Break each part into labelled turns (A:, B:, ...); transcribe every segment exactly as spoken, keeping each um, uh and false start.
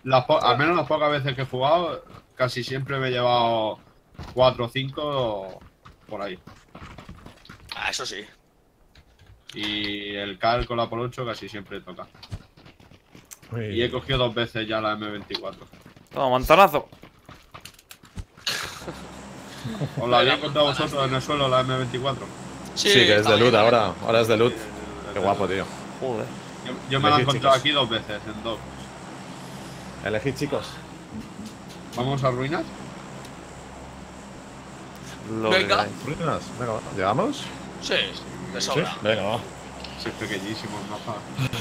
A: las al menos las pocas veces que he jugado, casi siempre me he llevado cuatro o cinco por ahí.
B: Ah, eso sí.
A: Y el Cal con la por ocho casi siempre toca.
C: Uy.
A: Y he cogido dos veces ya la eme veinticuatro.
D: Toma, montonazo.
A: ¿Os la había encontrado vosotros en el suelo la eme veinticuatro?
C: Sí, sí, que es de loot ahora. Ahora es de loot.
A: Sí,
C: Qué guapo, tío.
D: Joder.
A: Yo, yo me la he
C: Elegid,
A: encontrado
C: chicos.
A: aquí dos veces, en dos.
C: Elegid, chicos.
A: ¿Vamos a ruinas?
D: Lo que
B: Venga.
D: queráis.
C: Ruinas. Venga, va. ¿Llegamos?
B: Sí, de
C: Sí.
B: sobra.
C: Venga, va.
A: Sí, es pequeñísimo el mapa.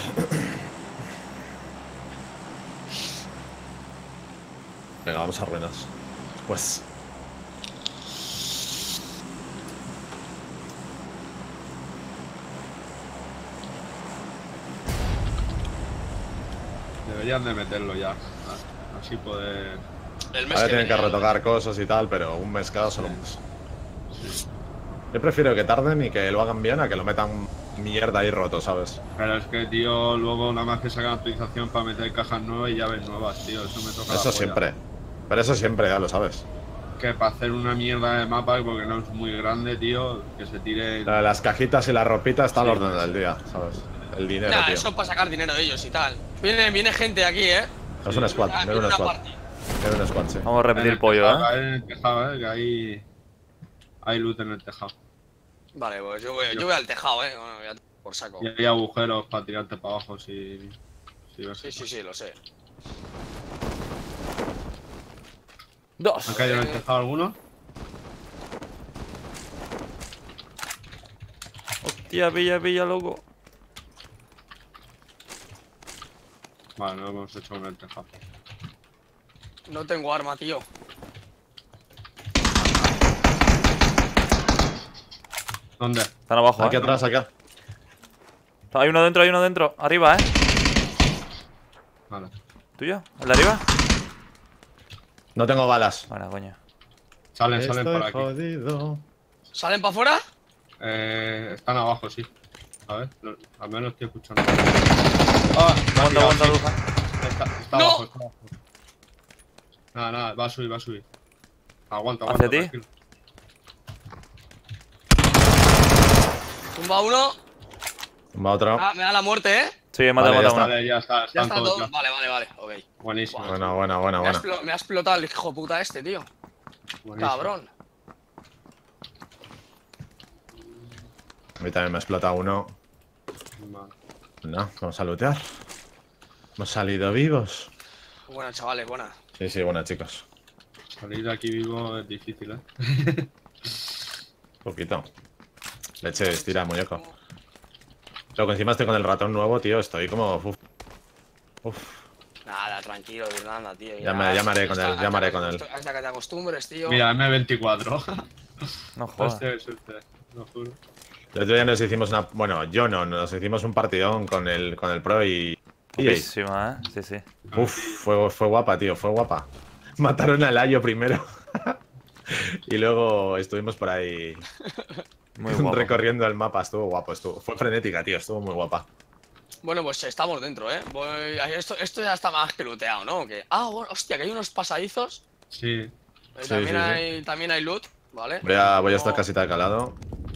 C: Venga, vamos a ruinas. Pues.
A: Deberían de meterlo ya. Así poder...
B: El mes
C: Ahora
B: que
C: tienen que
B: viene.
C: retocar cosas y tal, pero un mes cada solo un mes.
A: Sí.
C: Yo prefiero que tarden y que lo hagan bien a que lo metan mierda ahí roto, ¿sabes?
A: Pero es que, tío, luego nada más que sacan actualización para meter cajas nuevas y llaves nuevas, tío. Eso me toca la
C: Eso
A: polla.
C: siempre. Pero eso siempre, ya lo sabes.
A: Que para hacer una mierda de mapa, porque no es muy grande, tío, que se tire...
C: La- Las cajitas y la ropita están
A: Sí.
C: al orden del día, ¿sabes? El dinero,
B: Nah,
C: tío.
B: eso para sacar dinero de ellos y tal. Viene, viene gente aquí, eh.
C: Es un squad,
B: Ah,
C: viene un
B: una
C: squad.
B: party.
C: Viene un squad, sí.
D: Vamos a
A: En
D: repetir
A: el
D: pollo,
A: tejado,
D: ¿eh?
A: caer en el tejado, eh, que hay... Hay loot en el tejado.
B: Vale, pues yo voy, yo voy al tejado, eh. Bueno, voy a- por saco.
A: Y hay agujeros para tirarte para abajo si... si ves.
B: Sí, sí, sí, lo sé.
D: Dos.
A: ¿Han caído en el tejado alguno?
D: Hostia, pilla, pilla, loco.
A: Vale, lo hemos hecho en el tejado.
B: No tengo arma, tío.
A: ¿Dónde?
D: Están abajo,
C: Aquí
D: ¿eh?
C: atrás, acá.
D: Hay uno dentro, hay uno dentro. Arriba, ¿eh?
A: Vale.
D: ¿Tuyo? ¿El de arriba?
C: No tengo balas.
D: Bueno, coño.
A: Salen, salen por
C: Estoy
A: aquí.
C: jodido.
B: ¿Salen para afuera?
A: Eh, están abajo, sí. A ver, lo- al menos estoy escuchando. ¡Ah! Me ha
D: Aguanta,
A: tirado,
D: aguanta,
A: sí.
D: Luja.
A: Está, está
B: ¡No!
A: abajo, está abajo. Nada, nada, va a subir, va a subir. Aguanta, aguanta.
D: ¿Hacia ti?
A: tranquilo.
B: Tumba uno.
C: Va otro.
B: Ah, me da la muerte, eh.
D: Sí, he matado,
C: Vale,
D: he
C: ya
D: matado uno.
A: Vale, ya está,
B: Ya
A: están
B: está
A: todos
B: todo.
A: ya.
B: Vale, vale, vale. Ok.
A: Buenísimo.
C: Buena, buena, buena,
B: Me ha,
C: buena.
B: explo- me ha explotado el hijo puta este, tío.
A: buenísimo.
B: Cabrón.
C: A mí también me explota uno.
A: Vale.
C: No, vamos a lootear. Hemos salido vivos.
B: Buena, chavales, buena.
C: Sí, sí, buena, chicos.
A: Salir de aquí vivo es difícil, ¿eh?
C: Poquito. Leche, estira, muñeco. Lo que encima estoy con el ratón nuevo, tío. Estoy como. Uf. Uf.
B: Nada, tranquilo, Irlanda, tío.
C: Ya me- llamaré con él,
B: hasta-
C: llamaré
B: hasta
C: con
B: que
C: él.
B: te acostu- Hasta que te acostumbres, tío.
A: Mira, eme veinticuatro.
D: No jodas.
A: Hostia, es este, lo juro.
C: El otro día nos hicimos una. Bueno, yo no, nos hicimos un partidón con el, con el pro y. y
D: Guapísima, ¿eh? Sí, sí.
C: Uf, fue, fue guapa, tío, fue guapa. Mataron al Ayo primero. Y luego estuvimos por ahí
D: Muy guapo.
C: recorriendo el mapa. Estuvo guapo, estuvo. Fue frenética, tío, estuvo muy guapa.
B: Bueno, pues estamos dentro, ¿eh? Voy- Esto, esto ya está más que looteado, ¿no? ¿O qué? Ah, bueno, hostia, que hay unos pasadizos.
A: Sí.
B: Eh,
C: Sí,
B: también,
C: sí, sí.
B: hay, también hay loot, ¿vale?
C: Voy a, voy a estar
B: No-
C: casita de calado.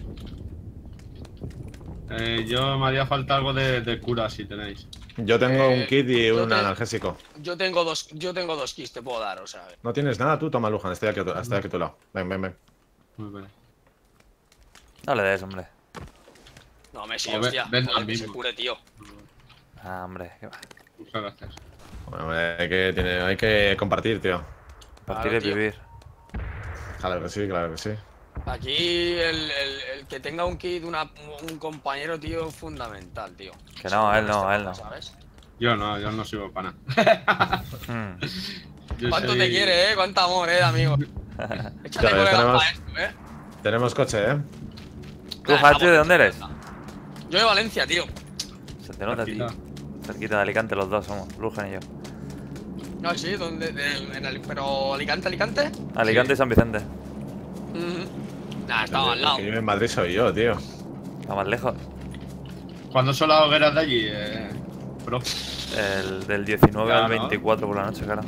A: Eh, yo me haría falta algo de, de cura si tenéis.
C: Yo tengo
B: Eh,
C: un kit y
B: yo
C: un
B: te-
C: analgésico.
B: Yo tengo dos, yo tengo dos kits, te puedo dar, o sea.
C: ¿No tienes nada tú? Toma, Lujan, estoy aquí, a tu- estoy aquí a tu lado. Ven, ven, ven.
A: Muy bien.
D: No le des, hombre.
B: No, Messi,
A: O ve-
B: hostia.
A: ven
B: joder,
A: al
B: que se
A: mismo.
B: cure, tío.
D: Ah, hombre. qué va.
A: Muchas gracias.
C: Bueno, hay, que, tiene, hay que compartir, tío.
D: Partir
B: Claro,
D: y
B: tío.
D: vivir.
C: Claro que sí, claro que sí.
B: Aquí el, el, el que tenga un kit, una, un compañero, tío, es fundamental, tío.
D: Que no, él no, él no.
B: ¿Sabes?
A: Yo no, yo no sirvo para nada.
D: Hmm.
A: Yo
B: ¿Cuánto
A: soy-
B: te quiere, eh? ¿Cuánto amor, eh, amigo? Échate
C: Ya ves,
B: colegas
C: tenemos-
B: para esto, eh.
C: Tenemos coche, ¿eh?
D: ¿Tú,
B: Nada,
D: Hachi, de dónde eres?
B: Yo de Valencia, tío.
D: Se te nota, tío.
A: Cerquita.
D: Cerquita de Alicante los dos somos, Lujan y yo.
B: No, sí, ¿dónde? De- en Ali- pero Alicante, Alicante.
D: Alicante y San Vicente.
B: Ujú. Nah, estaba al
C: El
B: lado.
C: que vive en Madrid soy yo, tío.
D: Está más lejos.
A: ¿Cuándo son las hogueras de allí? Eh, bro.
D: El del diecinueve
A: Ya,
D: al
A: ¿no?
D: veinticuatro por la noche, claro.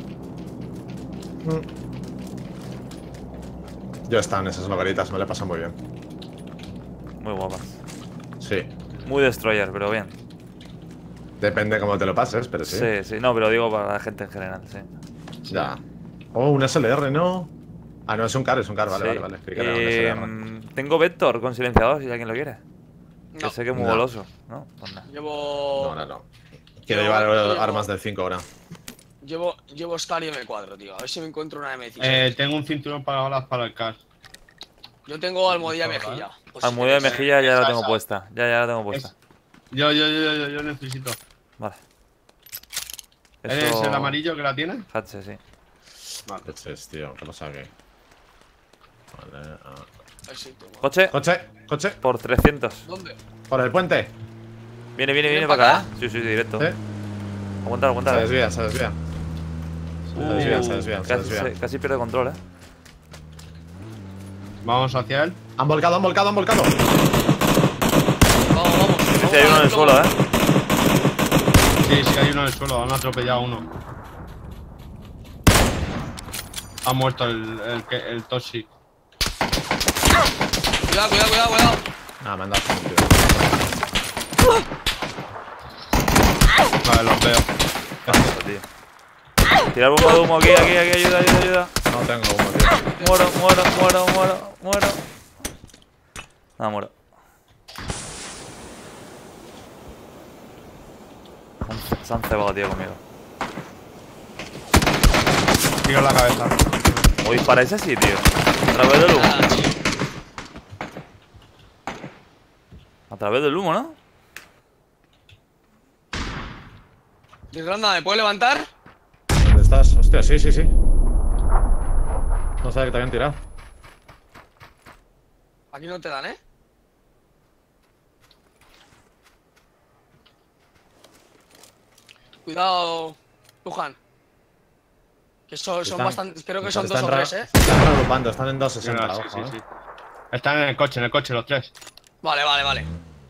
C: Yo he estado en esas logaritas, me lo he pasado muy bien.
D: Muy guapas.
C: Sí.
D: Muy destroyer, pero bien.
C: Depende cómo te lo pases, pero sí.
D: Sí, sí. No, pero digo para la gente en general, sí.
C: Ya. Oh, un S L R, ¿no? Ah, no, es un car, es un car, vale,
D: Sí.
C: vale, vale. Creí que era un S L R.
D: Em, tengo Vector con silenciador, si alguien lo quiere. Que
B: No,
D: sé que es muy
C: No.
D: goloso, ¿no? Pues nada.
B: llevo.
C: No, no, no. Quiero
B: Yo-
C: llevar
B: yo llevo-
C: armas del cinco ahora.
B: Llevo, llevo Scar y M cuatro, tío. A ver si me encuentro una M dieciséis.
A: Eh, tengo un cinturón para balas para el car.
B: Yo tengo almohadilla
A: Ahora,
B: mejilla. Por si
D: Almohadilla de
B: queréis.
D: mejilla ya la
A: esa,
D: tengo
A: esa.
D: puesta. Ya, ya la tengo puesta.
A: Es- Yo, yo, yo, yo, yo necesito.
D: Vale.
A: ¿Eres el amarillo que la tiene?
D: Hatche, sí.
A: Vale.
C: Coches, tío, ¿qué pasa aquí? Vale, ah.
B: Ahí sí, tengo.
D: Coche,
C: Coche, coche,
D: por trescientos.
B: ¿Dónde?
C: por el puente.
D: Viene, viene, viene
B: ¿Viene
D: para
B: para
D: acá, ¿eh? Sí, sí, directo.
C: Sí.
D: Aguantar,
C: Se
D: aguantar.
C: desvía, se desvía. Se
D: Uh,
C: desvía, se desvía, se
D: casi,
C: desvía.
D: se- casi pierde control, eh.
A: Vamos hacia él.
C: Han volcado, han volcado, han volcado.
B: Vamos, vamos.
D: Sí,
B: vamos
D: hay uno
B: a
D: en el
B: verlo.
D: suelo, eh.
A: Sí, sí, hay uno en el suelo. Han atropellado a uno. Ha muerto el, el, que- el Toxic.
B: Cuidado, cuidado, cuidado, cuidado.
C: Ah, me han dado un tío.
A: Vale, los veo.
D: Paso, tío. Tirar bomba de humo aquí, aquí, aquí, ayuda, ayuda, ayuda.
C: No tengo humo, tío.
D: Muero, muero, muero, muero, muero. Ah, muero. Se han- Se han cebado, tío, conmigo.
A: Tiro en la cabeza.
D: ¿O disparáis así, tío? A través del humo.
B: Nada, tío.
D: A través del humo, ¿no?
B: Irlanda, ¿me puede levantar?
C: ¿Dónde estás? Hostia, sí, sí, sí. No sabía que te habían tirado.
B: Aquí no te dan, ¿eh? Cuidado, Lujan. Que son, son
C: Están-
B: bastante. Creo que son dos
C: están
B: o
C: ra-
B: tres, ¿eh?
C: Están reagrupando, están en dos sesenta,
A: Mira, sí,
C: ojo,
A: sí,
C: eh.
A: sí. Están en el coche, en el coche, los tres.
B: Vale, vale, vale.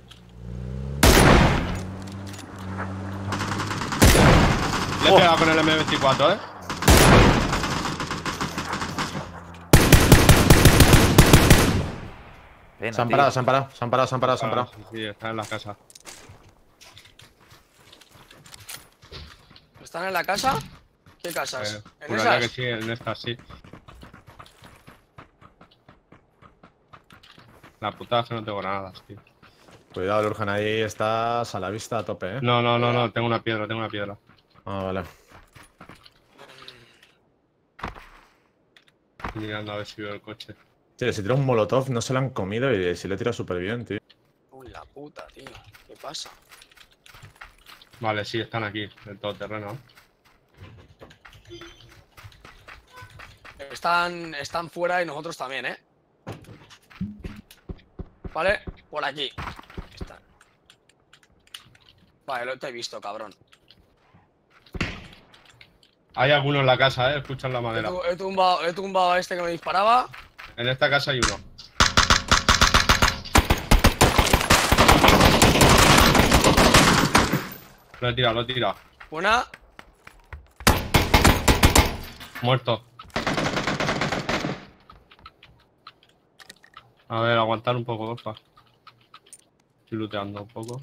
A: Le he
D: Oh.
A: pegado con el M veinticuatro, ¿eh?
D: Pena,
C: Se han
D: tío.
C: parado, se han parado, se han parado, se han parado, se han
A: Ah,
C: parado.
A: sí, sí, están en la casa.
B: ¿Están en la casa? ¿Qué casas?
A: Eh,
B: ¿En
A: juraría que
B: esas?
A: sí, en esta sí. La putada es que no tengo granadas, tío.
C: Cuidado, Lurjan, ahí estás a la vista a tope, eh.
A: No, no, no, no, tengo una piedra, tengo una piedra.
C: Ah, vale.
A: Estoy mirando a ver si veo el coche.
C: Tío, si tira un molotov no se lo han comido y si le tira súper bien, tío.
B: Uy, la puta, tío. ¿Qué pasa?
A: Vale, sí, están aquí, en todo terreno.
B: Están, están fuera y nosotros también, ¿eh? Vale, por aquí. Están. Vale, lo te he visto, cabrón.
A: Hay algunos en la casa, eh, escuchan la
B: He,
A: madera.
B: tu- he tumbado, he tumbado a este que me disparaba.
A: En esta casa hay uno. Lo he tirado, lo he tirado.
B: Una.
A: Muerto. A ver, aguantar un poco, porfa. Estoy looteando un poco.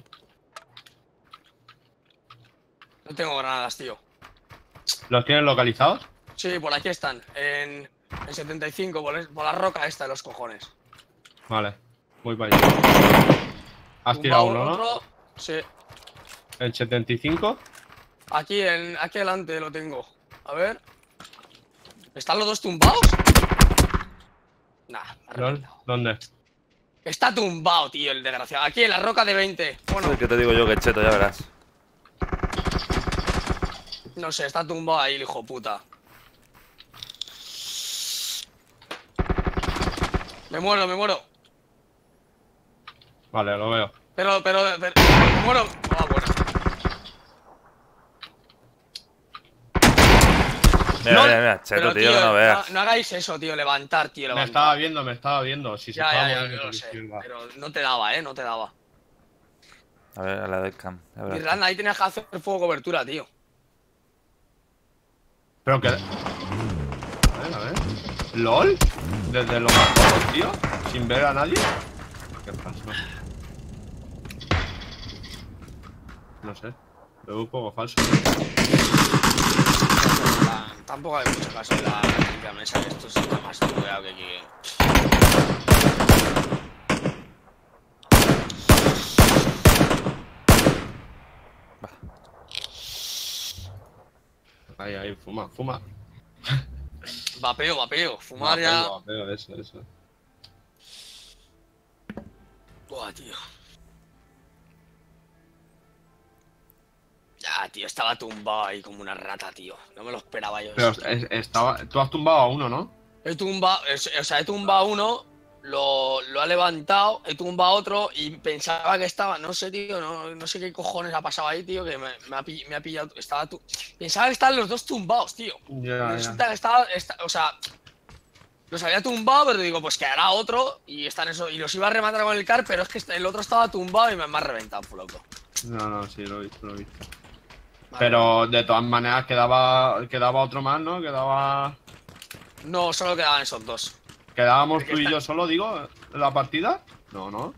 B: No tengo granadas, tío.
A: ¿Los tienes localizados?
B: Sí, por aquí están. En, en setenta y cinco, por, es- por la roca esta de los cojones.
A: Vale, voy para allá. Has tirado
B: Tumbado
A: uno, ¿no?
B: otro. Sí.
A: En setenta y cinco.
B: Aquí, en, aquí adelante lo tengo. A ver. ¿Están los dos tumbados? Nah, me ha
A: ¿Lol?
B: reventado.
A: ¿Dónde?
B: Está tumbado, tío, el desgraciado. Aquí en la roca de veinte. Bueno,
D: Sí, que te digo yo que cheto, ya verás.
B: no sé, está tumbado ahí el hijo puta. Me muero, me muero.
A: Vale, lo veo.
B: Pero, pero, pero me muero. Ah, bueno.
D: Mira,
B: No,
D: mira, mira, cheto,
B: pero,
D: tío, que no veas.
B: No, no hagáis eso, tío, levantar, tío,
A: Me
B: levantar.
A: estaba viendo, me estaba viendo. Si se
B: Ya,
A: estaba
B: ya, ya,
A: moviendo
B: yo
A: por
B: lo
A: la
B: sé.
A: izquierda.
B: Pero no te daba, eh, no te daba.
D: A ver, a la del cam. A ver,
B: Irlanda, ahí tenías que hacer fuego cobertura, tío.
A: Pero que. A ver, a ver. ¿LOL? Desde los balcones, tío. Sin ver a nadie. ¿Qué pasa? No sé. Veo un poco falso.
B: Tampoco hay mucho caso en la típica mesa, que esto está más estudiado que aquí.
A: Ahí, ahí, fuma, fuma.
B: Vapeo, vapeo. Fumar
A: Vapeo,
B: ya.
A: vapeo, eso, eso.
B: Buah, tío. Ya, tío, estaba tumbado ahí como una rata, tío. No me lo esperaba yo.
A: Pero
B: Eso,
A: es- estaba. Tú has tumbado a uno, ¿no?
B: he tumbado, o sea, he tumbado uno, lo, lo ha levantado, he tumbado otro y pensaba que estaba, no sé, tío, no, no sé qué cojones ha pasado ahí, tío, que me, me, ha, pi- me ha pillado. Estaba tu... Pensaba que estaban los dos tumbados, tío. Y
A: Ya,
B: resulta
A: ya.
B: que estaba, esta- o sea, los había tumbado, pero digo, pues quedará otro y están eso. Y los iba a rematar con el car, pero es que el otro estaba tumbado y me, me ha reventado, por loco.
A: No, no, sí, lo he visto, lo he visto.
B: Vale.
A: Pero de todas maneras quedaba, quedaba otro más, ¿no? Quedaba.
B: No, solo quedaban esos dos.
A: ¿Quedábamos
B: Es que
A: tú y
B: está-
A: yo solo, digo, en la partida? No, no.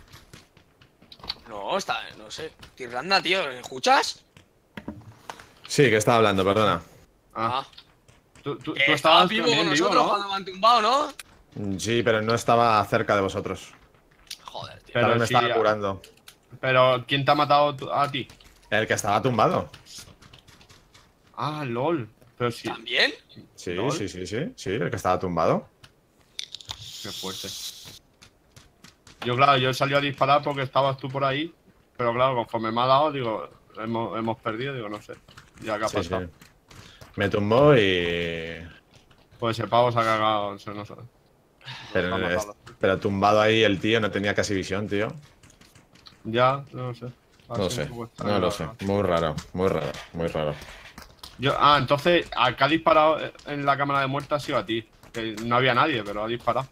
B: No, está, no sé. Irlanda, tío, ¿me escuchas?
C: Sí, que estaba hablando, perdona.
A: Ah, tú, tú,
B: Que
A: tú
B: estaba
A: estabas
B: vivo
A: también
B: con
A: vivo,
B: nosotros
A: ¿no?
B: cuando me han tumbado, ¿no?
C: Sí, pero no estaba cerca de vosotros.
B: Joder, tío.
A: Pero
C: Pero me
A: sí,
C: estaba
A: ya.
C: curando.
A: Pero ¿quién te ha matado tú- a ti?
C: El que estaba tumbado.
A: Ah, LOL. Pero sí.
B: ¿También?
C: Sí,
A: ¿Lol?
C: sí, sí, sí. Sí, el que estaba tumbado.
A: Qué fuerte. Yo, claro, yo salí a disparar porque estabas tú por ahí. Pero claro, conforme me ha dado, digo, hemos, hemos perdido, digo, no sé. Ya que ha
C: Sí, sí.
A: pasado.
C: Me tumbó y.
A: Pues ese pavo se ha cagado, no sé, no sé.
C: Pero,
A: Nos ha
C: es-
A: matado.
C: pero tumbado ahí el tío no tenía casi visión, tío.
A: Ya, no sé. Ha
C: No
A: sido
C: sé,
A: un poco extraño,
C: no lo
A: la
C: sé.
A: verdad.
C: Muy raro, muy raro, muy raro.
A: Yo, ah, entonces, al que ha disparado en la cámara de muerte ha sido a ti. Que no había nadie, pero ha disparado.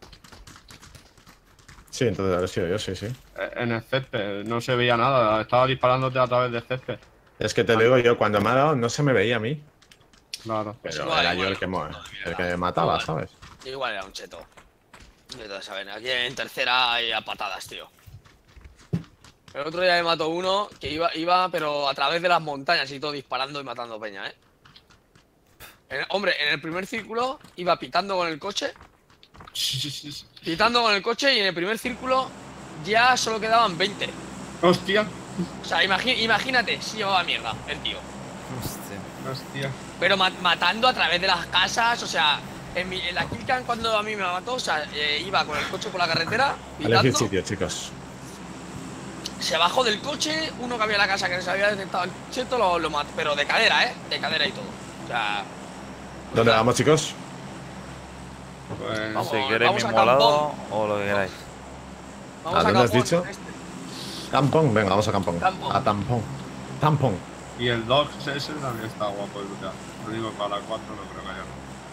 C: Sí, entonces haber sido yo, sí, sí.
A: Eh, En el césped, no se veía nada. Estaba disparándote a través del césped.
C: Es que te lo digo yo, cuando me ha dado no se me veía a mí.
A: Claro.
C: Pero
B: igual,
C: era
B: igual,
C: yo el que, mo-
B: no,
C: el que
B: igual.
C: mataba,
B: Igual.
C: ¿sabes?
B: Igual era un cheto. Entonces, a ver, aquí en tercera hay a patadas, tío. El otro día me mató uno que iba, iba, pero a través de las montañas y todo disparando y matando peña, ¿eh? En el- hombre, en el primer círculo iba pitando con el coche, pitando con el coche y en el primer círculo ya solo quedaban veinte.
A: Hostia.
B: O sea, imagi- imagínate si llevaba mierda el tío.
D: Hostia.
A: Hostia.
B: Pero ma- matando a través de las casas, o sea, en, mi, en la killcam cuando a mí me mató, o sea, eh, iba con el coche por la carretera,
C: Elegid
B: pitando,
C: sitio, chicos.
B: se bajó del coche, uno que había en la casa que se había detectado el cheto, lo, lo mató, pero de cadera, ¿eh? De cadera y todo. O sea,
C: ¿Dónde vamos, chicos?
A: Pues.
B: Vamos.
D: Si queréis
B: vamos a
D: mismo lado
B: Campón.
D: o lo que queráis.
B: vamos
C: ¿A dónde has
B: Campón
C: dicho?
B: con este.
C: Tampón, venga, vamos a Campón.
B: Tampón.
C: A Tampón. Tampón.
A: Y el Dogs ese también está guapo de luchar. Lo digo que para la cuatro no creo que haya.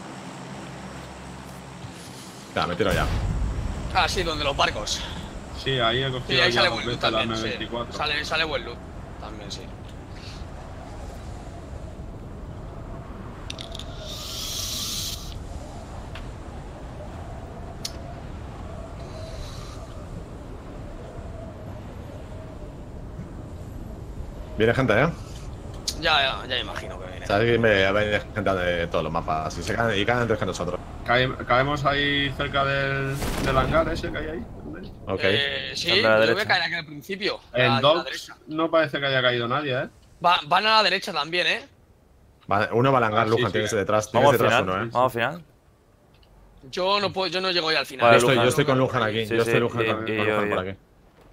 C: Ya, me tiro ya.
B: Ah, sí, donde los barcos.
A: Sí, ahí he
B: Sí,
A: cogido
B: ahí
A: ya
B: sale
A: dos
B: buen loot
A: veces la
B: también,
A: M
B: sí.
A: veinticuatro.
B: Sale, sale buen loot. También, sí.
C: Viene gente, ¿eh?
B: Ya, ya, ya imagino que viene.
C: Sabes que me va a venir gente de todos los mapas. Y se caen, y caen antes que nosotros.
A: Cae- caemos ahí cerca del, del hangar ese que hay ahí.
C: Ok.
B: Eh, sí,
D: Son de la
B: yo voy a
D: derecha.
B: caer aquí al principio. a la-
A: En
B: a la
A: Dogs
B: derecha.
A: no parece que haya caído nadie, ¿eh?
B: Va- van a la derecha también, ¿eh?
C: Vale, uno va al hangar,
A: Ah, sí,
C: Luján,
A: sí,
C: tienes
A: eh.
C: detrás. Tienes
D: Vamos al
C: detrás
D: final.
C: uno, ¿eh?
D: Vamos al final.
B: Yo no puedo, yo no llego ya al final.
D: Vale,
C: Yo estoy,
D: Luján.
C: yo estoy con Luján aquí.
D: Sí,
C: yo
D: sí,
C: estoy Luján
D: y-
C: con,
D: y
C: con
D: yo,
C: Luján por
D: yo.
C: aquí.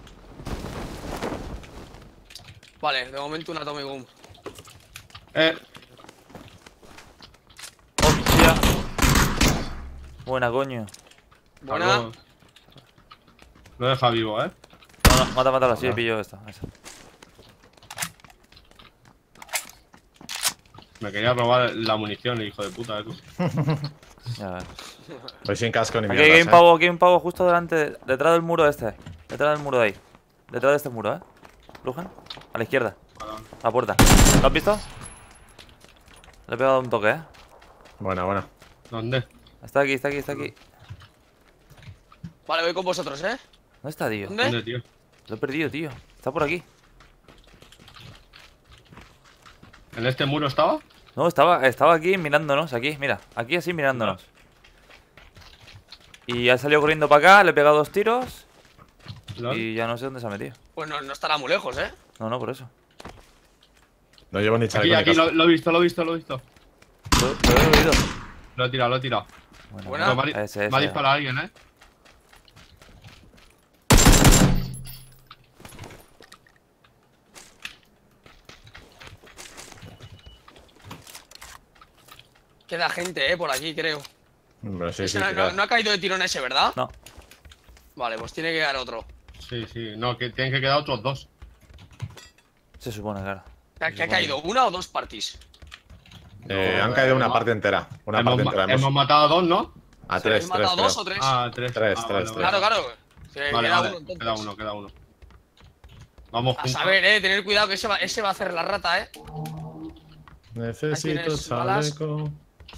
B: Vale, de momento un Atomic Boom.
A: Eh,
D: Hostia. Buena, coño.
B: Buena.
A: Carlos. Lo deja vivo, ¿eh?
D: No, no, mata, mátala. Sí,
C: Ah.
D: pillo esta. esa.
A: Me quería robar la munición, el hijo de puta, ¿eh? tú.
D: Ya ves.
C: Voy sin casco ni
D: Aquí
C: mierdas,
D: hay un
C: ¿eh?
D: pavo, aquí hay un pavo justo delante, detrás del muro este. Detrás del muro de ahí. Detrás de este muro, eh. Lujan. A la izquierda.
A: Vale.
D: A la puerta. ¿Lo has visto? Le he pegado un toque, eh.
C: Buena, buena.
A: ¿Dónde?
D: Está aquí, está aquí, está aquí.
B: Vale, voy con vosotros, ¿eh?
D: ¿Dónde está, tío?
B: ¿Dónde?
A: ¿Dónde, tío?
D: Lo he perdido, tío. Está por aquí.
A: ¿En este muro estaba?
D: No, estaba, estaba aquí mirándonos, aquí, mira. Aquí así mirándonos. Y ha salido corriendo para acá, le he pegado dos tiros.
A: ¿Lol?
D: Y ya no sé dónde se ha metido.
B: Pues no, no estará muy lejos, ¿eh?
D: No, no, por eso.
C: No llevo ni
A: Aquí,
C: chaleco ni
A: aquí, lo,
C: casco.
A: lo he visto, lo he visto, lo he visto.
D: Lo, lo he oído.
A: Lo he tirado, lo he tirado.
D: Bueno,
B: Buena.
A: Pero
D: bueno,
A: me ha,
D: ese,
A: me ha
D: ese.
A: disparado alguien, ¿eh?
B: Queda gente, ¿eh? Por aquí, creo.
C: Pero sí,
B: Ese
C: sí,
B: no,
C: tirad.
B: no- no ha caído de tirón ese, ¿verdad?
D: No.
B: Vale, pues tiene que quedar otro.
A: Sí, sí. No, que tienen que quedar otros dos.
D: Se supone, claro.
B: ¿Que, ha- que ha caído una o dos parties?
C: Eh,
A: No,
C: han caído una
A: no.
C: parte entera. Una
A: hemos,
C: parte
A: ma-
C: entera.
A: hemos
C: Hemos...
A: matado a dos, ¿no?
C: A
B: ¿Se
C: tres,
B: habéis
C: tres,
B: matado dos
C: creo.
B: o tres?
A: Ah, tres.
C: Tres,
A: Ah,
C: tres,
A: vale,
C: tres.
B: Claro, claro. Que
A: Vale,
B: queda
A: vale.
B: uno, entonces.
A: Queda uno, queda uno. Vamos
B: A
A: juntos.
B: saber, eh, tener cuidado que ese va, ese va a hacer la rata, eh.
C: Necesito
B: tienes balas.
C: chaleco.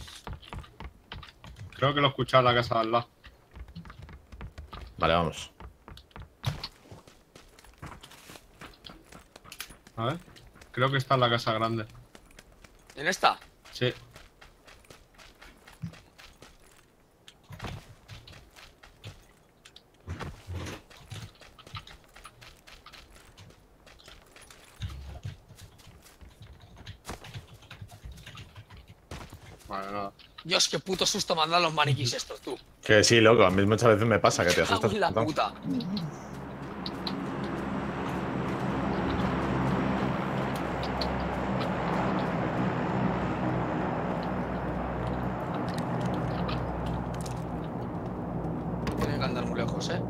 A: Creo que lo he escuchado en la casa de al lado.
C: Vale, vamos.
A: A ver. Creo que está en la casa grande.
B: ¿En esta?
A: Sí. Vale, nada.
B: Dios, qué puto susto me han dado los maniquís estos, tú.
C: Que sí, loco. A mí muchas veces me pasa que te
B: Cago
C: asustas.
B: en la
C: un montón.
B: puta. Tiene que andar muy lejos, eh.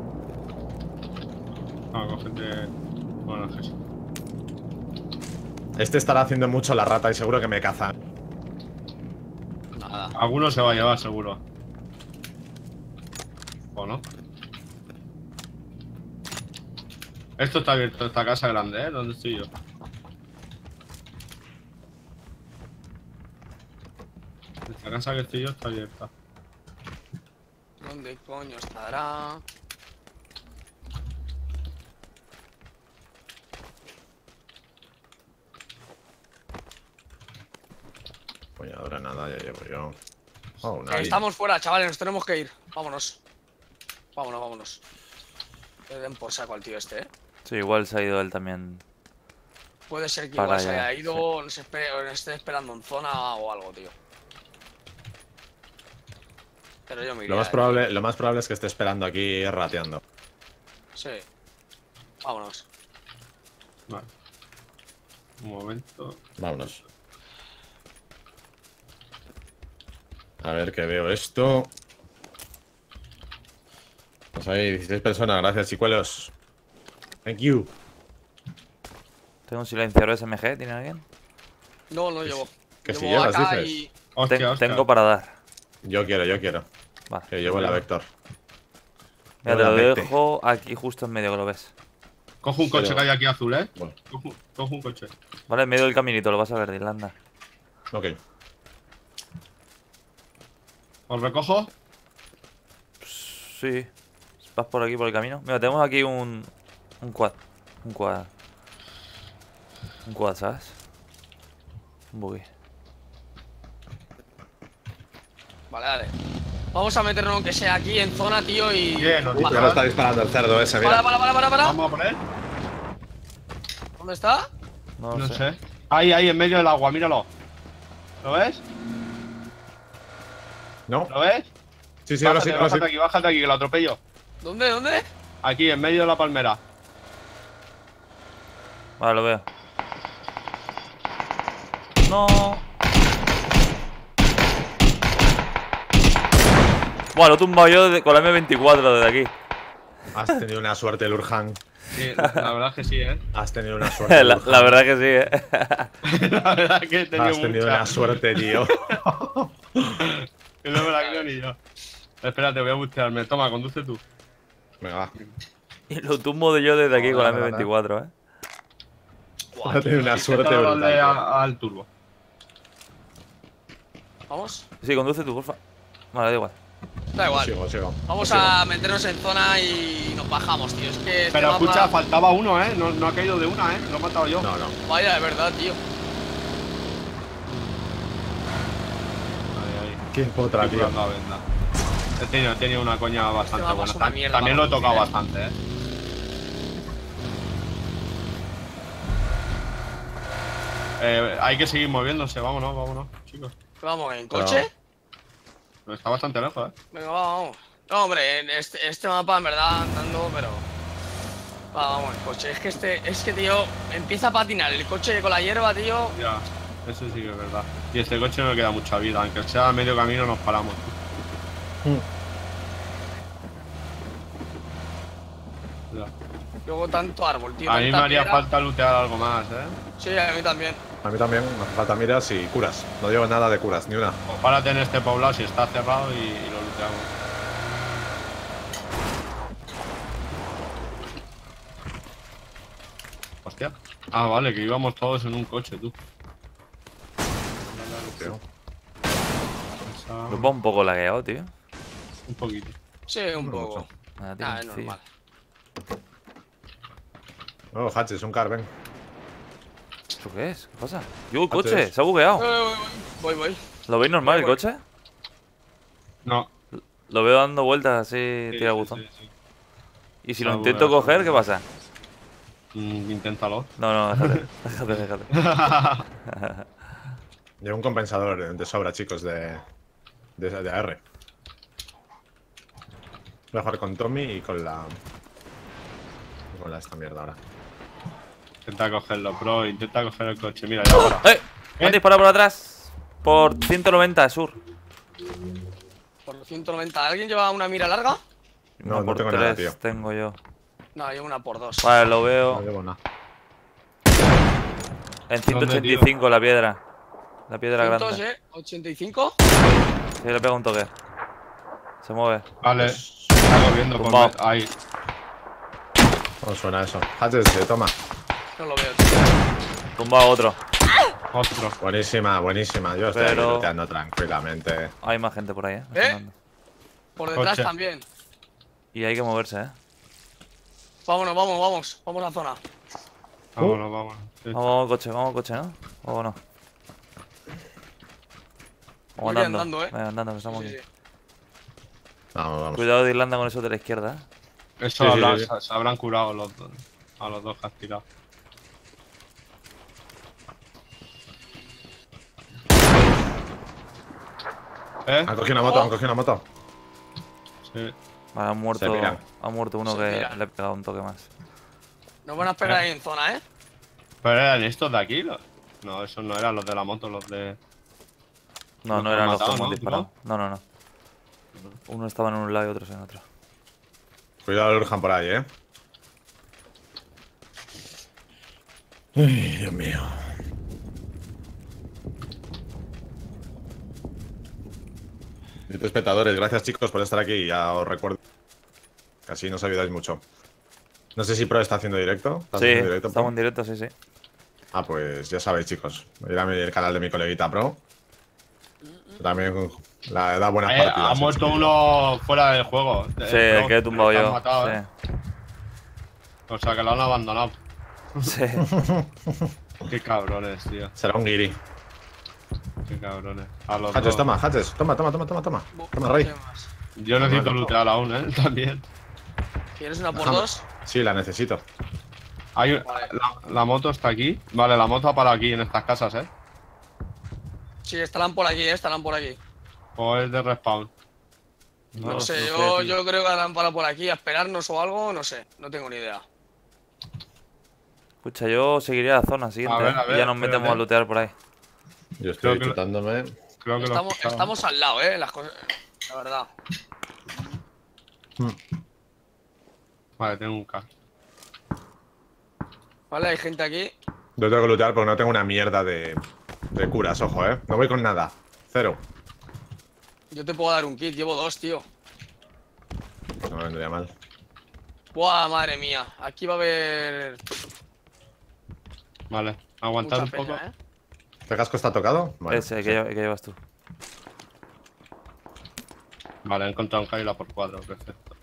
A: Ah, cógete. Bueno, es que sí.
C: Este estará haciendo mucho la rata y seguro que me caza.
B: Nada.
A: Alguno se va a llevar, seguro. ¿O no? Esto está abierto, esta casa grande, ¿eh? ¿Dónde estoy yo? Esta casa que estoy yo está abierta.
B: ¿Dónde coño estará?
C: Puñadora, nada, ya llevo yo. Oh, una
B: Eh,
C: ali.
B: estamos fuera, chavales, nos tenemos que ir. Vámonos. Vámonos, vámonos. Le den por saco al tío este, eh.
D: Sí, igual se ha ido él también.
B: Puede ser que
D: Para
B: igual se
D: allá,
B: haya ido o nos espe- o nos esté esperando en zona o algo, tío. Pero yo me iría.
C: Lo más,
B: eh.
C: probable, lo más probable es que esté esperando aquí rateando.
B: Sí. Vámonos.
A: Vale. Un momento.
C: Vámonos. A ver que veo esto. Pues ahí, dieciséis personas, gracias, chicuelos. Thank you.
D: Tengo un silenciador S M G, ¿tiene alguien?
B: No, no llevo.
C: que si
B: Llevo
C: llevas,
B: A K
C: dices.
B: y...
A: Hostia,
D: Ten-
A: hostia.
D: tengo para dar.
C: Yo quiero, yo quiero.
D: Vale.
C: Que llevo la Vector.
D: Mira, te
C: Llevo
D: lo
C: la Vecte.
D: dejo aquí justo en medio, que lo ves.
A: Cojo un coche
C: Pero-
A: que hay aquí azul, ¿eh?
C: Bueno,
A: Cojo, cojo un coche.
D: Vale, en medio del caminito, lo vas a ver, Dilanda.
C: ok.
A: ¿Os recojo?
D: Sí. Vas por aquí, por el camino. Mira, tenemos aquí un... Un quad. Un quad. Un quad, ¿sabes? Un buggy.
B: Vale, dale. Vamos a meternos aunque sea aquí en zona, tío, y...
A: Bien, nos
C: Ya
A: dice,
C: lo está disparando el cerdo ese,
B: Para,
C: mira.
B: para, para, para, para.
A: Vamos a poner.
B: ¿Dónde está?
D: No,
A: No
D: sé.
A: sé. Ahí, ahí, en medio del agua, míralo. ¿Lo ves?
C: ¿No?
A: ¿Lo ves?
C: Sí, sí, ahora sí,
A: Bájate,
C: ahora sí.
A: bájate aquí, bájate aquí, que lo atropello.
B: ¿Dónde, dónde?
A: Aquí, en medio de la palmera.
D: Vale, lo veo. No. Buah, lo he tumbado yo de- con la M veinticuatro desde aquí.
C: Has tenido una suerte, Lurhan.
A: Sí, la, la verdad es que sí, ¿eh?
C: Has tenido una suerte.
D: la,
C: Lurhan.
D: la verdad que sí, eh.
A: La verdad es que he tenido
C: Has tenido
A: mucha.
C: una suerte, tío.
A: Que no me la creo ni yo. Espérate, voy a bustearme. Toma, conduce tú.
C: Venga, va.
D: Y lo tumbo de yo desde aquí
C: Vale,
D: con la
C: vale,
D: M veinticuatro, eh.
B: Buah,
C: Tiene una suerte
A: Intenta darle
C: brutal. tío.
A: a- al turbo.
B: Vamos.
D: Sí, conduce tú, porfa. Vale, da igual.
B: Da igual.
C: Sigo, sigo.
B: Vamos
C: Sigo.
B: a meternos en zona y nos bajamos, tío. Es que este
A: Pero
B: mapa...
A: escucha, faltaba uno, ¿eh? No, no ha caído de una, ¿eh? Lo he matado yo.
C: No, no.
B: Vaya, de verdad, tío.
A: Ahí, ahí.
C: Qué potra,
A: Estoy
C: tío.
A: curando la venda. He tenido, he tenido una coña bastante
B: mapa
A: buena.
B: es una
A: Tam-
B: mierda
A: También lo he
B: para
A: tocado
B: conducir,
A: bastante, ¿eh? Eh, hay que seguir moviéndose, vámonos, vámonos, chicos.
B: Vamos, ¿en coche?
A: Pero está bastante lejos, ¿eh?
B: Venga, vamos. No, hombre, en este, este mapa en verdad andando, pero... Va, vamos, en coche. Es que este, es que, tío, empieza a patinar el coche con la hierba, tío.
A: Ya, eso sí que es verdad. Y este coche no le queda mucha vida, aunque sea a medio camino nos paramos. Ya.
B: Luego tanto árbol, tío.
A: A mí me
B: tanta
A: haría
B: piedra.
A: falta lootear algo más, ¿eh?
B: Sí, a mí también.
C: A mí también me hace falta miras y curas. No llevo nada de curas, ni una.
A: Pues párate en este poblado si está cerrado y, y lo looteamos. Hostia. Ah, vale, que íbamos todos en un coche, tú.
C: Tío.
A: Esa-
D: Lo pongo un poco lagueado, tío.
A: Un poquito.
B: Sí, un
C: No
B: poco.
C: mucho.
D: Nada, tío,
B: Ah, es
D: sí.
B: normal.
C: Oh, Hatches, un car, ven.
D: ¿Esto qué es? ¿Qué pasa? Yo, el coche,
C: Antes-
D: se ha bugueado.
B: Eh, Voy, voy.
D: ¿Lo veis normal el
B: voy.
D: coche?
A: No.
D: Lo veo dando vueltas así,
A: Sí,
D: tira
A: sí,
D: buzón.
A: sí, sí.
D: ¿Y si
A: Se
D: lo
A: ha
D: intento
A: bugueado.
D: coger, qué pasa?
A: Mm, inténtalo.
D: No, no, déjate, déjate, déjate.
C: Llevo un compensador de sobra, chicos, de, de, de A R. Voy a jugar con Tommy y con la... Con la esta mierda ahora.
A: Intenta cogerlo, bro. Intenta coger el coche. Mira, ya para.
D: ¡Eh! Me han disparado por atrás. Por ciento noventa, sur.
B: Por ciento noventa. ¿Alguien lleva una mira larga?
C: No,
D: Una
C: no
D: por
C: tengo
D: tres
C: nada, tío.
D: tengo yo.
B: No, llevo una por dos.
D: Vale, lo
C: No
D: veo.
C: llevo nada.
D: En ciento ochenta y cinco la piedra. La piedra
B: ¿Cuántos,
D: grande.
B: eh? ¿ochenta y cinco?
D: Sí, le pego un toque. Se mueve.
A: Vale. Está corriendo por
D: Tumbado.
A: me- ahí.
C: ¿Cómo suena eso? Hatches, eh, toma.
B: No lo veo, tío.
D: Tumba otro.
A: Otro.
C: Buenísima, buenísima. Yo estoy
D: Pero-
C: aquí looteando tranquilamente.
D: Hay más gente por ahí, eh.
B: ¿Eh?
D: Sonando.
B: Por detrás
A: Coche.
B: también.
D: Y hay que moverse, eh.
B: Vámonos, vamos, vamos. Vamos a la zona.
A: Vámonos, vámonos. Sí.
D: Vamos, vamos al coche, vamos al coche, ¿no? O no.
B: Voy
D: Vamos andando.
B: andando, eh.
D: Venga, andando, que estamos
B: Sí,
D: aquí.
B: sí.
C: Vamos, vamos.
D: Cuidado de Irlanda con eso de la izquierda, eh.
A: Eso
C: Sí, sí,
A: habrá-
C: sí, sí.
A: Se, se habrán curado los dos. A los dos que has tirado. ¿Eh?
C: Han cogido una moto, han cogido una moto.
A: Sí.
D: Vale, ha muerto.
C: piran.
D: Ha muerto uno
B: Se
D: que
B: piran.
D: le he pegado un toque más.
B: Nos van a esperar ahí en zona, ¿eh?
A: Pero eran estos de aquí. los- No, esos no eran los de la moto, los de.
D: No,
A: Los
D: no
A: que
D: eran
A: han
D: los que
A: matado,
D: hemos
A: ¿no?
D: disparado. No, no, no. Uno estaba en un lado y otros en otro.
C: Cuidado, Lurjan por ahí, eh. Ay, Dios mío. Y tus espectadores, gracias chicos por estar aquí. Ya os recuerdo que así nos ayudáis mucho. No sé si Pro está haciendo directo. ¿Estás
D: Sí,
C: haciendo directo,
D: estamos
C: Pro?
D: en directo, sí, sí.
C: Ah, pues ya sabéis, chicos. Ir a mi- el canal de mi coleguita Pro. También la, da buenas
A: Eh,
C: partidas.
A: ha
C: en
A: muerto
C: su
A: uno fuera del juego.
D: Sí,
A: Eh,
D: el que he tumbado
A: lo han
D: yo.
A: matado, ¿eh?
D: Sí.
A: O sea que lo han abandonado.
D: Sí.
A: Qué cabrones, tío.
C: vídeo. Será un guiri.
A: Qué cabrones. A los
C: Hatches,
A: dos.
C: toma, Hatches. Toma, toma, toma, toma, toma. Toma,
B: ¿Qué
C: Rey.
B: más?
A: Yo necesito
C: Vale.
A: lootear aún, ¿eh? También.
B: ¿Quieres una por
C: Déjame.
B: dos?
C: Sí, la necesito.
A: Hay,
B: Vale.
A: la, la moto está aquí. Vale, la moto ha parado aquí en estas casas, ¿eh?
B: Sí, estarán por aquí, ¿eh? Estarán por aquí.
A: O es de respawn.
B: No,
D: lo
B: sé,
D: sé,
B: yo,
D: tío.
B: yo creo que harán para por aquí a esperarnos o algo, no sé. No tengo ni idea.
D: Escucha, yo seguiría la zona siguiente.
A: A ver, a
D: ¿eh?
A: ver,
D: y ya nos
A: espérate.
D: metemos a lootear por ahí.
C: Yo estoy
A: Creo que-
C: chutándome.
A: Creo que lo he
B: Estamos,
A: escuchado.
B: estamos al lado, ¿eh? Las cosas. La verdad.
A: Vale, tengo un K.
B: Vale, hay gente aquí.
C: Yo tengo que lootear porque no tengo una mierda de, de curas, ojo, eh. No voy con nada. Cero.
B: Yo te puedo dar un kit, llevo dos, tío.
C: No me vendría mal.
B: Buah, madre mía. Aquí va a haber.
A: Vale, aguantad
B: Mucha
A: un poco.
B: peña, ¿eh?
C: ¿Este casco está tocado? Vale.
D: Ese que, lle- que llevas tú.
A: Vale, he encontrado un Kaila por cuatro, perfecto.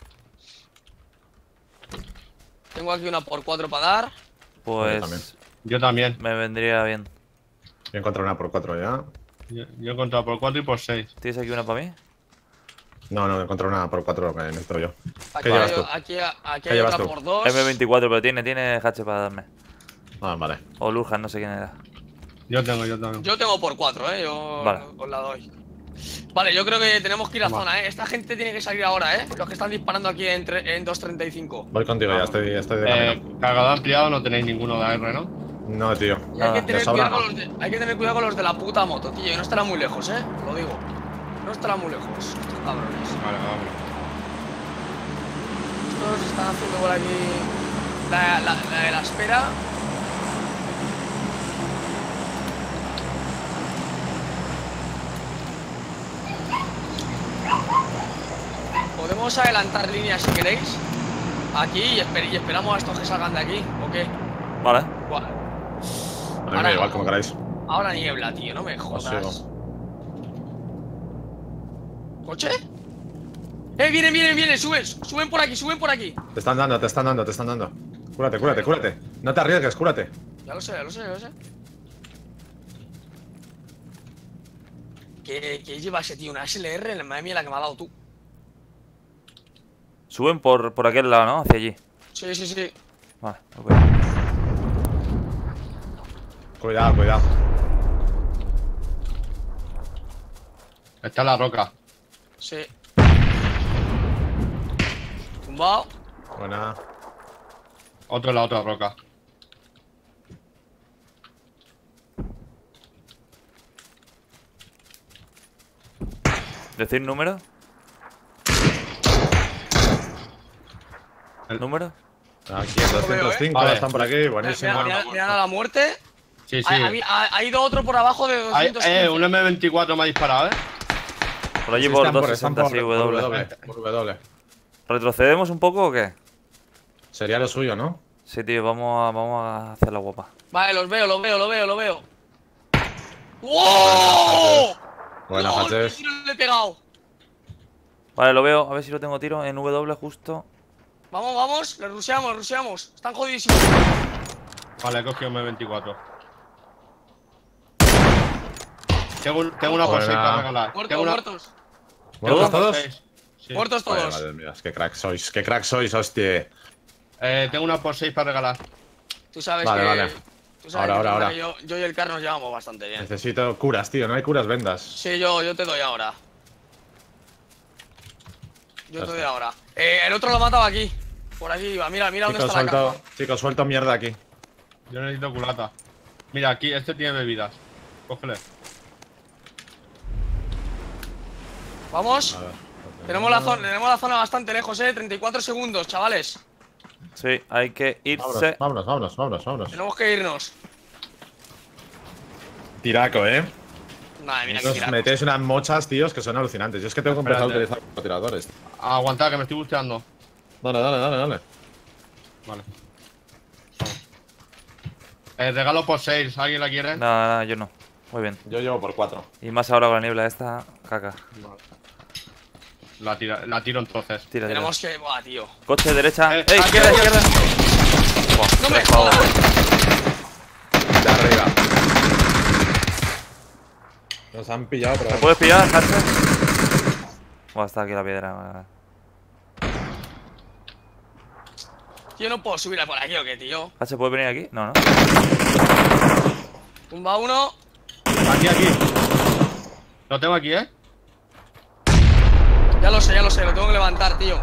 B: Tengo aquí una por cuatro para dar.
C: también.
D: Pues
A: Yo también.
D: me vendría bien.
C: Yo he encontrado una por cuatro ya.
A: Yo, yo he encontrado por cuatro y por seis.
D: ¿Tienes aquí una para mí?
C: No, no, he encontrado una por cuatro que necesito yo.
B: Aquí
C: ¿Qué llevas
B: hay,
C: tú?
B: aquí, aquí
C: ¿Qué
B: hay
C: llevas
B: otra
C: tú?
B: por dos.
D: M veinticuatro, pero tiene, tiene H para darme.
C: Ah, vale.
D: O Lurjan, no sé quién era.
A: Yo tengo, yo tengo.
B: Yo tengo por cuatro, eh. Yo
D: Vale.
B: os la doy. Vale, yo creo que tenemos que ir a
A: Toma.
B: zona, eh. Esta gente tiene que salir ahora, eh. Los que están disparando aquí en, tre- en dos treinta y cinco.
C: Voy contigo, ya estoy, estoy de
A: Eh,
C: camino.
A: cargador ampliado no tenéis ninguno de A R, ¿no?
C: No, tío.
B: Y hay,
D: Ah,
B: que
C: de
B: tener
C: sobra
B: cuidado
C: no.
B: con los de, hay que tener cuidado con los de la puta moto, tío. Y no estará muy lejos, eh. Lo digo. No estará muy lejos. Estos cabrones.
A: Vale, vamos.
B: Estos están haciendo por aquí la, la, la de la espera. Podemos adelantar líneas si queréis. Aquí y, esper- y esperamos a estos que salgan de aquí. ¿O qué?
D: Vale.
B: Buah,
C: A mí me
B: Ahora-
C: da igual, como queráis.
B: ahora niebla, tío. No me
C: Os
B: jodas.
C: sigo.
B: ¿Coche? ¡Eh, vienen, vienen, vienen! ¡Suben! ¡Suben por aquí! ¡Suben por aquí!
C: Te están dando, te están dando, te están dando. Cúrate, cúrate, cúrate. No te arriesgues, cúrate.
B: Ya lo sé, ya lo sé, ya lo sé. ¿Qué, qué lleva ese tío? Una S L R, madre mía, la que me ha dado tú.
D: Suben por, por aquel lado, ¿no? Hacia allí.
B: Sí, sí, sí.
D: Vale, ok.
C: Cuidado, cuidado.
A: Está en la roca.
B: Sí. Tumbado.
C: Buena.
A: Otro en la otra roca.
D: ¿Decir número?
A: El-
D: ¿Número?
C: Aquí en doscientos cinco
A: Vale.
C: están por aquí,
B: Mira,
C: buenísimo.
B: mira, mira a la muerte.
A: Sí, sí.
B: Ha, ha- ha ido otro por abajo de
A: Hay,
B: doscientos quince.
A: eh, un M veinticuatro me ha disparado, ¿eh?
D: Por allí
C: Sí,
D: por
C: están están
D: doscientos sesenta,
C: por-
D: sí,
C: por
D: W.
C: W. Por W.
D: ¿Retrocedemos un poco o qué?
C: Sería lo suyo, ¿no?
D: Sí, tío, vamos a, vamos a hacer la guapa.
B: Vale, los veo, los veo, los veo, los veo. ¡Wow!
C: Buenas
B: ¡Lol,
C: noches.
B: qué tiro le he pegado!
D: Vale, lo veo. A ver si lo tengo tiro en W justo.
B: Vamos, vamos, le rusheamos, rusheamos. Están jodidísimos.
A: Vale, he cogido M veinticuatro. Tengo, un- tengo una por
C: Buena.
A: seis para regalar.
B: Muertos,
A: Tengo una,
B: muertos.
C: ¿Muertos
A: tengo una por
C: todos?
A: seis. Sí.
B: Muertos
C: Joder,
B: todos.
C: madre mía, qué crack sois, qué crack sois, hostia.
A: Eh, tengo una por seis para regalar.
B: Tú sabes
C: Vale,
B: que.
C: vale.
B: Tú sabes
C: Ahora,
B: que
C: ahora,
B: que Yo, yo y el Car nos llevamos bastante bien.
C: Necesito curas, tío, no hay curas vendas.
B: Sí, yo, yo te doy ahora. Yo
C: Ya
B: te doy
C: está.
B: ahora. Eh, el otro lo ha matado aquí. Por aquí iba. Mira, mira dónde
C: Chicos,
B: está la
C: suelto,
B: caja.
C: chicos, suelto mierda aquí.
A: Yo necesito culata. Mira, aquí, este tiene bebidas. Cógele.
B: Vamos.
C: A ver.
B: Tenemos la, zona, tenemos la zona bastante lejos, eh. treinta y cuatro segundos, chavales.
D: Sí, hay que
C: Vámonos,
D: irse.
C: vámonos, vámonos, vámonos, vámonos.
B: Tenemos que irnos.
C: Tiraco, eh.
B: Madre mía, que
C: Nos
B: tirar.
C: metéis unas mochas, tíos, que son alucinantes. Yo es que tengo que empezar a
A: Espérate.
C: utilizar los tiradores.
A: Aguantad, que me estoy busteando.
C: Dale, dale, dale, dale.
A: Vale. Eh, regalo por seis. ¿Alguien la quiere?
D: Nada, nada, yo no. Muy bien.
C: Yo llevo por cuatro.
D: Y más ahora con la niebla esta, caca.
A: Vale. La, tira, la tiro entonces.
D: Tira, tira.
B: Tenemos que. Buah, tío.
D: Coche, derecha.
A: Eh,
D: ¡Ey,
A: aquí,
D: izquierda,
A: aquí.
D: izquierda! Buah,
B: ¡No me
D: por favor.
B: jodas!
C: De arriba. Nos han pillado, pero.
D: ¿Me puedes pillar, Hansen? Buah, está aquí la piedra. vale.
B: Yo no puedo subir a por aquí o qué, tío.
D: ¿Hansen puede venir aquí? No, no.
B: Tumba uno.
A: Aquí, aquí. Lo tengo aquí, ¿eh?
B: Ya lo sé, ya lo sé, lo tengo que levantar, tío.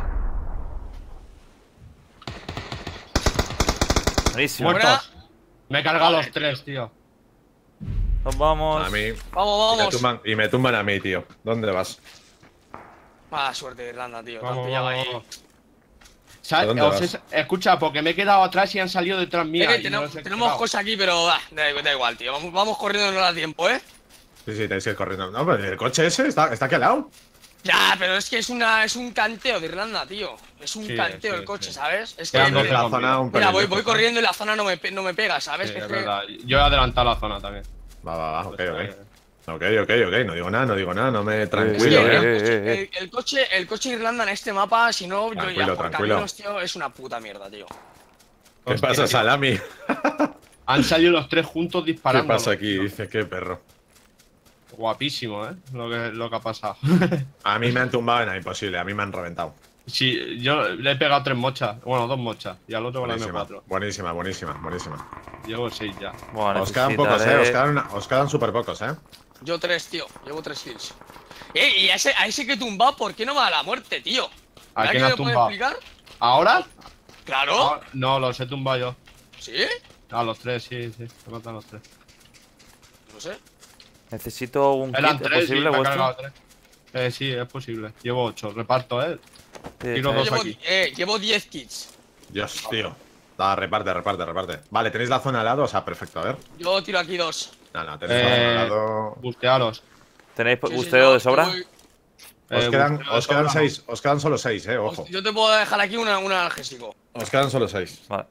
D: Buenísimo.
B: Buena.
A: Muertos. Me he cargado
B: Vale.
A: los tres, tío.
D: Nos vamos.
C: A mí.
B: Vamos,
C: Y me,
B: vamos.
C: tumban, y me tumban a mí, tío. ¿Dónde vas?
B: Mala suerte, Irlanda, tío. Te has
A: Vamos,
B: pillado
A: vamos,
B: ahí.
A: vamos. ¿Sabes?
C: ¿A dónde
A: Os
C: vas?
A: he- escucha, porque me he quedado atrás y han salido detrás mía.
B: Es que
A: y
B: tenemos,
A: no los he
B: tenemos
A: cargado.
B: cosas aquí, pero ah, da, da igual, tío. Vamos, vamos corriendo, no da tiempo, ¿eh?
C: Sí, sí, tenéis que ir corriendo. No, pero el coche ese está, está aquí al lado.
B: Ya, pero es que es una es un canteo de Irlanda, tío. Es un
A: Sí,
B: canteo
A: sí,
B: el coche,
A: sí.
B: ¿sabes? Es que
A: Quedan
C: En
A: doce
C: la
A: con
C: zona un
B: mira,
C: pelín
B: voy, voy
C: lejos, ¿no?
B: corriendo y la zona no me, pe- no me pega, ¿sabes?
A: Sí,
B: Que
A: es
B: es que-
A: verdad. Yo he adelantado la zona también.
C: Va, va, va, ok,
A: Entonces,
C: ok. Ok, ok, ok, no digo nada, no digo nada, no me...
B: Es
C: Tranquilo,
B: que
C: eh.
B: el,
D: eh,
B: coche,
D: eh, eh.
B: el- el coche, el coche de Irlanda en este mapa, si no, yo
C: Tranquilo,
B: ya por
C: tranquilo.
B: caminos, tío, es una puta mierda, tío.
C: ¿Qué
A: Hostia,
C: pasa,
A: tío.
C: Salami?
A: Han salido los tres juntos
C: ¿Qué
A: disparando.
C: pasa aquí? Dice, qué perro.
A: Guapísimo, ¿eh? Lo que, lo que ha pasado.
C: A mí me han tumbado en la imposible, a mí me han reventado.
A: Sí, yo le he pegado tres mochas. Bueno, dos mochas. Y al otro con la M
C: Buenísima,
A: cuatro.
C: buenísima, buenísima, buenísima.
A: Llevo seis ya.
D: Bueno,
C: Os quedan pocos, eh. Os
D: necesitaré-
C: quedan, os quedan súper pocos, eh.
B: Yo tres, tío. Llevo tres kills. Eh, y a ese, a ese que he tumbado, ¿por qué no me da la muerte, tío?
A: ¿A quién
B: ¿Alguien
A: has
B: me puede
A: tumbado?
B: explicar?
A: ¿Ahora?
B: Claro.
A: Ahora- No, los he tumbado yo.
B: ¿Sí?
A: A los tres, sí, sí. Me matan los tres.
B: No sé.
D: Necesito un
A: Eran
D: kit, ¿es
A: tres, sí,
D: posible
A: me he
D: vuestro?
A: cargado tres. Eh, sí, es posible. Llevo ocho. Reparto, ¿eh?
D: Sí,
A: Tiro
D: sí.
A: dos.
B: Llevo,
A: aquí.
B: eh, llevo diez kits.
C: Dios, tío. Da, reparte, reparte, reparte. Vale, ¿tenéis la zona al lado? O sea, perfecto, a ver.
B: Yo tiro aquí dos.
C: No, no, tenéis la zona al
A: Eh,
C: lado.
A: bustearos.
D: ¿Tenéis
B: Sí, sí,
D: busteo
B: yo-
D: de sobra?
B: yo voy-
C: Os
A: Eh,
C: quedan,
A: busteo de
C: os quedan
A: sobra.
C: seis, os quedan solo seis, eh, ojo.
B: Yo te puedo dejar aquí una, un analgésico.
C: Os quedan solo seis.
D: Vale.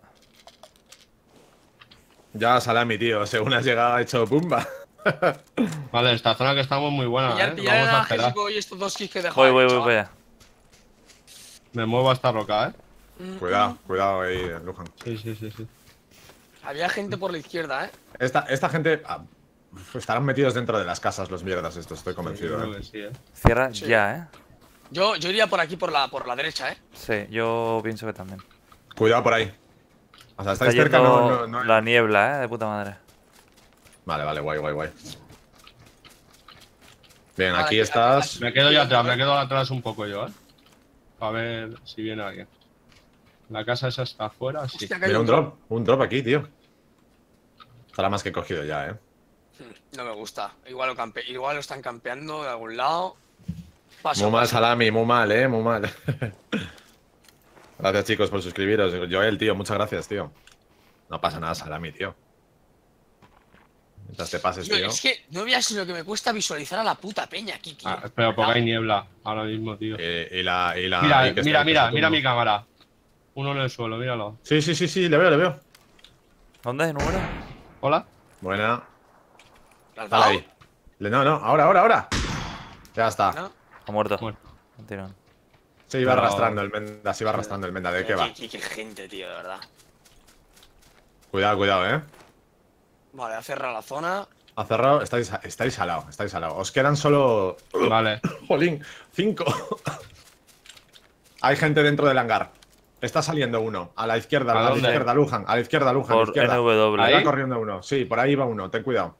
C: Ya, Salami, tío, según has llegado ha hecho pumba.
A: Vale, esta zona que estamos muy buena,
B: Pillar,
A: ¿eh?
B: pillar el
A: Vamos a esperar.
B: analgésico y estos dos kits que he dejado.
D: Voy,
B: ahí,
D: voy, voy,
B: chaval.
D: voy allá.
A: Me muevo a esta roca, ¿eh?
B: Mm,
C: Cuidado,
B: mm.
C: cuidado ahí, Lujan.
A: Sí, sí, sí, sí.
B: Había gente por la izquierda, ¿eh?
C: Esta, esta gente ah, estarán metidos dentro de las casas los mierdas estos, estoy
A: Yo
C: convencido,
A: creo
C: eh.
A: que sí, ¿eh?
D: Cierra
B: Sí.
D: ya, ¿eh?
B: Yo, yo iría por aquí, por la, por la derecha, ¿eh?
D: Sí, yo pienso que también.
C: Cuidado por ahí. O sea,
D: Está
C: estáis cerca,
D: yendo
C: no, no, no-
D: la niebla, ¿eh? De puta madre.
C: Vale, vale, guay, guay, guay. Bien,
B: Vale,
C: aquí
B: aquí-
C: estás.
B: aquí-
A: Me quedo ya atrás, me quedo atrás un poco yo, ¿eh? A ver si viene alguien. La casa esa está afuera, sí.
B: Hostia, que hay
C: Mira, un
B: un
C: drop, un drop aquí, tío. Estará más que cogido ya, eh.
B: Hmm, No me gusta. Igual lo, campe Igual lo están campeando de algún lado. Paso,
C: Muy mal,
B: paso.
C: Salami, muy mal, eh, muy mal. Gracias, chicos, por suscribiros. Joel, tío, muchas gracias, tío. No pasa nada, Salami, tío. Mientras te pases,
B: Tío,
C: tío.
B: es que no veas lo que me cuesta visualizar a la puta peña aquí, tío.
A: Ah, pero porque hay niebla ahora mismo, tío.
C: Eh, y la, y la,
A: Mira,
C: y que
A: mira,
C: está- que
A: mira,
C: está
A: mira
C: tumbo.
A: mi cámara. Uno en el suelo, míralo.
C: Sí, sí, sí, sí, le veo, le veo.
D: ¿Dónde es número?
A: Hola.
C: Buena.
B: ¿La has
C: Dale
B: dado?
C: ahí. Le- No, no, ahora, ahora, ahora. Ya está.
B: ¿No?
D: Ha muerto.
A: Muerto.
D: Un tirón.
C: Se iba
A: Pero-
C: arrastrando el Menda, se iba arrastrando el Menda. ¿De qué va?
B: Qué, qué- qué gente, tío, de verdad.
C: Cuidado, cuidado, eh.
B: Vale, ha cerrado la zona.
C: Ha cerrado, estáis, estáis al lado, estáis al lado. Os quedan solo.
A: Vale.
C: Jolín, cinco. Hay gente dentro del hangar. Está saliendo uno. A la izquierda,
A: ¿A
C: a, la
A: dónde?
C: izquierda, Lujan. A la izquierda, Lujan. A la
D: Por
C: izquierda.
D: N W.
A: Ahí.
C: Va corriendo uno. Sí, por ahí va uno. Ten cuidado.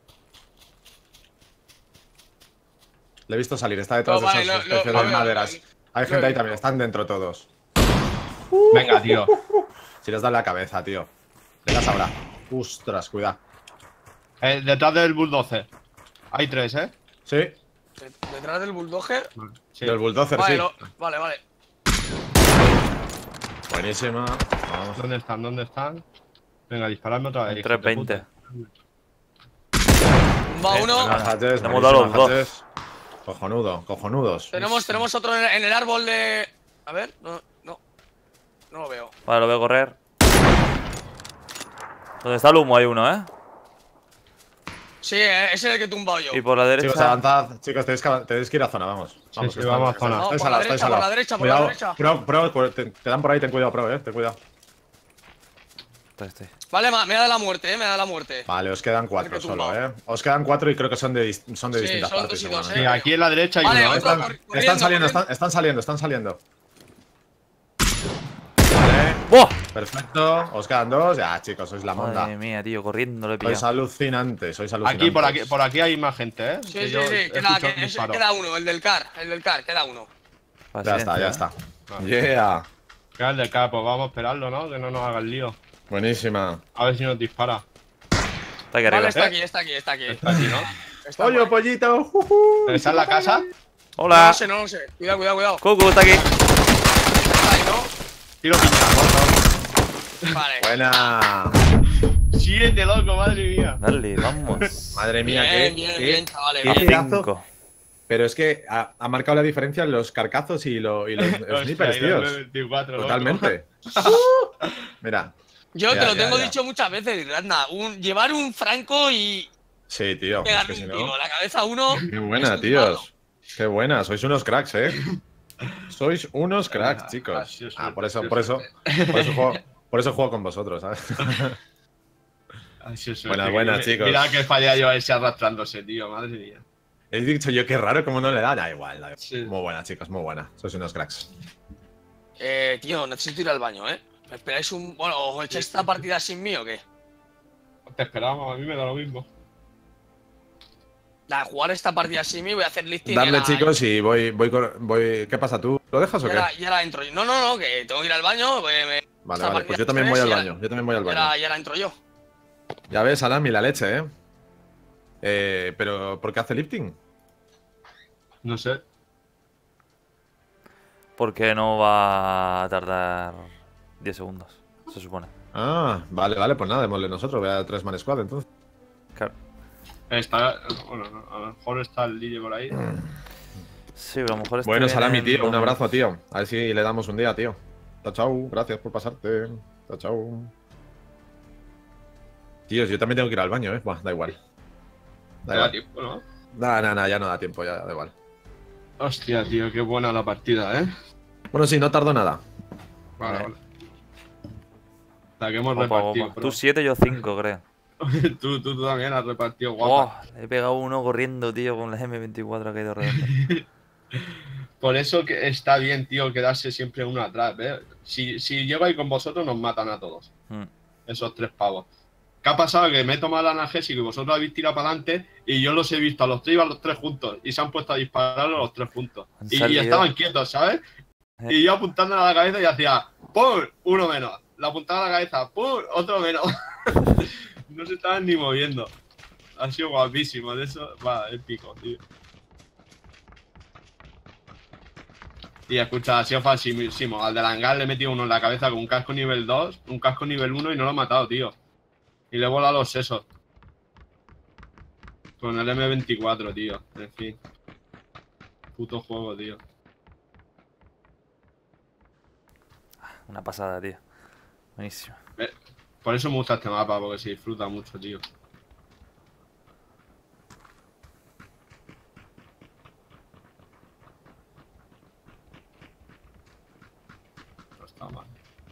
C: Le he visto salir. Está detrás
B: No,
C: de
B: vale,
C: esas
B: lo- lo-
C: especies
B: lo
C: de
B: veo,
C: maderas.
B: lo-
C: Hay
B: lo
C: gente
B: he
C: ahí
B: visto.
C: también. Están dentro todos.
A: Venga, tío.
C: Si les das la cabeza, tío. Le das ahora. Ostras, cuidado.
A: Eh, detrás del bulldozer. Hay tres, ¿eh?
C: Sí,
B: De- Detrás del bulldozer.
A: Sí.
C: del bulldozer,
B: Vale,
C: sí.
B: lo- vale, vale.
C: Buenísima. Vamos.
A: ¿Dónde están? ¿Dónde están? Venga, disparadme otra vez.
D: En
A: hijos de
D: tres veinte.
A: puta.
B: Va
C: Eh,
B: uno.
C: buenas, Hatches,
D: Le hemos dado
C: buenísima,
D: los dos.
C: Hatches. Cojonudo, cojonudos.
B: Tenemos, tenemos otro en el, en el árbol de. A ver, no, no. No lo veo.
D: Vale, lo veo correr. ¿Dónde está el humo? Hay uno, ¿eh?
B: Sí, eh, ese es el que he tumbado yo.
D: Y por la derecha.
C: Chicos, avanzad. Chicos, tenéis que, tenéis que ir a zona, vamos. Vamos,
A: sí,
C: que
A: vamos
C: están-
A: a zona.
C: Estáis
B: No, por
C: al
B: la
C: lado, estáis
B: derecha,
C: al
B: por
C: lado.
B: la derecha, por la
C: Cuidado,
B: derecha.
C: Pro, pro, te, te dan por ahí, ten cuidado, pro, eh. Ten cuidado.
D: Estoy, estoy.
B: Vale, ma- me da la muerte, eh, me da la muerte.
C: Vale, os quedan cuatro
B: Creo que
C: solo,
B: tumbado.
C: eh. Os quedan cuatro y creo que son de, dis- son de
B: Sí,
C: distintas
B: son
C: partes.
B: dos y dos,
A: Sí,
C: seguramente.
A: aquí en la derecha hay
B: Vale,
A: uno, ¿eh?
B: otro.
C: Están,
B: Cor-
C: están
B: corriendo,
C: saliendo,
B: corriendo.
C: están, están saliendo, están saliendo. Vale,
D: ¡Buah!
C: perfecto. Os quedan dos. Ya, chicos, sois la monda.
D: Madre mía, tío, corriendo lo he
C: Sois
D: pillado.
C: alucinantes, sois alucinantes.
A: Aquí, por aquí, por aquí hay más gente, ¿eh?
B: Sí,
A: Que
B: sí,
A: yo
B: sí,
A: he
B: queda,
A: escuchado
B: que-
A: un
B: ese-
A: disparo.
B: queda uno, el del car, el del car, queda uno.
C: Ya está, ya está.
A: Vale.
C: Yeah.
A: Queda el de acá, pues vamos a esperarlo, ¿no? Que no nos haga el lío.
C: Buenísima.
A: A ver si nos dispara.
D: Está aquí arriba.
B: Vale, está aquí, está aquí, está aquí.
A: Está aquí, ¿no?
B: Está
C: ¡Pollo,
B: guay.
C: pollito! Juju.
A: ¿Está en la casa?
B: No
D: Hola.
B: lo sé, no lo sé. Cuidado, cuidado, cuidado.
D: Cucu, está aquí.
B: Está ahí, ¿no?
A: Tiro piña,
B: Vale.
C: Buena.
A: Siete, loco, madre mía.
D: Dale, vamos.
C: Madre mía,
B: Bien,
C: qué,
B: bien,
C: qué-
B: bien, chavales.
C: qué
B: bien.
C: pedazo,
D: Cinco.
C: Pero es que ha, ha marcado la diferencia en los carcazos y, lo, y los
A: Hostia,
C: snipers,
A: y
C: tíos.
A: el veinticuatro, loco.
C: Totalmente. Mira.
B: Yo
C: Ya,
B: te lo
C: ya,
B: tengo
C: ya.
B: dicho muchas veces, Irlanda. Un, llevar un franco y
C: Sí, tío. Es
B: pegarle
C: que si
B: un
C: no...
B: tiro a la cabeza a uno.
C: Qué buena,
B: es un
C: tíos. Qué buena. Sois unos cracks, ¿eh? Sois unos cracks,
A: Ah,
C: chicos.
A: así es,
C: Ah, por eso,
A: así es.
C: por eso, por eso juego, por eso juego con vosotros, ¿sabes?
A: Ay, sí, sí,
C: Buenas,
A: que-
C: buenas,
A: que-
C: chicos.
A: Mira que falla yo ese arrastrándose, tío. Madre mía.
C: He dicho yo qué raro, como no le da. Da igual, da igual.
A: Sí.
C: Muy buena, chicos, muy buena. Sois unos cracks.
B: Eh, tío, necesito ir al baño, ¿eh? ¿Me esperáis un. Bueno, ¿os echáis esta partida sin mí o qué?
A: Te esperamos, a mí me da lo mismo.
B: Nada, jugar esta partida sin mí, voy a hacer listing. y
C: Darle,
B: ahora-
C: chicos, y voy, voy, cor- voy. ¿Qué pasa tú? ¿Lo dejas o
B: Y
C: qué?
B: ahora, y ahora entro yo. No, no, no, que tengo que ir al baño. pues me-
C: Vale,
B: esta
C: vale.
B: partida
C: Pues yo también voy
B: tres
C: al
B: y ahora-
C: baño. Yo también voy al
B: Y ahora,
C: baño.
B: y ahora entro yo.
C: Ya ves, Alami, la leche, ¿eh? Eh, pero ¿por qué hace lifting?
A: No sé.
D: Porque no va a tardar diez segundos, se supone.
C: Ah, vale, vale, pues nada, démosle nosotros. Voy a tres man squad entonces.
D: Claro.
A: Está. Bueno, a lo mejor está el Lille por ahí.
D: Sí, pero a lo mejor este
C: Bueno,
D: viene
C: Salami,
D: en
C: tío, un
D: los-
C: abrazo, tío. A ver si le damos un día, tío. Chao, chao. Gracias por pasarte. Chao, chao. Tíos, yo también tengo que ir al baño, ¿eh? Buah, da igual. Da
A: Da
C: igual.
A: tiempo, ¿no?
C: Nah, nah, nah, ya no da tiempo, ya da igual.
A: Hostia, tío, qué buena la partida, ¿eh?
C: Bueno, sí, no tardo nada.
A: Vale,
D: Vale.
A: vale. La que hemos
D: Opa,
A: repartido.
D: opa.
A: bro.
D: Tú siete, yo cinco, creo.
A: tú, tú, tú también has repartido
D: Oh,
A: guapa.
D: le he pegado uno corriendo, tío, con la eme veinticuatro que ha ido redondo.
A: Por eso que está bien, tío, quedarse siempre uno atrás, ¿ves? Si, si llego ahí con vosotros, nos matan a todos.
D: Hmm.
A: Esos tres pavos. ¿Qué ha pasado? Que me he tomado el analgésico y vosotros habéis tirado para adelante y yo los he visto a los tres y a los tres juntos. Y se han puesto a disparar a los tres juntos.
D: Han
A: Y, y
D: salido.
A: estaban quietos, ¿sabes?
D: Eh.
A: Y yo apuntando a la cabeza y hacía ¡pum! Uno menos. La apuntaba a la cabeza ¡pum! Otro menos. No se estaban ni moviendo. Ha sido guapísimo. De eso va, épico, tío. Y escucha, ha sido facilísimo. Al del hangar le he metido uno en la cabeza con un casco nivel dos, un casco nivel uno y no lo ha matado, tío. Y le he volado los sesos. Con el eme veinticuatro, tío. En fin. Puto juego, tío.
D: Una pasada, tío. Buenísimo.
A: Eh, Por eso me gusta este mapa, porque se disfruta mucho, tío. No está mal.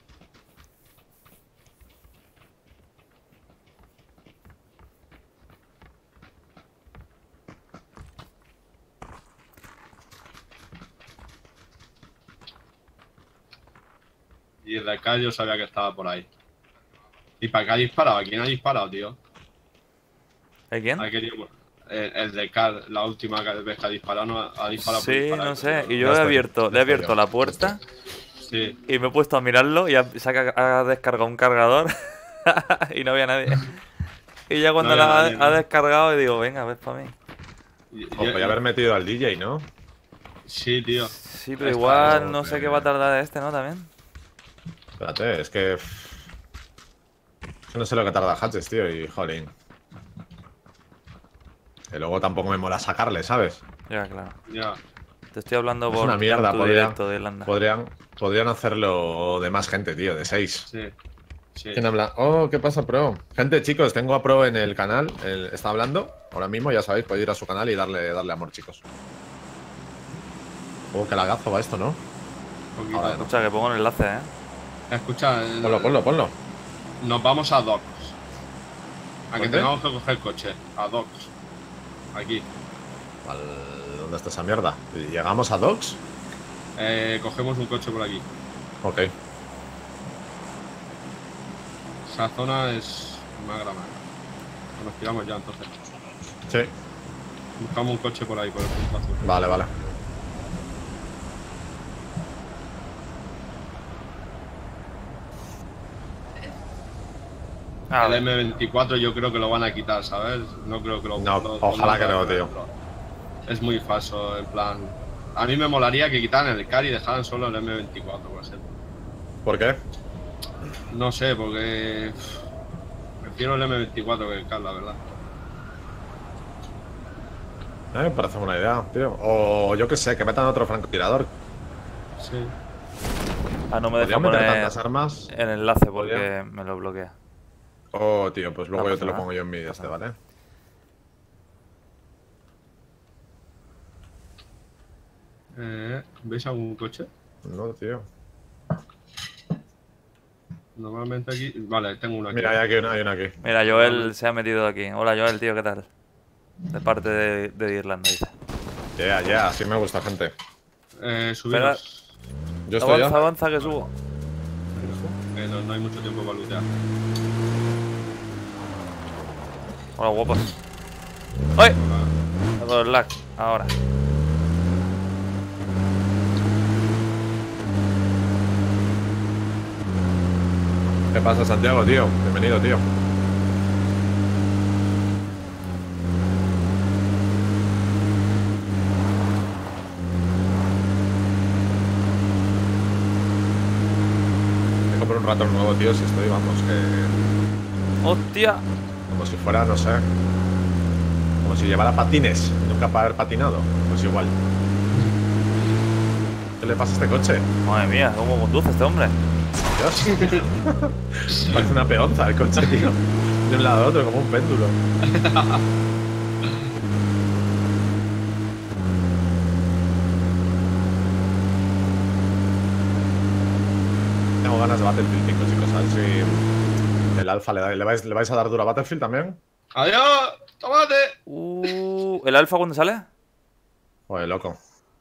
A: Y desde acá yo sabía que estaba por ahí. ¿Y para qué ha disparado? ¿A quién ha disparado, tío?
D: ¿El quién?
A: Ha querido- El, el de Car, la última vez que ha disparado, no ha, ha disparado por
D: Sí,
A: disparar,
D: no sé. Y
C: Ya
D: yo le he
C: estoy,
D: abierto,
C: ya
D: le he
C: estoy
D: abierto
C: yo.
D: la puerta
A: Sí.
D: y me he puesto a mirarlo y ha, se ha, ha descargado un cargador y no había nadie. Y ya cuando
A: No había
D: la ha,
A: nadie, ¿no?
D: ha descargado, digo, venga, ves para mí.
A: Y-
C: Os
A: y-
C: podía haber metido al D J, ¿no?
A: Sí, tío.
D: Sí, pero
A: Está
D: igual
C: bien,
D: no sé
C: eh.
D: qué va a tardar este, ¿no? También.
C: Espérate, es que. Es que no sé lo que tarda Hatches, tío, y jolín. Que luego tampoco me mola sacarle, ¿sabes?
D: Ya, claro.
A: Ya.
D: Te estoy hablando
C: Es
D: por
C: una mierda,
D: tu
C: podría-
D: directo de Irlanda.
C: Podrían, podrían hacerlo de más gente, tío, de seis.
A: Sí. Sí.
C: ¿Quién habla? Oh, ¿qué pasa, Pro? Gente, chicos, tengo a Pro en el canal. Él está hablando ahora mismo, ya sabéis, podéis ir a su canal y darle, darle amor, chicos. Oh, qué lagazo va esto, ¿no?
A: Poquito.
C: Ahora,
D: Escucha, que pongo el enlace, ¿eh?
A: Escucha, el-
C: Ponlo, ponlo, ponlo.
A: nos vamos a Docks. A que
C: ¿Dónde?
A: tengamos que coger coche. A Docks. Aquí.
C: Al- ¿Dónde está esa mierda? ¿Llegamos a Docks?
A: Eh, cogemos un coche por aquí.
C: Ok.
A: Esa zona es más grande. Nos tiramos ya entonces.
C: Sí.
A: Buscamos un coche por ahí, por el punto azul.
C: Vale, vale.
D: Ah,
A: El eme veinticuatro yo creo que lo van a quitar, ¿sabes? No creo que lo
C: No,
A: lo-
C: ojalá
A: lo-
C: que no, tío.
A: Es muy falso, en plan. A mí me molaría que quitaran el C A R y dejaran solo el eme veinticuatro, por ejemplo.
C: ¿Por qué?
A: No sé, porque. Prefiero el eme veinticuatro que el C A R, la verdad.
C: Eh, me parece buena idea, tío. O yo qué sé, que metan otro francotirador.
A: Sí.
D: Ah, no me deja
C: Podrían meter
D: poner
C: tantas armas.
D: el enlace porque
C: Podría.
D: me lo bloquea.
C: Oh, tío, pues luego
D: No
C: yo
D: pasa
C: te lo
D: nada.
C: pongo yo en mi este, ¿vale?
A: Eh, ¿Veis algún coche?
C: No, tío.
A: Normalmente aquí. Vale, tengo uno aquí.
C: Mira, hay aquí una, hay una aquí.
D: Mira, Joel se ha metido aquí. Hola, Joel, tío, ¿qué tal? De parte de, de Irlanda, dice.
C: Ya, yeah, ya, yeah, así me gusta, gente.
A: Eh, subiros.
C: Yo estoy
D: Avanza,
C: ya.
D: avanza, que subo.
A: Eh, no, no hay mucho tiempo para lootear.
D: Hola, guapos. ¡Ay! Me ha dado el lag. Ahora.
C: ¿Qué pasa, Santiago, tío? Bienvenido, tío. Me compro un ratón nuevo, tío, si estoy, vamos, que...
D: ¡Hostia!
C: Como si fuera, no sé... Como si llevara patines, nunca para haber patinado. Pues igual. ¿Qué le pasa a este coche?
D: Madre mía, ¿cómo conduce este hombre?
C: Dios. Parece una peonza el coche, tío. De un lado a otro, como un péndulo. Tengo ganas de Battlefield cinco, chicos. A ver si el alfa le, da, le, vais, le vais a dar duro a Battlefield también.
A: ¡Adiós! ¡Tómate!
D: Uh, ¿El alfa cuándo sale?
C: Joder, loco.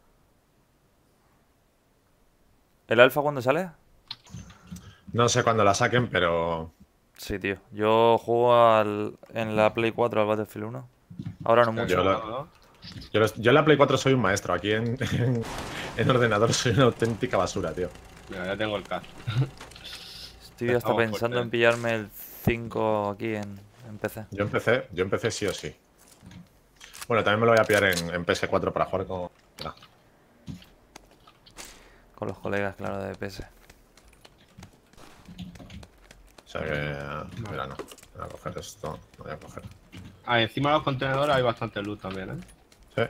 D: ¿El alfa cuándo sale?
C: No sé cuándo la saquen, pero...
D: Sí, tío. Yo juego al, en la Play cuatro al Battlefield uno. Ahora no mucho.
C: Yo, lo- yo, los- yo en la Play cuatro soy un maestro. Aquí en, en, en ordenador soy una auténtica basura, tío.
A: Mira, ya tengo el car.
D: Estoy hasta
A: Estamos
D: pensando
A: fuertes.
D: en pillarme el cinco aquí en, en P C.
C: Yo empecé, yo empecé sí o sí. Bueno, también me lo voy a pillar en, en P S cuatro para jugar con... Ah,
D: Con los colegas, claro, de P S.
C: o sea que... Mira, no. Voy a coger esto. No voy a coger.
A: Ah, encima de los contenedores hay bastante loot también, ¿eh?
C: Sí.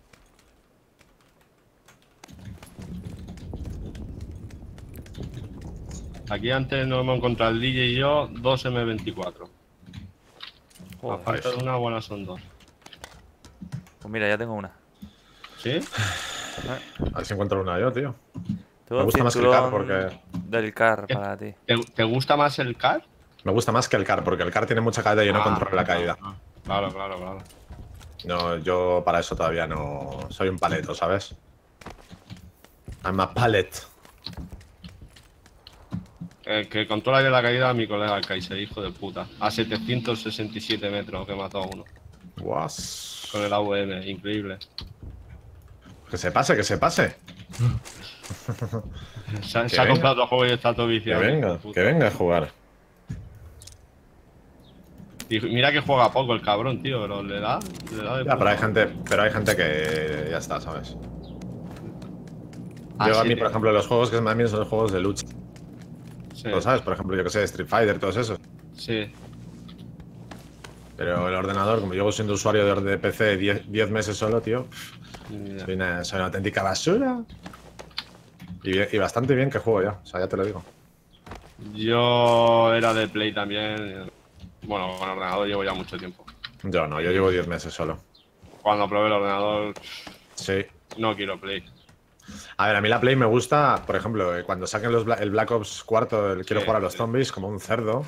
A: Aquí antes nos hemos encontrado el D J y yo, dos eme veinticuatro.
D: Joder.
A: Aparte de una buena son dos.
D: Pues mira, ya tengo una.
A: ¿Sí?
C: A ver si encuentro una yo, tío.
D: Tengo
C: Me gusta más que el
D: cinturón
C: car porque...
D: del car
A: ¿Qué?
D: para ti.
A: ¿Te, te gusta más el car?
C: Me gusta más que el car, porque el car tiene mucha caída y yo no
A: Ah,
C: controlo la caída.
A: ah, Claro, claro, claro.
C: No, yo para eso todavía no... Soy un paleto, ¿sabes? I'm a pallet.
A: El que controla de la caída mi colega el Kaiser, hijo de puta. A setecientos sesenta y siete metros que mató a uno.
C: Guas.
A: Con el A V M, increíble.
C: Que se pase, que se pase.
A: Se, ha-
C: Que
A: se ha
C: venga.
A: comprado otro juego y está todo
C: Que
A: viciado.
C: venga,
A: hijo de puta.
C: que venga a jugar.
A: Y mira que juega poco el cabrón, tío, pero le da, le da de
C: Ya, pero hay
A: puta
C: gente, pero hay gente que ya está, ¿sabes?
A: Ah,
C: Yo a
A: sí,
C: mí,
A: tío.
C: por ejemplo, los juegos que más bien son los juegos de lucha.
A: Sí,
C: ¿Lo sabes? Por ejemplo, yo que sé, Street Fighter, todos esos.
A: sí.
C: Pero el ordenador, como llevo siendo usuario de, de P C diez meses solo, tío,
A: Ya.
C: soy una, soy una auténtica basura. Y, bien- y bastante bien que juego ya, o sea, ya te lo digo.
A: Yo era de Play también. Bueno, con ordenador llevo ya mucho tiempo.
C: Yo no, yo llevo diez meses solo.
A: Cuando probé el ordenador,
C: Sí.
A: no quiero Play.
C: A ver, a mí la Play me gusta, por ejemplo, eh, cuando saquen los Bla- el Black Ops cuarto, el quiero
A: Sí,
C: jugar a los
A: sí.
C: zombies como un cerdo.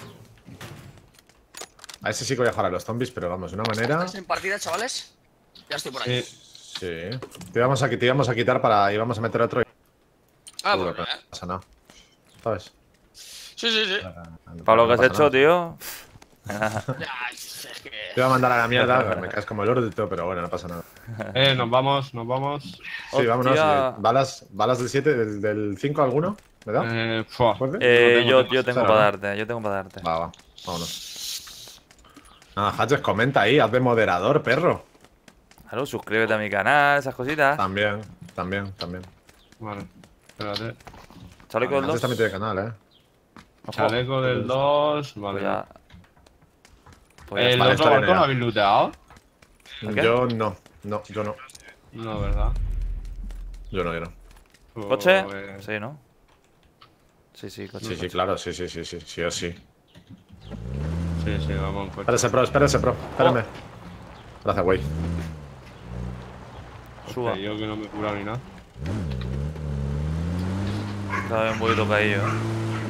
C: A ese sí que voy a jugar a los zombies, pero vamos, de una manera...
B: ¿Estáis en partida, chavales? Ya estoy por aquí.
A: Sí.
C: Sí. Te íbamos a, te íbamos a quitar para... íbamos a meter otro y...
B: Ah,
C: seguro
B: pues
C: que
B: mira.
C: no pasa nada. ¿Sabes?
B: Sí, sí, sí.
D: Para lo que
C: No
D: has
C: pasa
D: hecho,
C: nada.
D: tío.
B: Ya, es que...
C: Te iba a mandar a la mierda, me caes como el oro y todo, pero bueno, no pasa nada.
A: Eh, nos vamos, nos vamos.
C: Sí, vámonos.
D: Hostia.
C: eh, ¿Balas, balas del siete, del, del cinco alguno? ¿Me da?
A: Eh, fua.
C: ¿Fuerte?
D: Eh,
A: tengo,
D: yo,
A: tengo
D: yo tengo
C: cero,
D: para
C: ¿no?
D: darte, yo tengo para darte.
C: Va, va, vámonos. Nada, Hatches, comenta ahí, haz de moderador, perro.
D: Claro, suscríbete a mi canal, esas cositas.
C: También, también, también.
A: Vale, espérate.
D: Chaleco del
C: Hatches
D: dos.
C: también tiene canal, eh.
D: Ojo.
A: Chaleco del dos.
D: Pues
A: Vale.
D: ya. Pues ya
A: ¿El
D: está.
C: Vale,
A: otro
C: está bien
A: barco lo
C: ya.
A: habéis looteado?
D: ¿El qué?
C: Yo no. No, yo no.
A: No, ¿verdad?
C: Yo no quiero.
D: ¿Coche?
A: Pues,
D: Sí, ¿no? Sí, sí, coche.
C: Sí, sí,
D: coche.
C: claro, sí, sí, sí, sí, sí o sí.
A: Sí, sí, vamos en coche.
C: Espérese, pro, espérese, pro. Espérame. Gracias, güey.
D: Suba.
A: Que yo que no me he curado ni nada.
D: Estaba un poquito caído, ¿eh?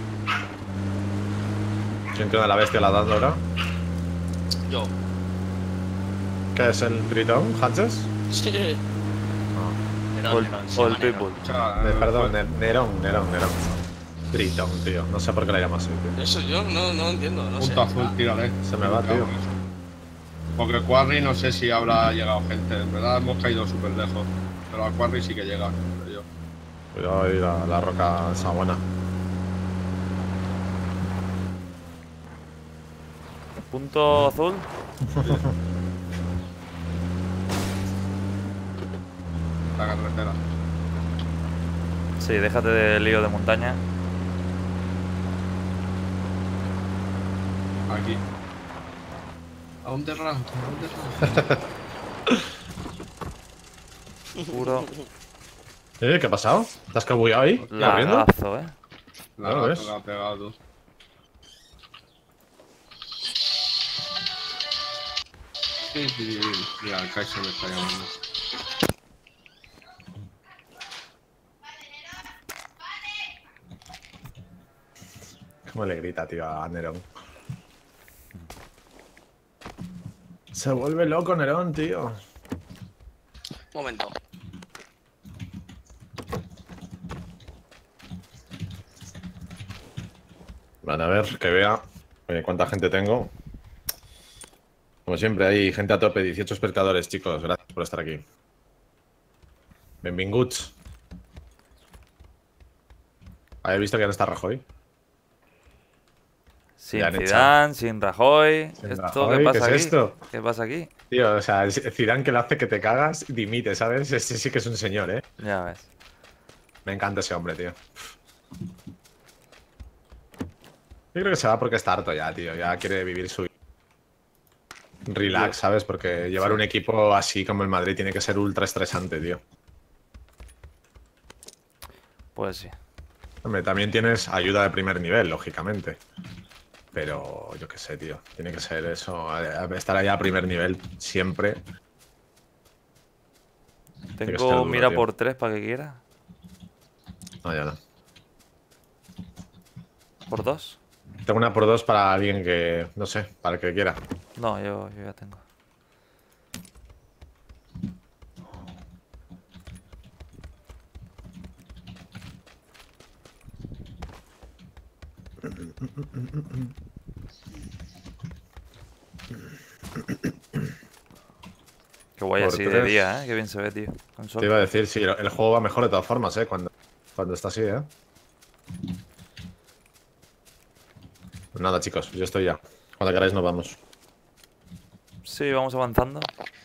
C: ¿Quién tiene la bestia la dando ahora?
B: Yo.
C: ¿Qué es el Tritón, Hatches?
B: Sí. Nerón,
D: O el,
B: Nerón, se
D: o el
B: llama Nerón.
D: Pitbull.
A: Escucha,
C: Eh,
A: eh,
C: perdón,
A: pues,
C: Ne- Nerón, Nerón, Nerón. Tritón, tío. No sé por qué la llamas así, tío.
B: Eso yo no, no entiendo, no sé.
A: punto azul, tírale.
C: Se me va, tío.
A: Porque Quarry no sé si habrá llegado gente. En verdad hemos caído súper lejos. Pero a Quarry sí que llega, creo yo.
C: Cuidado ahí, la, la roca esa buena.
D: Punto azul.
A: La carretera.
D: Sí, déjate de lío de montaña.
A: Aquí. ¿A dónde ra? ¿A dónde ra?
D: Puro
C: ¿Eh? ¿Qué ha pasado? ¿Te has cabullado ahí? ¿Corriendo?
D: lagazo, ¿eh?
A: La
C: ¿Lo
A: gato
C: ves?
A: que ha pegado tú. Sí, sí, sí. Mira, el Kaiser me está llamando.
C: ¿Cómo le grita, tío, a Nerón? Se vuelve loco Nerón, tío.
B: Momento.
C: Van a ver, que vea eh, cuánta gente tengo. Como siempre, hay gente a tope, dieciocho espectadores, chicos. Gracias por estar aquí. Benvinguts. ¿Habéis visto que no está Rajoy?
D: Sin
C: Ya han echado.
D: Zidane, sin Rajoy.
C: Sin
D: ¿Esto
C: Rajoy,
D: qué pasa
C: ¿qué es
D: aquí?
C: esto?
D: ¿Qué pasa aquí?
C: Tío, o sea, es Zidane que lo hace que te cagas, dimite, ¿sabes? Ese sí que es un señor, ¿eh?
D: Ya ves.
C: Me encanta ese hombre, tío. Yo creo que se va porque está harto ya, tío. Ya quiere vivir su relax, ¿sabes? Porque llevar un equipo así como el Madrid tiene que ser ultra estresante, tío.
D: Pues sí.
C: Hombre, también tienes ayuda de primer nivel, lógicamente. Pero yo qué sé, tío. Tiene que ser eso. eh, Estar allá a primer nivel siempre. que ser
D: Tengo
C: duro,
D: mira
C: tío.
D: por tres para que quiera.
C: No, ya no.
D: ¿Por dos?
C: Tengo una por dos para alguien que, no sé, para el que quiera.
D: No, yo, yo ya tengo. Qué guay
C: Por
D: así de
C: tres.
D: día, ¿eh? Qué bien se ve, tío. Con sol.
C: Te iba a decir, sí, el juego va mejor de todas formas, ¿eh? Cuando, cuando está así, ¿eh? Pues nada, chicos, yo estoy ya. Cuando queráis nos vamos.
D: Sí, vamos avanzando.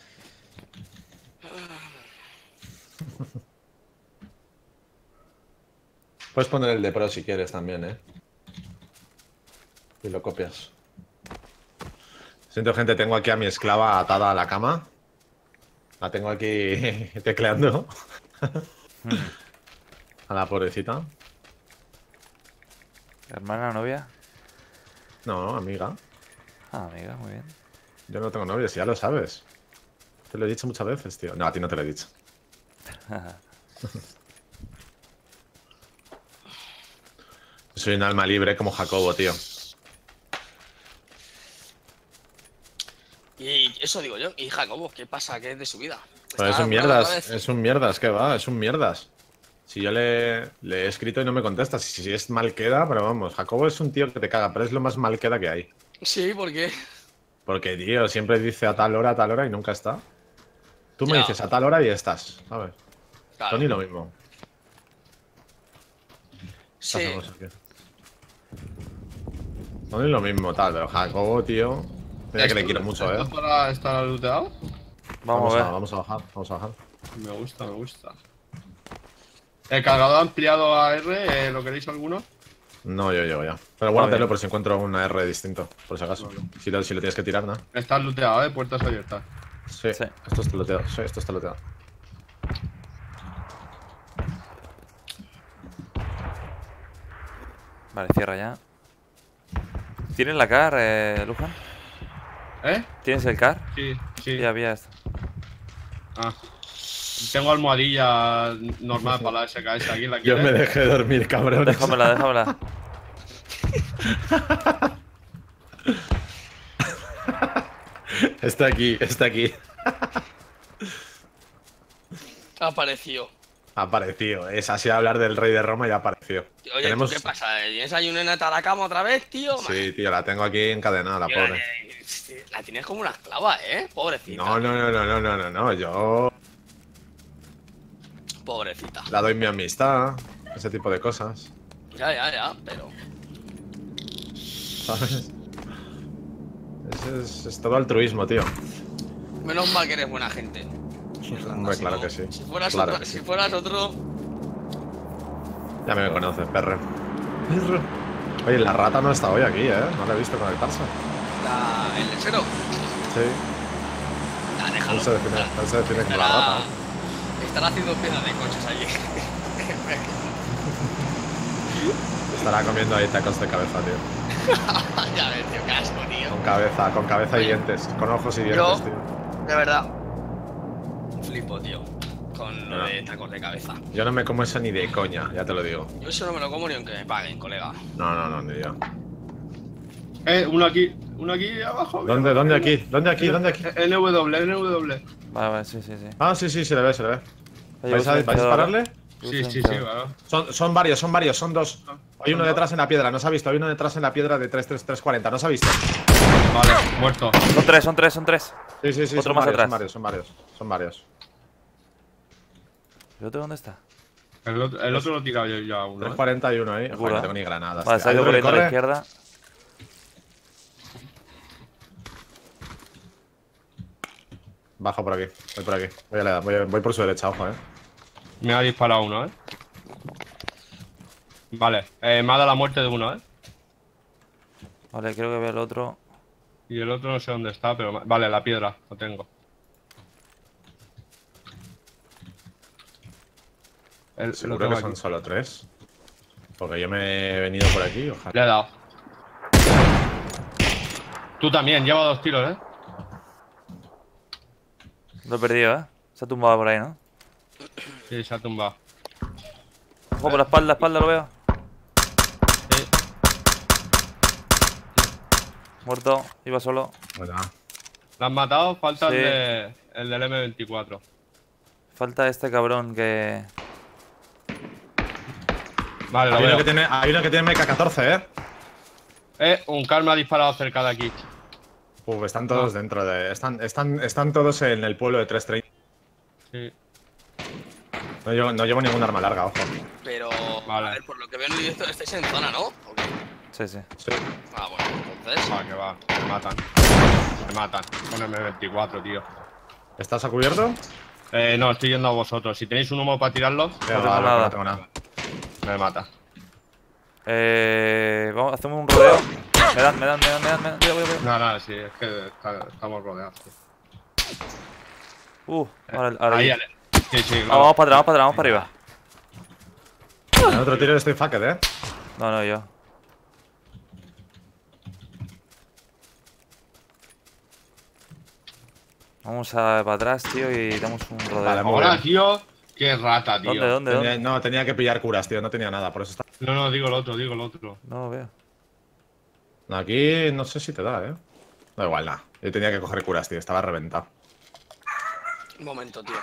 C: Puedes poner el de pro si quieres también, ¿eh? Y lo copias. Siento, gente, tengo aquí a mi esclava atada a la cama. La tengo aquí tecleando. A la pobrecita.
D: Hermana, novia.
C: No, amiga.
D: Ah, amiga, muy bien.
C: Yo no tengo novia, si ya lo sabes. Te lo he dicho muchas veces, tío. No, a ti no te lo he dicho. Soy un alma libre como Jacobo, tío.
B: Y eso digo yo. Y Jacobo, ¿qué pasa? ¿Qué es de su vida?
C: Pero es
B: ¿Está
C: un
B: curado otra
C: mierdas,
B: vez?
C: es un mierdas, ¿qué va? Es un mierdas. Si yo le, le he escrito y no me contesta, si, si es mal queda, pero vamos, Jacobo es un tío que te caga, pero es lo más mal queda que hay.
B: Sí, porque.
C: Porque, tío, siempre dice a tal hora, a tal hora y nunca está. Tú me
B: Ya.
C: dices a tal hora y estás, ¿sabes?
B: Claro.
C: Tony lo mismo. ¿Qué
B: Sí.
C: hacemos aquí? Tony lo mismo, tal, pero Jacobo, tío. Mira que le quiero mucho, ¿eh?
A: ¿Esto para estar looteado?
D: Vamos, a ver.
C: vamos a bajar, vamos a bajar.
A: Me gusta, me gusta. ¿El cargador ampliado a R? eh, ¿Lo queréis alguno?
C: No, yo llego ya. Pero guárdatelo
D: bien.
C: por si encuentro una R distinto, por si acaso. Si lo, si lo tienes que tirar, ¿no?
A: Estás looteado, ¿eh? Puertas abiertas.
C: Sí,
D: Sí.
C: esto está looteado. Sí, esto está looteado.
D: Vale, cierra ya. ¿Tienes la car, eh, Luján?
A: ¿Eh?
D: ¿Tienes el car?
A: Sí, sí.
D: Ya había esto.
A: Ah. Tengo almohadilla normal para la S K S aquí. ¿La
C: Yo me
A: quieres?
C: dejé dormir, cabrón.
D: Déjamela, déjamela.
C: Está aquí, está aquí.
B: Ha aparecido.
C: Ha aparecido. Es así hablar del rey de Roma y ha aparecido.
B: Oye,
C: Tenemos...
B: ¿tú qué pasa? ¿Tienes ahí una neta a la cama otra vez, tío?
C: Sí, tío, la tengo aquí encadenada, la
B: Tío,
C: pobre.
B: eh, La tienes como una esclava, ¿eh? Pobrecita.
C: No, no, no, no, no, no, no, no. Yo
B: Pobrecita.
C: la doy mi amistad, ese tipo de cosas.
B: Ya, ya, ya, pero.
C: ¿Sabes? Es, es, es todo altruismo, tío.
B: Menos mal que eres buena gente.
C: Hombre,
B: Si
C: claro
B: no,
C: que sí.
B: Si fueras,
C: Claro
B: otro,
C: que
B: si
C: sí.
B: fueras otro.
C: Ya me conoces, perro. Perro. Oye, la rata no está hoy aquí, ¿eh? No la he visto conectarse.
B: La, el lechero.
C: Sí.
B: Ya, déjalo.
C: Él se define, él se define como la
B: Estará,
C: rata.
B: estará haciendo piezas de coches allí.
C: Estará comiendo ahí tacos de cabeza, tío.
B: Ya ves, tío, qué asco, tío.
C: Con cabeza, con cabeza y
B: Oye,
C: dientes. Con ojos y dientes,
B: yo-
C: tío.
B: De verdad. Flipo, tío. Con lo
C: No.
B: de tacos de cabeza.
C: Yo no me como eso ni de coña, ya te lo digo.
B: Yo eso no me lo como ni aunque me paguen, colega.
C: No, no, no, ni yo.
A: Eh, uno aquí. Uno aquí abajo. mira.
C: ¿Dónde, dónde aquí? ¿Dónde aquí? ¿Dónde aquí?
A: N W, N W.
D: Vale, vale, sí, sí, sí.
C: Ah, sí, sí, se le ve, se le ve.
D: Oye,
C: ¿Vais a,
D: usa
C: vais a
D: silenciador,
C: dispararle?
D: ¿eh?
A: Sí,
D: Usa
A: sí, sí,
D: silenciador.
A: claro.
C: Son, son varios, son varios, son dos. Hay uno
A: ¿Son
C: detrás en la piedra, no se ha visto. Hay uno detrás en la piedra de tres tres tres cuarenta, no se ha visto.
A: Vale, muerto.
D: Son tres, son tres, son tres.
C: Sí, sí, sí,
D: Otro
C: son
D: más
C: varios,
D: atrás.
C: son varios, son varios, son varios.
D: ¿El otro dónde está?
A: El otro, el otro lo he tirado yo ya a uno.
C: tres
A: ¿eh?
C: cuarenta y uno ahí.
D: Seguro,
C: Joder, no
D: ¿eh?
C: tengo ni granadas.
D: Vale,
C: tío.
D: se ha
C: Hay
D: ido
C: otro que
D: corriendo a la
C: corre.
D: izquierda.
C: Bajo por aquí, voy por aquí. Voy, a la- voy, voy por su derecha, ojo, eh.
A: Me ha disparado uno, ¿eh? Vale, eh, me ha dado la muerte de uno, ¿eh?
D: Vale, creo que veo el otro.
A: Y el otro no sé dónde está, pero... ma- Vale, la piedra, lo tengo. El, lo
C: Seguro
A: tengo
C: que son
A: aquí.
C: solo tres. Porque yo me he venido por aquí, ojalá.
A: Le he dado. Tú también, lleva dos tiros, ¿eh?
D: Lo he perdido, ¿eh? Se ha tumbado por ahí, ¿no?
A: Sí, se ha tumbado.
D: Ojo, por la espalda, la espalda lo veo.
A: Sí.
D: Muerto, iba solo.
C: Bueno,
A: ¿La has matado? Falta
D: Sí.
A: el, de, el del M veinticuatro.
D: Falta este cabrón que...
A: Vale, lo
C: hay, uno
A: veo.
C: que tiene, hay uno que tiene M K catorce, eh.
A: Eh, un car me ha disparado cerca de aquí.
C: Uf, están todos dentro de. Están, están, están todos en el pueblo de tres treinta.
A: Sí.
C: No llevo, no llevo ningún arma larga, ojo.
B: Pero,
A: Vale.
B: a ver, por lo que veo en el directo, estáis en zona, ¿no? ¿O qué?
D: Sí, sí.
C: Sí.
B: Ah, bueno, entonces.
A: Va, que va. Me matan. Me matan. Con M veinticuatro, tío.
C: ¿Estás a cubierto?
A: Eh, no, estoy yendo a vosotros. Si tenéis un humo para tirarlo,
C: Venga,
D: tengo
C: va, loco,
D: nada.
C: no tengo nada.
A: me mata.
D: Eh... Vamos, hacemos un rodeo. Me dan, me dan, me dan, me dan, me dan. Voy, voy, voy.
A: No, no, sí, es que está- estamos rodeados. Tío.
D: Uh, ahora, ahora
A: Ahí,
D: aquí.
A: Ale. Sí, sí,
D: Vamos,
A: claro.
D: vamos para atrás, vamos para atrás, vamos para arriba.
C: En otro tiro estoy fucked, eh.
D: No, no, yo. Vamos a, para atrás, tío, y damos un rodeo.
C: Vale, muy
A: Ahora,
C: bien.
A: tío, qué rata, tío.
D: ¿Dónde, dónde,
C: Tenía-
D: dónde?
C: no, tenía que pillar curas, tío. No tenía nada, por eso está.
A: No, no, digo el otro, digo el otro.
D: No lo veo.
C: Aquí no sé si te da, eh. Da igual, nada. Yo tenía que coger curas, tío. Estaba reventado.
B: Un momento, tío.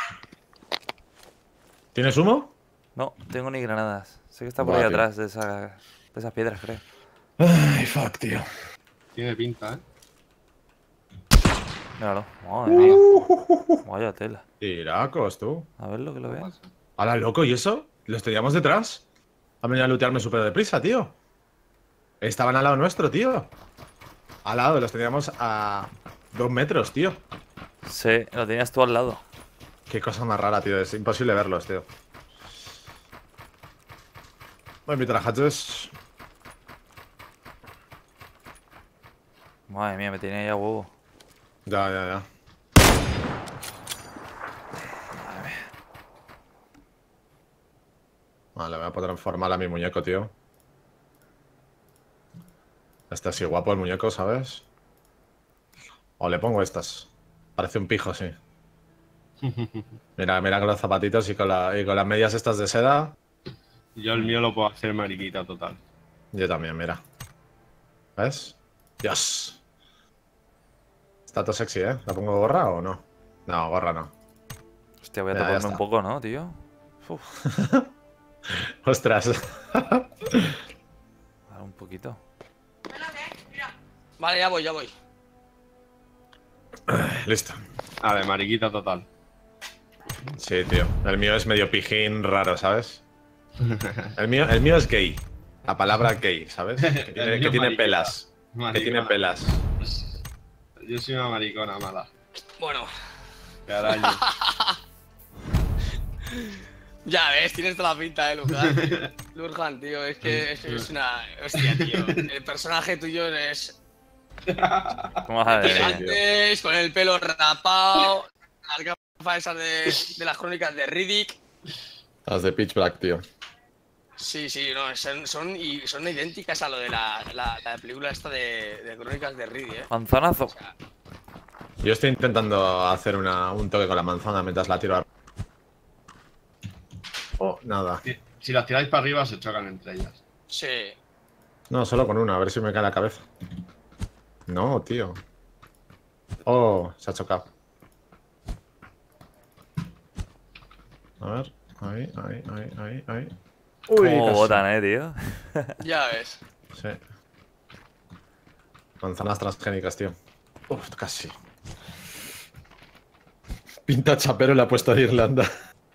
C: ¿Tienes humo?
D: No, tengo ni granadas. Sé que está por
C: Buah,
D: ahí
C: tío.
D: atrás de, esa, de esas piedras, creo.
C: Ay, fuck, tío.
A: Tiene pinta, ¿eh?
D: Míralo. Madre mía. Vaya tela.
C: Tiracos, tú.
D: A ver lo que lo vea.
C: Hala, loco, ¿y eso? ¿Los teníamos detrás? Han venido a lootearme súper deprisa, tío. Estaban al lado nuestro, tío. Al lado, los teníamos a dos metros, tío.
D: Sí, lo tenías tú al lado.
C: Qué cosa más rara, tío. Es imposible verlos, tío. Voy a invitar a Hatches.
D: Madre mía, me tenía ya huevo.
C: Ya, ya, ya. Vale, voy a poder transformar a mi muñeco, tío. Este así guapo el muñeco, ¿sabes? O le pongo estas. Parece un pijo, sí. Mira, mira con los zapatitos y con, la, y con las medias estas de seda.
A: Yo el mío lo puedo hacer mariquita total.
C: Yo también, mira. ¿Ves? Dios. Está todo sexy, ¿eh? ¿La pongo gorra o no? No, gorra no.
D: Hostia, voy a
C: Ya, ya
D: taparme
C: está.
D: un poco, ¿no, tío? Uf,
C: Ostras.
D: ahora un poquito.
B: Vale, ya voy, ya voy.
C: Listo.
A: A ver, mariquita total.
C: Sí, tío. El mío es medio pijín raro, ¿sabes? El mío, el mío es gay. La palabra gay, ¿sabes? Que
A: El
C: tiene,
A: mío
C: que
A: es
C: tiene
A: mariquita.
C: pelas. Que
A: Maricona.
C: tiene pelas.
A: Yo soy una maricona mala.
B: Bueno,
A: Qué araña.
B: ya ves, tienes toda la pinta, eh, Lurhan. Lurhan, tío, es que es, que es una. Hostia, tío. El personaje tuyo es.
D: ¿Cómo vas a
C: Sí,
D: decir?
C: tío.
B: Tirantes, con el pelo rapado, las gafas esas de, de las crónicas de Riddick.
C: Las de Pitch Black, tío.
B: Sí, sí, no, son, son, y son idénticas a lo de la, la, la película esta de, de crónicas de Riddick, eh.
D: Manzanazo.
B: O sea,
C: Yo estoy intentando hacer una, un toque con la manzana mientras la tiro a... Oh, nada.
A: Si, si las tiráis para arriba se chocan entre ellas.
B: sí.
C: No, solo con una, a ver si me cae la cabeza. No, tío. Oh, se ha chocado. A ver, ahí, ahí, ahí, ahí, ahí. Uy,
D: ¿Cómo
C: casi.
D: botan, eh, tío?
B: Ya ves.
C: Sí. Manzanas transgénicas, tío. Uf, casi. Pinta chapero le ha puesto de Irlanda.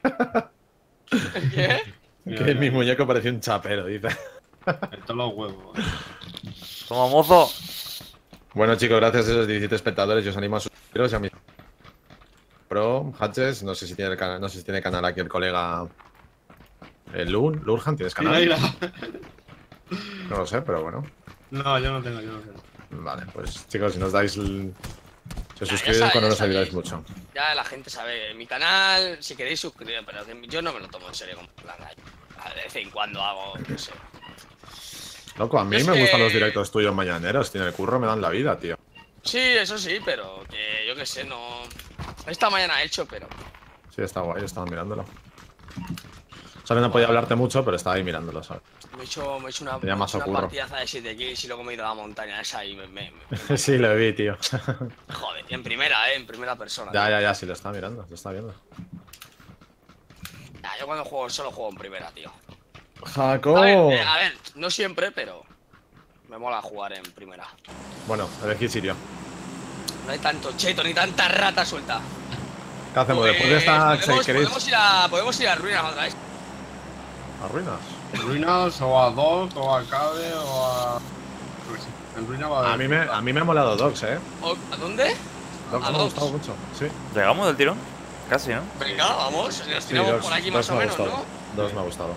B: ¿Qué?
A: Mira,
C: Que
A: mira,
C: mi
A: mira.
C: muñeco parecía un chapero, dice.
A: Estos los huevos. eh.
D: Toma, mozo.
C: Bueno, chicos, gracias a esos diecisiete espectadores. Yo os animo a suscribiros y a mi Pro, Hatches. No sé si tiene el canal, no sé si tiene canal aquí el colega. El Lun, Lurhan, ¿tienes canal?
A: Mira, mira.
C: No lo sé, pero bueno.
A: No, yo no tengo, yo no tengo.
C: Vale, pues chicos, si nos dais. el- Si os
B: Ya, ya
C: suscribís,
B: sabéis,
C: cuando
B: ya
C: nos ayudáis
B: sabéis.
C: mucho.
B: Ya la gente sabe mi canal, si queréis suscribiros, pero que yo no me lo tomo en serio como plan. De vez en cuando hago, no sé.
C: Loco, a mí
B: Es
C: me
B: que-
C: gustan los directos tuyos mañaneros. Tiene el curro, me dan la vida, tío.
B: Sí, eso sí, pero que yo qué sé, no. Esta mañana he hecho, pero.
C: Sí, está guay, estaba mirándolo. Solo no podía hablarte mucho, pero estaba ahí mirándolo, ¿sabes?
B: Me he hecho, me he hecho una,
C: Tenía
B: me he
C: más
B: hecho una
C: ocurro.
B: partidaza de siete kills y luego me he ido a la montaña esa y me. me- me-
C: Sí, lo vi, tío.
B: joder, en primera, eh, en primera persona.
C: Ya,
B: tío.
C: ya, ya, sí, lo estaba mirando, lo estaba viendo.
B: Ya, yo cuando juego solo juego en primera, tío.
C: ¡Jaco!
B: A ver, eh, a ver, no siempre, pero. Me mola jugar en primera.
C: Bueno, elegí Sirio.
B: No hay tanto cheto ni tanta rata suelta.
C: ¿Qué hacemos?
B: Pues,
C: Después de esta,
B: podemos,
C: ¿queréis?
B: podemos ir a, podemos ir a ruinas otra vez.
C: ¿A ruinas?
A: Ruinas o a Dog o a Cabe o a. En Ruina va a
C: A mí, me, a mí me ha molado Dogs, ¿eh?
B: ¿O- ¿A dónde?
C: Dogs
B: ¿A
C: me ha
B: Dogs?
C: gustado mucho, sí.
D: ¿Llegamos del tirón? Casi, ¿no?
B: Venga, vamos, nos
C: Sí,
B: tiramos
C: Dogs,
B: por aquí
C: Dogs
B: más o
C: me ha
B: menos,
C: gustado.
B: ¿no?
C: Dogs me ha gustado.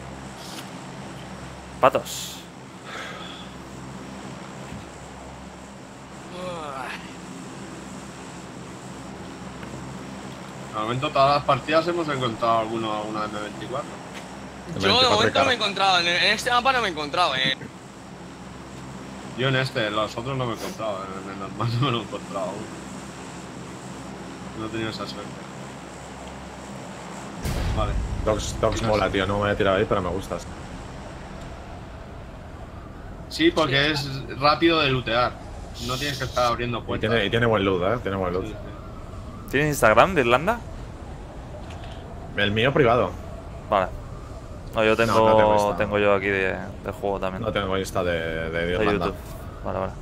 D: Patos.
A: De momento, todas las partidas hemos encontrado alguna, alguna M veinticuatro.
B: Yo de
C: veinticuatro
B: momento
C: K.
B: me he encontrado, en, en este mapa no me he encontrado, eh.
A: Yo en este, en los otros no me he encontrado. En el normal no me lo he encontrado aún. No he tenido esa suerte. Vale.
C: Dogs, Dogs
A: Sí,
C: mola,
A: sí.
C: tío. No me voy a tirar ahí, pero me gustas.
A: Sí, porque es rápido de lootear. No tienes que estar abriendo
C: Y
A: puertas.
C: tiene, y tiene buen loot, ¿eh? Tiene buen loot.
A: Sí, sí.
D: ¿Tienes Instagram de Irlanda?
C: El mío privado.
D: Vale. No, yo tengo,
C: No, no tengo Insta.
D: tengo yo aquí de, de juego también.
C: No tengo Insta de, de
D: de
C: Irlanda.
D: YouTube. Vale, vale.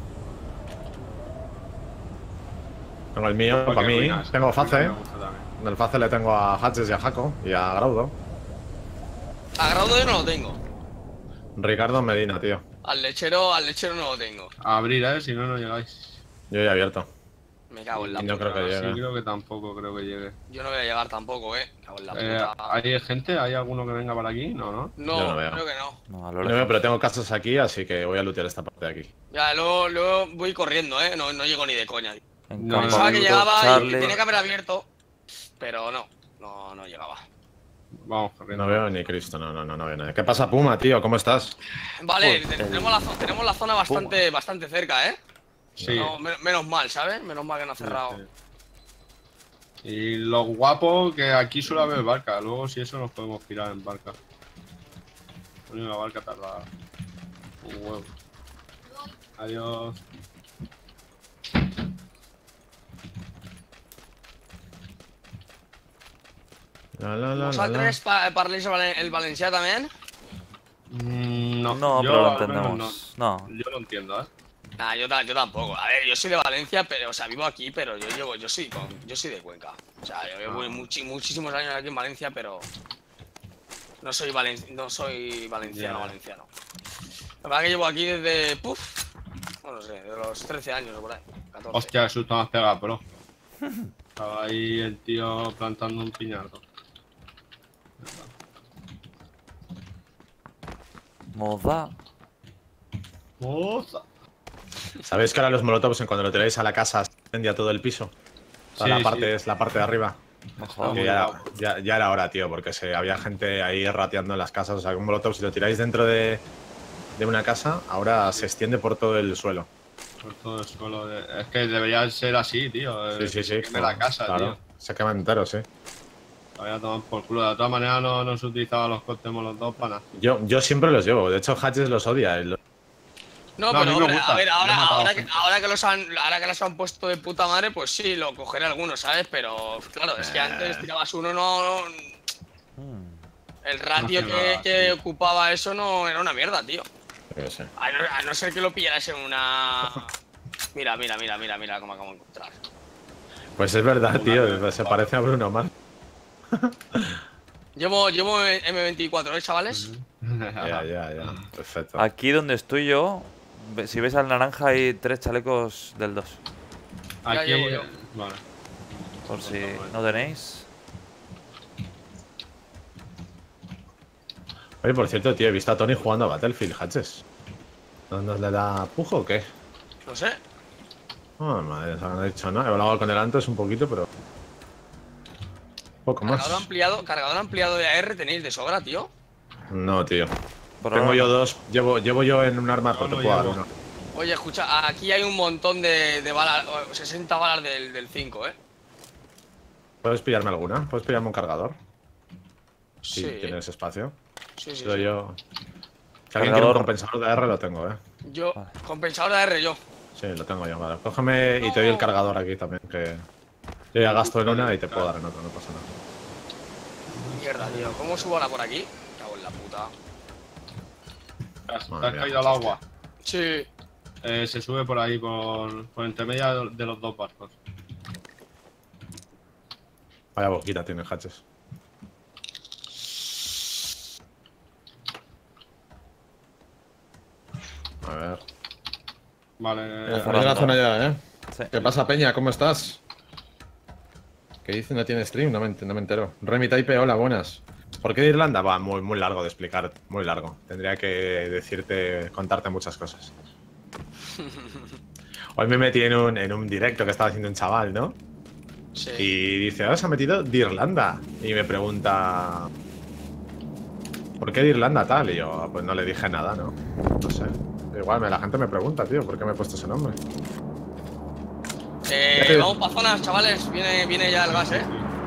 C: Tengo el mío,
A: Porque
C: para mí.
A: Ruinas,
C: Tengo
A: Ruinas
C: Face.
A: me gusta también.
C: En el Face le tengo a Hatches y a Jaco. Y a Graudo.
B: A Graudo yo no lo tengo.
C: Ricardo Medina, tío.
B: Al lechero, al lechero no lo tengo.
A: A abrir, eh, si no, no llegáis.
C: Yo ya he abierto.
B: Me cago en la
C: Y no
B: puta.
C: creo que
A: Sí,
C: llegue.
A: creo que tampoco creo que llegue.
B: Yo no voy a llegar tampoco, eh. Me cago en la
A: Eh,
B: puta.
A: ¿Hay gente? ¿Hay alguno que venga para aquí? No, ¿no?
B: No,
C: yo no veo.
B: creo que no.
D: No, a lo
C: No,
D: lejos.
C: pero tengo casas aquí, así que voy a lootear esta parte de aquí.
B: Ya, luego, luego voy corriendo, eh. No, no llego ni de coña.
D: En
A: No,
B: Pensaba que
D: campamento
B: llegaba y
D: Charlie.
B: tenía que haber abierto. Pero no, no, no llegaba.
A: Vamos corriendo.
C: No veo ni Cristo, no, no, no, no veo nada. ¿Qué pasa, Puma, tío? ¿Cómo estás?
B: Vale,
D: Joder.
B: tenemos la, zo- tenemos la zona bastante, bastante cerca, ¿eh?
A: Sí.
B: No, men- menos mal, ¿sabes? Menos mal que no ha cerrado.
A: Sí. Y lo guapo que aquí suele haber barca. Luego, si eso, nos podemos tirar en barca. La única barca tarda un huevo. Adiós.
C: La, la, la, la, la.
B: ¿Vosaltres pa parléis el valen- el valencià también?
A: Mm, no,
D: No,
A: yo
D: pero lo
A: al menos
D: entendemos. No.
A: no. Yo lo entiendo, ¿eh?
B: Nah, yo, ta- yo tampoco. A ver, yo soy de Valencia, pero, o sea, vivo aquí, pero yo llevo, yo soy, con- yo soy de Cuenca. O sea, yo llevo
A: Ah.
B: muchi- muchísimos años aquí en Valencia, pero no soy valen no soy valenciano,
A: Ya.
B: valenciano. La verdad que llevo aquí desde, puf, no lo sé, de los trece años o por ahí, catorce.
A: Hostia, qué susto me has pegado, bro. Estaba ahí el tío plantando un piñardo.
D: Moza.
A: ¡Moza!
C: ¿Sabéis que ahora los molotovs, en cuando lo tiráis a la casa, se incendia todo el piso? Toda
A: Sí,
C: la parte
A: sí.
C: es la parte de arriba.
D: No
A: Ah,
D: jodas.
C: Que
A: muy
C: ya,
A: guapo.
C: ya, ya era hora, tío, porque se, había gente ahí rateando en las casas. O sea, un molotov, si lo tiráis dentro de, de una casa, ahora se extiende por todo el suelo.
A: Por todo el suelo. de- Es que debería ser así, tío.
C: Sí,
A: eh,
C: sí,
A: que
C: sí.
A: se queme la casa,
C: claro.
A: tío.
C: Se quema entero, sí.
A: Lo voy a tomar por culo. De todas maneras, no, no se utilizaban los cócteles los dos para nada.
C: Yo, yo siempre los llevo. De hecho, Hatches los odia. él-
B: No,
A: No, a
B: pero
A: mí me
B: hombre,
A: gusta.
B: a ver,
A: Yo he
B: ahora,
A: matado
B: ahora,
A: a
B: que,
A: gente.
B: ahora que los han, ahora que los han puesto de puta madre, pues sí, lo cogeré algunos, ¿sabes? Pero claro, es que
C: Eh.
B: antes tirabas uno, no,
D: Mm.
B: el ratio
A: No
B: que,
A: hacía nada,
B: que
A: sí.
B: ocupaba eso no era una mierda, tío.
C: yo qué sé.
B: A no, a no ser que lo pillaras en una. Mira, mira, mira, mira, mira cómo acabo de encontrar.
C: Pues es verdad,
A: Una
C: tío.
A: vez.
C: Se parece a Bruno Mars.
B: Llevo, llevo eme veinticuatro, ¿eh, chavales?
C: Ya, ya, ya. Perfecto.
D: Aquí donde estoy yo, ve- si ves al naranja hay tres chalecos del dos.
B: Ya
A: Aquí.
B: llevo yo.
A: Vale.
D: Por si
A: Bueno.
D: no tenéis.
C: Oye, por cierto, tío, he visto a Tony jugando a Battlefield, Hatches. ¿No nos le da pujo o qué?
B: No sé.
C: Oh, madre, se han dicho, ¿no? He hablado con él antes un poquito, pero. Poco más.
B: Cargador ampliado, cargador ampliado de A R tenéis de sobra, tío.
C: No, tío.
D: Por
C: Tengo
D: ahora
C: yo
D: no.
C: dos. Llevo, llevo yo en un arma,
A: No,
C: pero
A: no
C: te puedo dar
A: llevo.
C: uno.
B: Oye, escucha, aquí hay un montón de, de balas, o sesenta balas del, del cinco, ¿eh?
C: ¿Puedes pillarme alguna? ¿Puedes pillarme un cargador? Si
B: Sí,
C: tienes espacio.
B: sí, sí.
C: Pero
B: sí.
C: yo. Si alguien quiere un
D: Cargador.
C: compensador de R, lo tengo, eh.
B: Yo,
D: Vale.
B: compensador de A R, yo.
C: Sí, lo tengo yo, vale. Cógeme y te doy el cargador aquí también, que. Yo ya gasto en una y te puedo dar en otra, no pasa nada.
B: Mierda, tío. ¿Cómo subo ahora por aquí? Cago en la puta.
A: ¿Te has, te
C: Madre
A: has
C: mía.
A: caído al agua?
B: Sí.
A: Eh, se sube por ahí, por, por entre media de los dos barcos.
C: Vaya boquita tiene Hatches. A ver.
A: Vale.
C: Eh,
D: cerrando.
C: hay la zona ya, ¿eh?
D: Sí.
C: ¿Qué pasa, Peña? ¿Cómo estás? ¿Qué dice? ¿No tiene stream? No me, ent- no me entero. Remy Taipe, hola, buenas. ¿Por qué de Irlanda? Va, muy, muy largo de explicar. Muy largo. Tendría que decirte, contarte muchas cosas. Hoy me metí en un, en un directo que estaba haciendo un chaval, ¿no?
B: Sí.
C: Y dice, ahora se ha metido de Irlanda. Y me pregunta, ¿por qué de Irlanda tal? Y yo, pues no le dije nada, ¿no? No sé. Igual me- la gente me pregunta, tío, ¿por qué me he puesto ese nombre?
B: Eh, vamos para zonas, chavales. Viene, viene ya el gas, ¿eh?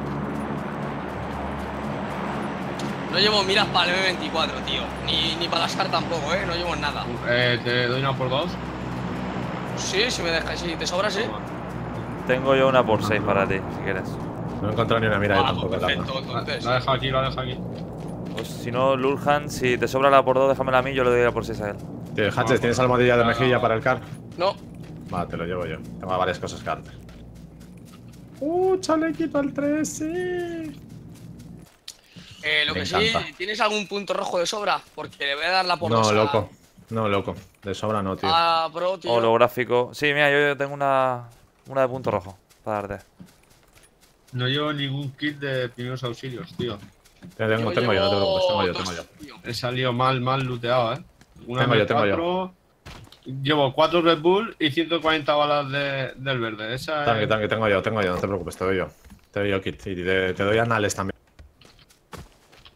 B: No llevo miras para el eme veinticuatro, tío. Ni, ni para la SCAR tampoco, ¿eh? No llevo nada.
A: Eh, te doy una por dos.
B: Sí, si me dejáis, si te sobra, sí.
A: Toma.
D: Tengo yo una por seis para ti, si quieres.
C: No he encontrado ni una mira yo
B: Ah,
C: tampoco,
B: pues
C: la
B: perfecto,
C: verdad.
A: La,
B: entonces.
A: la dejo aquí, la dejo aquí.
D: Pues si no, Lulhan, si te sobra la por dos, déjamela a mí, yo le doy la por seis a él.
C: Tío, Hatches, ¿tienes almohadilla de mejilla para el car?
B: No.
C: Va, te lo llevo yo. Tengo varias cosas que darte. ¡Uh, chalequito al tres! ¡Sí!
B: Eh, lo
C: Me
B: que sí,
C: encanta.
B: ¿tienes algún punto rojo de sobra? Porque le voy a dar la por
C: No,
B: dos a-
C: loco. No, loco. De sobra no, tío.
B: a Pro, tío.
D: Holográfico. Sí, mira, yo yo tengo una, una de punto rojo para darte.
A: No llevo ningún kit de primeros auxilios, tío.
C: Tengo, tengo yo, no te preocupes. Tengo yo,
B: dos,
C: tengo yo.
B: tío.
A: He salido mal, mal looteado, eh. Una
C: Tengo yo,
A: M cuatro, Llevo cuatro Red Bull y ciento cuarenta balas de, del verde. Esa
C: Tanque,
A: es...
C: tanque, tengo yo, tengo yo. No te preocupes, te doy yo. Te doy yo kit. Y te, te doy anales también.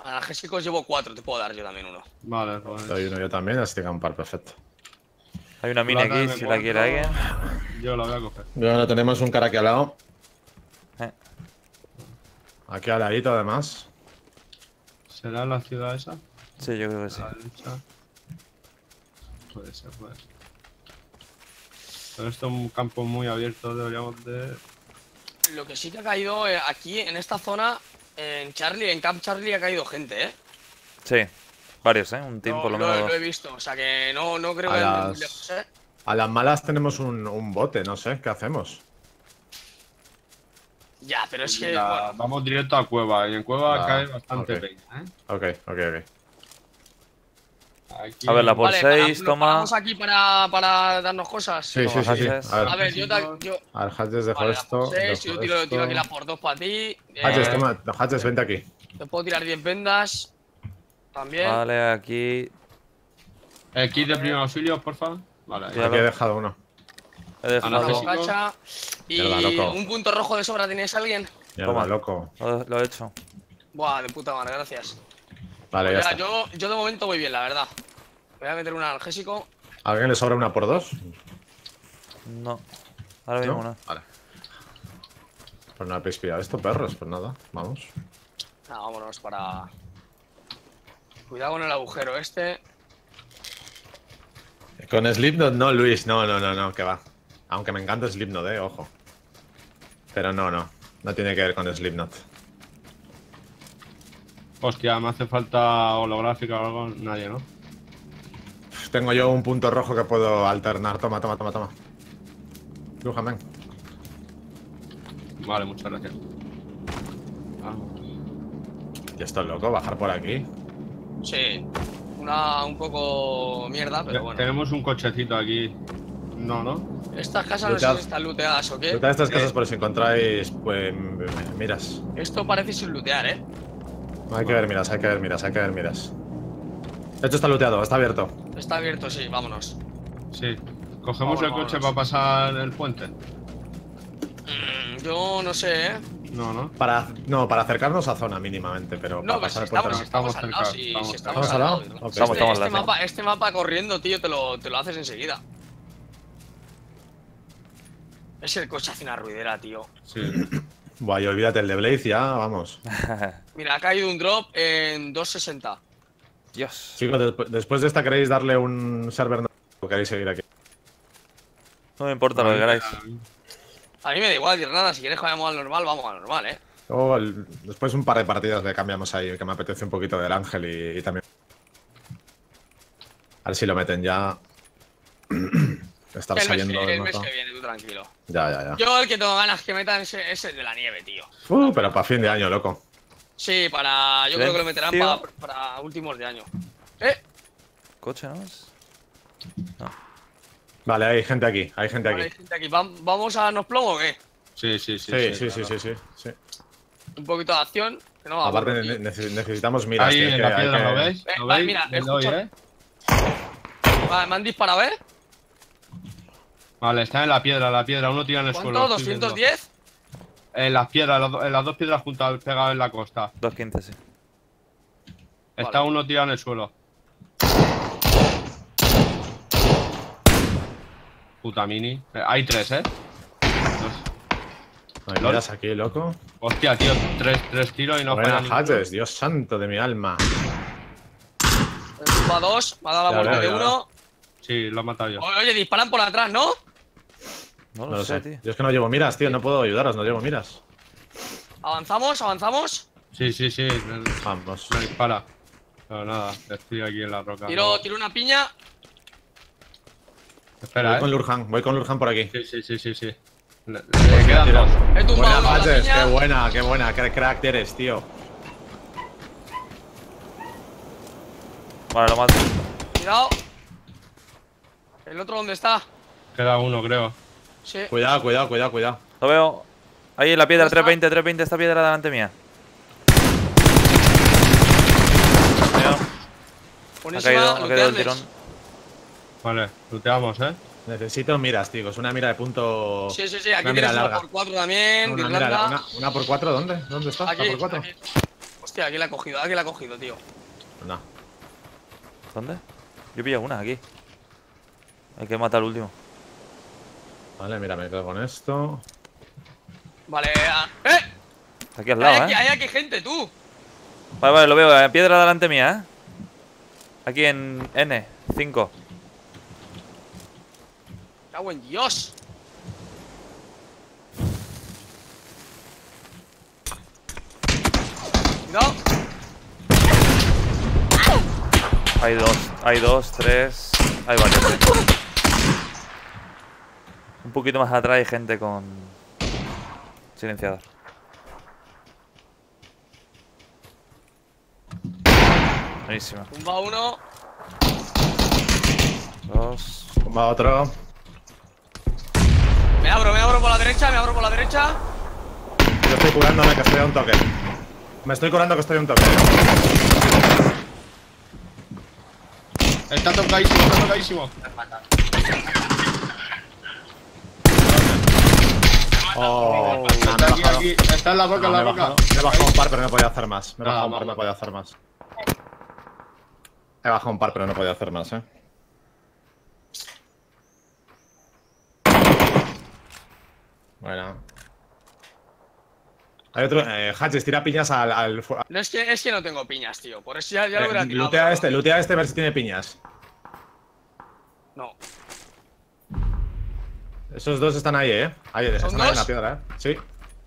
B: Analgésicos llevo cuatro, te puedo dar yo también uno.
A: Vale, pues.
C: Doy uno yo también, así que un par, perfecto.
D: Hay una mini
A: Plata
D: aquí,
A: me
D: si la quiere alguien.
A: encuentro. Yo la voy a coger.
C: Bueno, tenemos un cara aquí al lado.
D: Eh.
C: Aquí al ladito, además.
A: ¿Será la ciudad esa?
D: Sí, yo creo que sí.
A: A la derecha. Puede ser, puede ser. Pero esto es un campo muy abierto, deberíamos de...
B: Lo que sí que ha caído eh, aquí, en esta zona, en Charlie, en Camp Charlie ha caído gente, ¿eh?
D: Sí, varios, ¿eh? Un team
B: No,
D: por lo
B: lo,
D: menos
B: lo he
D: dos.
B: visto, o sea que no, no creo
C: A
B: que anden
C: las-
B: muy lejos, ¿eh?
C: A las malas tenemos un, un bote, no sé, ¿qué hacemos?
B: Ya, pero es que,
A: La-
B: bueno,
A: Vamos directo a cueva, y en cueva
C: Ah,
A: cae bastante
C: ok.
A: peña, ¿eh?
C: Ok, ok, ok.
A: Aquí...
D: A ver, la por
B: vale,
D: seis,
B: para-
D: toma.
B: ¿Vamos aquí para, para darnos cosas?
C: Sí,
D: Toma,
C: sí, sí, sí.
D: Hatches.
C: A ver,
B: A ver, yo, ta- yo
C: a ver, Hatches, dejo
B: vale, la
C: esto.
B: por seis,
C: dejo
B: yo tiro,
C: esto.
B: tiro aquí la por dos para ti.
C: Hatches,
B: eh,
C: toma, Hatches, vente aquí.
B: Te puedo tirar diez vendas. También.
D: Vale, aquí.
A: Eh, kit de primer auxilio, porfa. Vale, ahí.
D: Ya
C: Aquí
D: lo-
C: he dejado uno.
D: He dejado.
A: Analgésico.
B: Bocacha. Y
C: Mierda, loco.
B: un punto rojo de sobra, ¿tienes alguien?
C: Mierda,
D: Toma.
C: loco.
D: Lo, lo he hecho.
B: Buah, de puta madre, gracias.
C: Vale, ya
B: Pues ya,
C: está.
B: yo, yo de momento voy bien, la verdad. Voy a meter un analgésico.
C: ¿A alguien le sobra una por dos?
D: No. Ahora mismo no.
C: Vale. Pues no habéis pillado esto, perros, pues nada, vamos.
B: Nada, vámonos para... Cuidado con el agujero este.
C: Con Slipknot no, Luis, no, no, no, no, que va. Aunque me encanta Slipknot, eh, ojo. Pero no, no, no tiene que ver con Slipknot.
A: Hostia, me hace falta holográfica o algo. Nadie, ¿no?
C: Tengo yo un punto rojo que puedo alternar. Toma, toma, toma, toma. Lujan, ven.
A: Vale, muchas gracias. Ah,
C: Y esto es loco, bajar por aquí.
B: Sí. Una un poco mierda, pero
A: te-
B: bueno.
A: Tenemos un cochecito aquí. No, ¿no?
B: Estas casas no sé
C: Lootead.
B: si están looteadas o qué.
C: Lootead estas
B: Eh,
C: casas por si encontráis, pues, miras.
B: Esto parece sin lootear, ¿eh?
C: Hay que ver miras, hay que ver miras, hay que ver miras. Esto está looteado, está abierto.
B: Está abierto, sí, vámonos.
A: Sí. Cogemos
B: Vámonos,
A: el coche
B: vámonos.
A: para pasar el puente.
B: Mm, yo no sé, ¿eh?
A: No, no.
C: Para, no, para acercarnos a zona mínimamente, pero
B: No,
C: para
B: pero si
C: pasar el puente
B: estamos,
C: no.
B: si estamos
A: Estamos
B: al lado,
A: cerca,
B: si,
A: estamos
B: si
A: cerca.
B: estamos
C: ¿Estamos
B: al
C: al
B: lado.
C: lado? Ok.
B: Este,
D: Estamos, estamos
B: este
D: al lado.
B: mapa, este mapa corriendo, tío, te lo, te lo haces enseguida. Es el coche hace una ruidera, tío.
A: Sí.
C: Buah, y olvídate el de Blaze ya, vamos.
B: Mira, ha caído un drop en dos sesenta.
D: Dios.
C: Chicos, despu- después de esta, ¿queréis darle un server no o queréis seguir aquí?
D: No me importa lo que queráis.
B: A mí me da igual decir nada, si quieres que vayamos al normal, vamos al normal, ¿eh?
C: Luego, el- después un par de partidas le cambiamos ahí, que me apetece un poquito del Ángel y, y también. A ver si lo meten ya. Estar
B: El mes,
C: saliendo
B: que,
C: del
B: el mes
C: mapa.
B: que viene, tú tranquilo.
C: Ya, ya, ya.
B: Yo el que tengo ganas que metan es, es el de la nieve, tío.
C: Uh, pero para fin de año, loco.
B: Sí, para. Yo creo que lo meterán
D: Silencio.
B: para, para últimos de año. ¡Eh!
D: ¿Coche, no es?
C: Vale, hay gente aquí, hay gente
B: Vale, hay
C: aquí.
B: gente aquí. ¿Vam- ¿Vamos a darnos plomo o qué?
A: Sí, sí, sí.
C: Sí, sí, sí,
A: claro.
C: sí, sí, sí.
B: Un poquito de acción. Que no,
C: Aparte
B: aburro, tío.
C: ne- neces- necesitamos miras.
A: Ahí
C: tío,
A: en
C: que
A: la
C: hay
A: piedra,
C: que-
A: ¿lo veis?
B: Eh,
A: ¿Lo
B: va,
A: veis?
B: mira,
A: Le doy,
B: escucha.
A: ¿eh?
B: Vale, me han disparado, ¿eh?
A: Vale, está en la piedra, la piedra. Uno tira en el suelo.
B: ¿Cuánto?
A: lo estoy viendo.
B: ¿doscientos diez?
A: En las piedras, las do- en las dos piedras juntas, pegadas en la costa.
D: dos quince, sí.
A: Está
B: Vale.
A: uno tirado en el suelo. Puta mini. Eh, hay tres, ¿eh? Dos.
C: Hay miras aquí, loco.
A: Hostia, tío, tres, tres tiros y no
C: Buena
A: falla ninguno.
C: Hatches, Dios santo de mi alma.
B: Va dos, me ha dado la
C: Ya
B: muerte
C: veo,
B: de
C: ya
B: uno.
A: Sí, lo ha matado yo.
B: Oye, disparan por atrás, ¿no?
D: No lo,
C: No lo
D: sé,
C: sé.
D: tío.
C: Yo es que no llevo miras, tío. No puedo ayudaros, no llevo miras.
B: ¿Avanzamos? ¿Avanzamos?
A: Sí, sí, sí. Me,
C: Vamos.
A: me dispara. Pero nada, estoy aquí en la roca.
B: Tiro,
A: No.
B: tiro una piña.
A: Espera,
C: Voy
A: ¿eh?
C: con Lurhan, voy con Lurhan por aquí.
A: Sí, sí, sí, sí, sí. Le, le quedan
C: tira.
A: dos.
B: He tumbado
C: Buena
B: una
C: Hatches,
B: piña.
C: qué buena, qué buena. Qué crack eres, tío.
D: Vale, lo mato.
B: Cuidado. ¿El otro dónde está?
A: Queda uno, creo.
B: Sí.
C: Cuidado, cuidado, cuidado, cuidado.
D: Lo veo. Ahí en la piedra,
B: ¿Dónde está?
D: trescientos veinte, trescientos veinte, esta piedra delante mía. Mío. Ha
B: Buenísima.
D: caído, ha caído el
B: looteadles.
D: tirón.
A: Vale, looteamos, ¿eh?
C: Necesito miras, tío. Es una mira de punto.
B: Sí, sí, sí. Aquí
C: Una mira
B: tienes una
C: larga.
B: por cuatro también. de
C: Una, mira,
B: Irlanda.
C: una, una por cuatro, ¿dónde? ¿Dónde está?
B: Aquí,
C: ¿La por cuatro?
B: aquí. Hostia, Hostia, aquí la ha cogido, aquí la ha cogido, tío.
C: No.
D: ¿Dónde? Yo he pillado una aquí. Hay que matar al último.
C: Vale, mira, me quedo con esto.
B: Vale, ah, ¡eh!
D: Aquí al
B: Hay
D: lado,
B: aquí,
D: ¿eh?
B: hay aquí gente, tú.
D: Vale, vale, lo veo. eh, Piedra delante mía, ¿eh? Aquí en N, cinco.
B: Cago en Dios. Cuidado.
D: Hay dos, hay dos, tres. Hay varios. eh. Un poquito más atrás hay gente con silenciador. Buenísima.
B: Tumba uno.
D: Dos.
C: Va otro.
B: Me abro, me abro por la derecha, me abro por la derecha.
C: Yo estoy curándome que estoy a un toque. Me estoy curando que estoy a un toque.
A: Está tocadísimo, está tocadísimo.
C: Oh,
A: Está aquí, aquí. Está en la boca, en
C: me
A: la
C: he
A: boca.
C: bajado, me he bajado un par, pero no podía hacer más. Me he
A: Ah,
C: bajado un par,
A: vamos.
C: no podía hacer más. He bajado un par, pero no podía hacer más, eh. Bueno. Hay otro. Eh, Hatches, tira piñas al. al fu-
B: No, es que, es que no tengo piñas, tío. Por eso ya, ya lo
C: eh,
B: hubiera tirado.
C: lootea a
B: pero-
C: este, lootea a este a ver si tiene piñas.
B: No.
C: Esos dos están ahí, eh. Ahí,
B: ¿Son
C: están ahí en la
B: dos?
C: piedra, eh. Sí.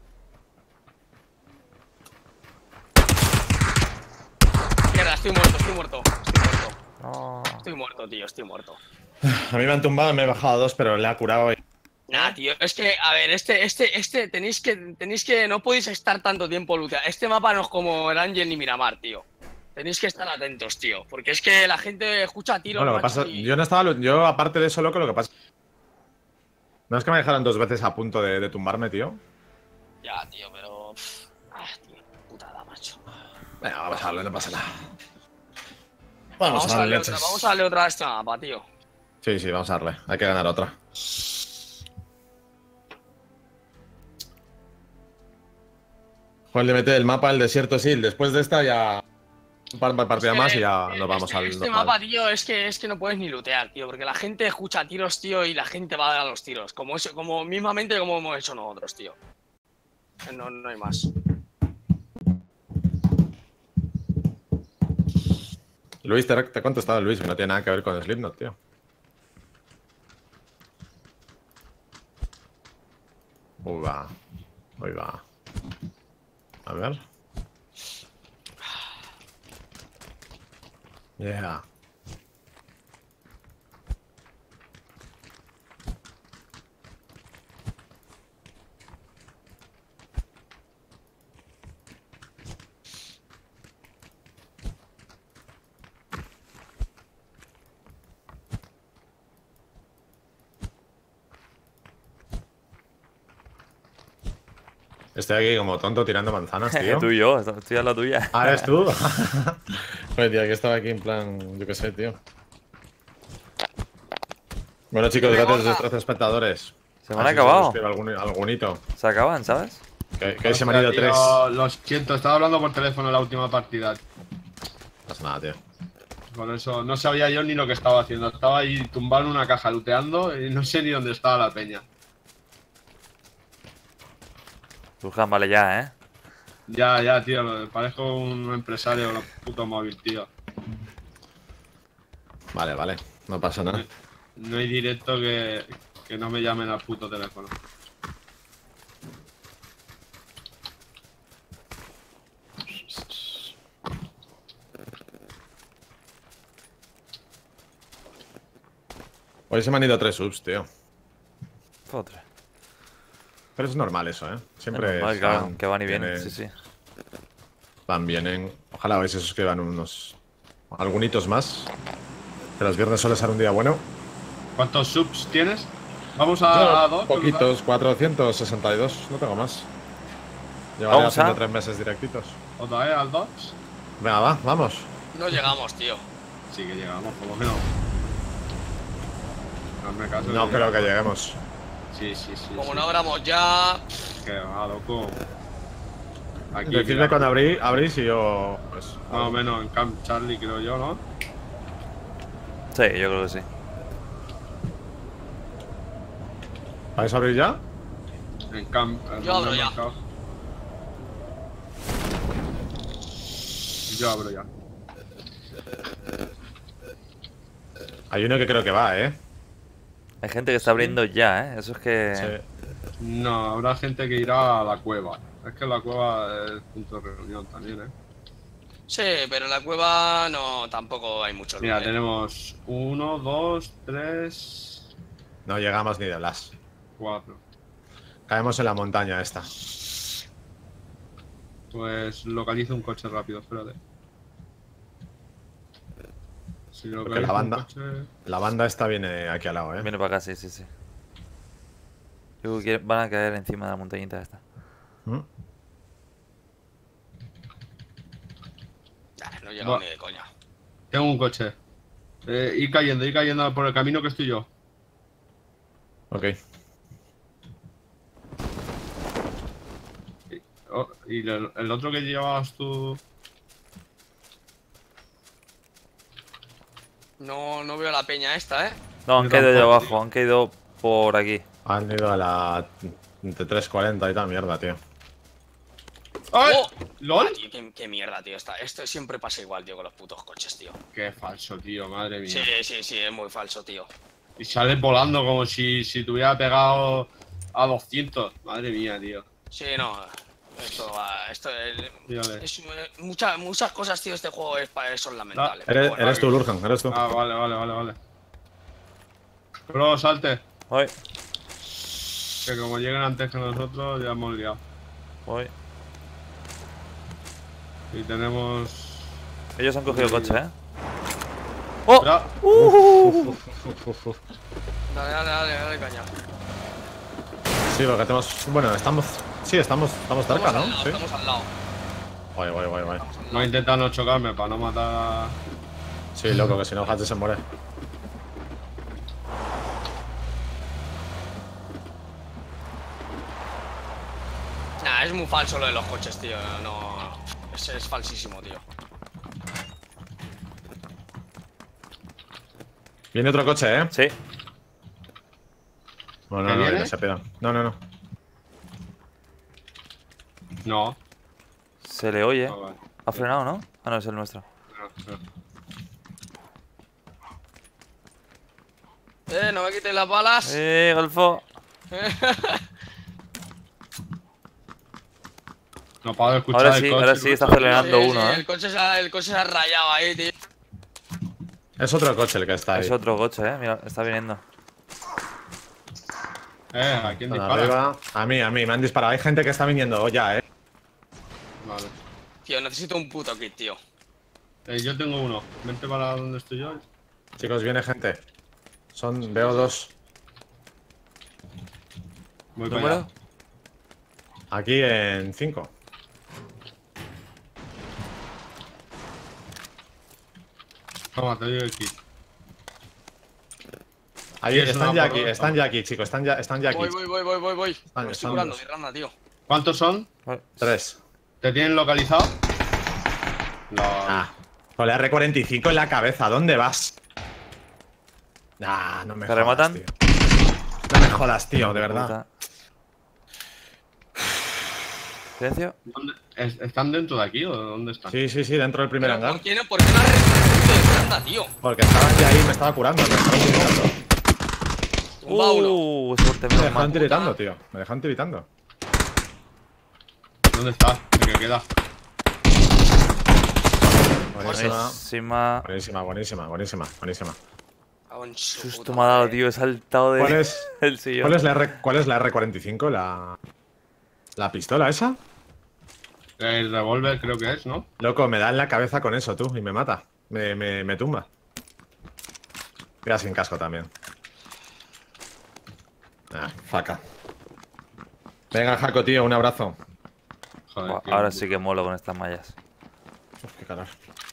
B: Mierda, estoy muerto, estoy muerto. Estoy muerto.
D: No.
B: Estoy muerto, tío, estoy muerto.
C: A mí me han tumbado, me he bajado a dos, pero le ha curado. Y...
B: Nah, tío, es que, a ver, este, este, este, tenéis que, tenéis que, no podéis estar tanto tiempo looteando. Este mapa no es como el Ángel ni Miramar, tío. Tenéis que estar atentos, tío, porque es que la gente escucha tiros.
C: No, lo que
B: macho,
C: pasa,
B: y-
C: yo no estaba. lu- Yo, aparte de eso, loco, lo que pasa. No es que me dejaron dos veces a punto de, de tumbarme, tío.
B: Ya, tío, pero. pff, Ah, tío, putada, macho.
C: Venga, vamos a darle, no pasa nada.
B: Vamos,
C: Vamos,
B: a
C: a darle
B: darle otra,
C: leches.
B: vamos a darle otra a este mapa, tío.
C: Sí, sí, vamos a darle. Hay que ganar otra. Pues le mete el mapa al desierto, sí. Después de esta ya. Un par de partidas
B: Es que,
C: más y ya
B: eh,
C: nos vamos
B: este,
C: al.
B: Este
C: normal.
B: mapa, tío, es que, es que no puedes ni lootear, tío, porque la gente escucha tiros, tío, y la gente va a dar a los tiros. Como, eso, como mismamente como hemos hecho nosotros, tío. No, no hay más.
C: Luis, te, te he contestado, Luis, que no tiene nada que ver con Slipknot, tío. Uy, va. Uy, va. A ver. Yeah. Estoy aquí como tonto tirando manzanas, tío.
D: Tú y yo, estoy a la tuya.
C: Ah, ¿eres tú? Pues tío, que estaba aquí en plan, yo qué sé, tío. Bueno, chicos, gracias a nuestros espectadores.
D: Se me han
C: Así
D: acabado.
C: suscribe algún, algún hito.
D: Se acaban, ¿sabes?
C: Que, que se me han ido
A: Hostia,
C: tres.
A: tío, Lo siento, estaba hablando por teléfono en la última partida.
C: No pasa nada, tío.
A: Por eso no sabía yo ni lo que estaba haciendo. Estaba ahí tumbado en una caja looteando y no sé ni dónde estaba la peña.
D: Luján, vale ya, ¿eh?
A: Ya, ya, tío, lo- parezco un empresario con los putos móvil, tío.
C: Vale, vale. No pasa nada.
A: No hay directo que, que no me llamen al puto teléfono.
C: Hoy se me han ido tres subs, tío.
D: Otra.
C: Pero es normal eso, ¿eh? Siempre
D: Es normal,
C: es
D: claro,
C: fan,
D: que van y
C: tiene-
D: vienen, sí, sí.
C: Van, vienen. Ojalá hoy se suscriban unos. Algunitos más. Que los viernes suele ser un día bueno.
A: ¿Cuántos subs tienes? Vamos a, a dos.
C: Poquitos, cuatrocientos sesenta y dos. No tengo más. Llevaré
D: Vamos
C: haciendo
D: a-
C: tres meses directitos.
A: ¿Otra vez al dos?
C: Venga, va, vamos.
B: No llegamos, tío.
A: Sí que llegamos, por lo menos. Hazme caso
C: No
A: que
C: creo que
A: llegamos.
C: lleguemos.
A: Sí, sí, sí.
B: Como
A: sí.
B: no abramos ya.
A: Que va, loco. Aquí,
C: Decidme
A: mira,
C: cuando abrí, abrís y yo. Pues.
A: más o menos en Camp Charlie, creo yo, ¿no?
D: Sí, yo creo que sí.
C: ¿Vais a abrir ya?
A: En Camp. en
B: Yo
A: donde
B: abro
A: he
B: ya.
A: marcado. Yo abro ya.
C: Hay uno que creo que va, ¿eh?
D: Hay gente que está abriendo ya, ¿eh? Eso es que...
C: Sí.
A: No, habrá gente que irá a la cueva. Es que la cueva es punto de reunión también, ¿eh?
B: Sí, pero en la cueva no, tampoco hay mucho
A: Mira,
B: luz, ¿eh?
A: tenemos uno, dos, tres,
C: No llegamos ni de Blas.
A: cuatro.
C: Caemos en la montaña esta.
A: Pues localizo un coche rápido, espérate. Si
C: Porque
A: localizo
C: la
A: un
C: banda-
A: coche...
C: La banda esta viene aquí al lado, ¿eh?
D: Viene para acá, sí, sí, sí. Yo creo que van a caer encima de la montañita esta.
C: ¿Mm?
B: Nah, no llegado
A: Buah.
B: ni de coña.
A: Tengo un coche. Eh, ir cayendo, ir cayendo por el camino que estoy yo.
C: Ok.
A: Oh, y el, el otro que llevabas tú...
B: No, no veo la peña esta, ¿eh?
D: No, han
A: Yo
D: caído de
A: tampoco,
D: abajo,
A: tío.
D: han caído por aquí.
C: Han ido a la. Entre tres cuarenta y tal mierda, tío.
A: ¡Ay!
B: ¡Oh!
A: ¿Lol?
B: Ah, tío, qué, qué mierda, tío. Esta. Esto siempre pasa igual, tío, con los putos coches, tío.
A: Qué falso, tío, madre mía.
B: Sí, sí, sí, es muy falso, tío.
A: Y sales volando como si, si te hubiera pegado a doscientos. Madre mía, tío.
B: Sí, no. Esto va. Esto es.
A: Fíjate.
B: es eh, mucha- muchas cosas, tío, este juego es, pa- son lamentables. pero
C: Eres,
B: bueno,
C: eres tú, Lurjan, eres tú.
A: Ah, vale, vale, vale, vale. Pero salte.
D: Voy,
A: Que como lleguen antes que nosotros, ya hemos liado.
D: voy.
A: Y tenemos...
D: Ellos han cogido el coche, ¿eh? ¡Oh!
A: Mira,
B: Dale, dale, dale, dale, caña.
C: Sí, porque tenemos. Bueno, estamos. Sí, estamos, estamos cerca,
B: Estamos
C: ¿no?
B: al lado,
C: Sí.
B: Estamos al lado.
C: Guay, guay, guay, guay.
B: Estamos al
A: voy a
B: lado.
A: intentar no chocarme para no matar a...
C: Sí, loco, que si no, Hatch se muere.
B: Nah, es muy falso lo de los coches, tío. No. Es, es falsísimo, tío.
C: Viene otro coche, ¿eh?
D: Sí.
C: Bueno,
A: ¿Qué
C: no, no,
A: viene?
C: viene, se pega. No, no, no.
A: No.
D: Se le oye.
A: Ah, vale.
D: Ha frenado, ¿no? Ah, no, es el nuestro.
A: No, no.
B: Eh, no me quites las balas.
D: ¡Eh, Golfo!
A: No puedo escuchar
D: Ahora
A: el
D: sí,
A: coche,
D: ahora sí,
A: no
D: está
A: está-
D: acelerando
B: Sí,
D: uno,
B: sí,
D: ¿eh?
B: El coche, se ha, el coche se ha rayado ahí, tío.
C: Es otro coche el que está ahí.
D: Es otro coche, ¿eh? Mira, está viniendo.
A: Eh, ¿a quién
C: Están
A: dispara?
C: arriba. A mí, a mí, me han disparado. Hay gente que está viniendo ya, ¿eh?
A: Vale.
B: Tío, necesito un puto kit, tío.
A: Eh, yo tengo uno. Vente para donde estoy yo.
C: Chicos, viene gente. Son. Veo dos.
A: Voy para
D: ¿Número?
A: allá.
C: Aquí en cinco.
A: Toma, te doy el kit.
C: Ahí
A: Sí, es
C: están
A: una
C: ya
A: por
C: aquí,
A: otra.
C: están ya aquí, chicos. Están ya, están ya aquí.
B: Voy, voy, voy, voy, voy, voy.
C: Vale,
B: Me estoy
C: son
B: curando,
C: dos.
B: mi randa, tío.
A: ¿Cuántos son?
C: Tres.
A: ¿Te tienen localizado? No.
C: Ah. Con la R cuarenta y cinco en la cabeza, ¿dónde vas? Ah, no me
D: ¿Te
C: jodas,
D: rematan?
C: tío. No me jodas, tío, de verdad.
D: Puta. ¿Silencio?
A: ¿Dónde- es- ¿Están dentro de aquí o dónde están?
C: Sí, sí, sí, dentro del primer
B: Pero,
C: hangar.
B: ¿Por qué no, por qué no has resuelto de randa, tío?
C: Porque estaban ya ahí, me estaba curando, me estaban tiritando.
B: Tumba uno.
D: Uh, suerte,
C: Me
D: menos
C: dejaron
D: mal.
C: tiritando, tío. Me dejaron tiritando.
A: ¿Dónde está? ¿El que queda?
C: Buenísima.
D: Buenísima.
C: Buenísima, buenísima, buenísima, buenísima.
B: Cago en su
D: Susto
B: puta
D: me ha dado,
B: madre.
D: tío. He saltado de
C: ¿Cuál es,
D: el sillón.
C: ¿cuál es la R, cuál es la R cuarenta y cinco? ¿La, la pistola esa?
A: El revólver creo que es, ¿no?
C: Loco, me da en la cabeza con eso, tú, y me mata. Me, me, me tumba. Queda sin casco también. Ah, faca. Venga, Jaco, tío, un abrazo.
A: Joder,
D: Buah,
A: tío.
D: ahora sí que molo con estas mallas.
C: Uf, qué calor.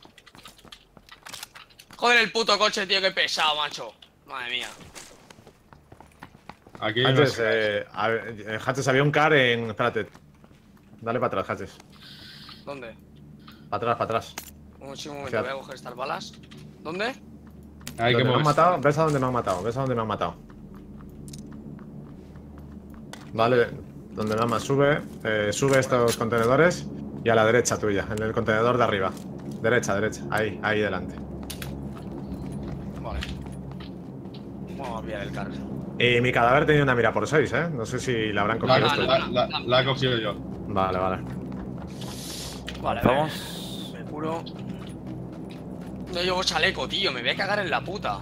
B: Joder, el puto coche, tío, qué pesado, macho. Madre mía.
A: Aquí hay una-
C: Hatches, eh, a ver, eh, Hatches, había un car en. Espérate. Dale para atrás, Hatches.
B: ¿Dónde?
C: Para atrás, para atrás.
B: Un sí, un momento,
C: Fíjate.
B: voy a coger estas balas. ¿Dónde?
A: Hay
C: ¿Dónde
A: que
C: me han
A: moverse.
C: matado? ¿Ves a dónde me han matado? ¿Ves a dónde me han matado? Vale, donde nada más sube. Eh, sube estos contenedores y a la derecha tuya, en el contenedor de arriba. Derecha, derecha. Ahí, ahí delante.
B: Vale. Vamos a enviar el carro.
C: Y mi cadáver tenía una mira por seis, ¿eh? No sé si la habrán
A: La,
C: cogido
B: Vale,
C: estos.
A: la,
B: vale.
A: la- la he cogido yo.
C: Vale, vale.
B: Vale,
D: Vamos.
B: Me curo. No llevo chaleco, tío. Me voy a cagar en la puta.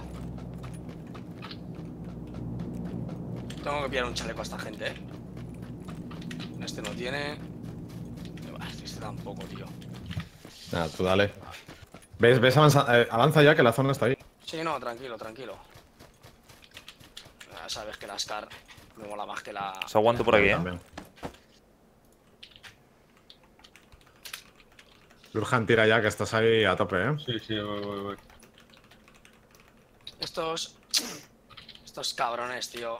B: Tengo que pillar un chaleco a esta gente, eh. Este no tiene. Este tampoco, tío.
C: Nada, tú dale. ¿Ves? ¿Ves? Avanza, eh, avanza ya, que la zona está ahí.
B: Sí, no, tranquilo, tranquilo. Ya sabes que la Scar me mola más que la.
D: Os aguanto por aquí, ¿eh?
C: También. Lurjan, tira ya, que estás ahí a tope, ¿eh?
A: Sí, sí, voy, voy, voy.
B: Estos. Estos cabrones, tío.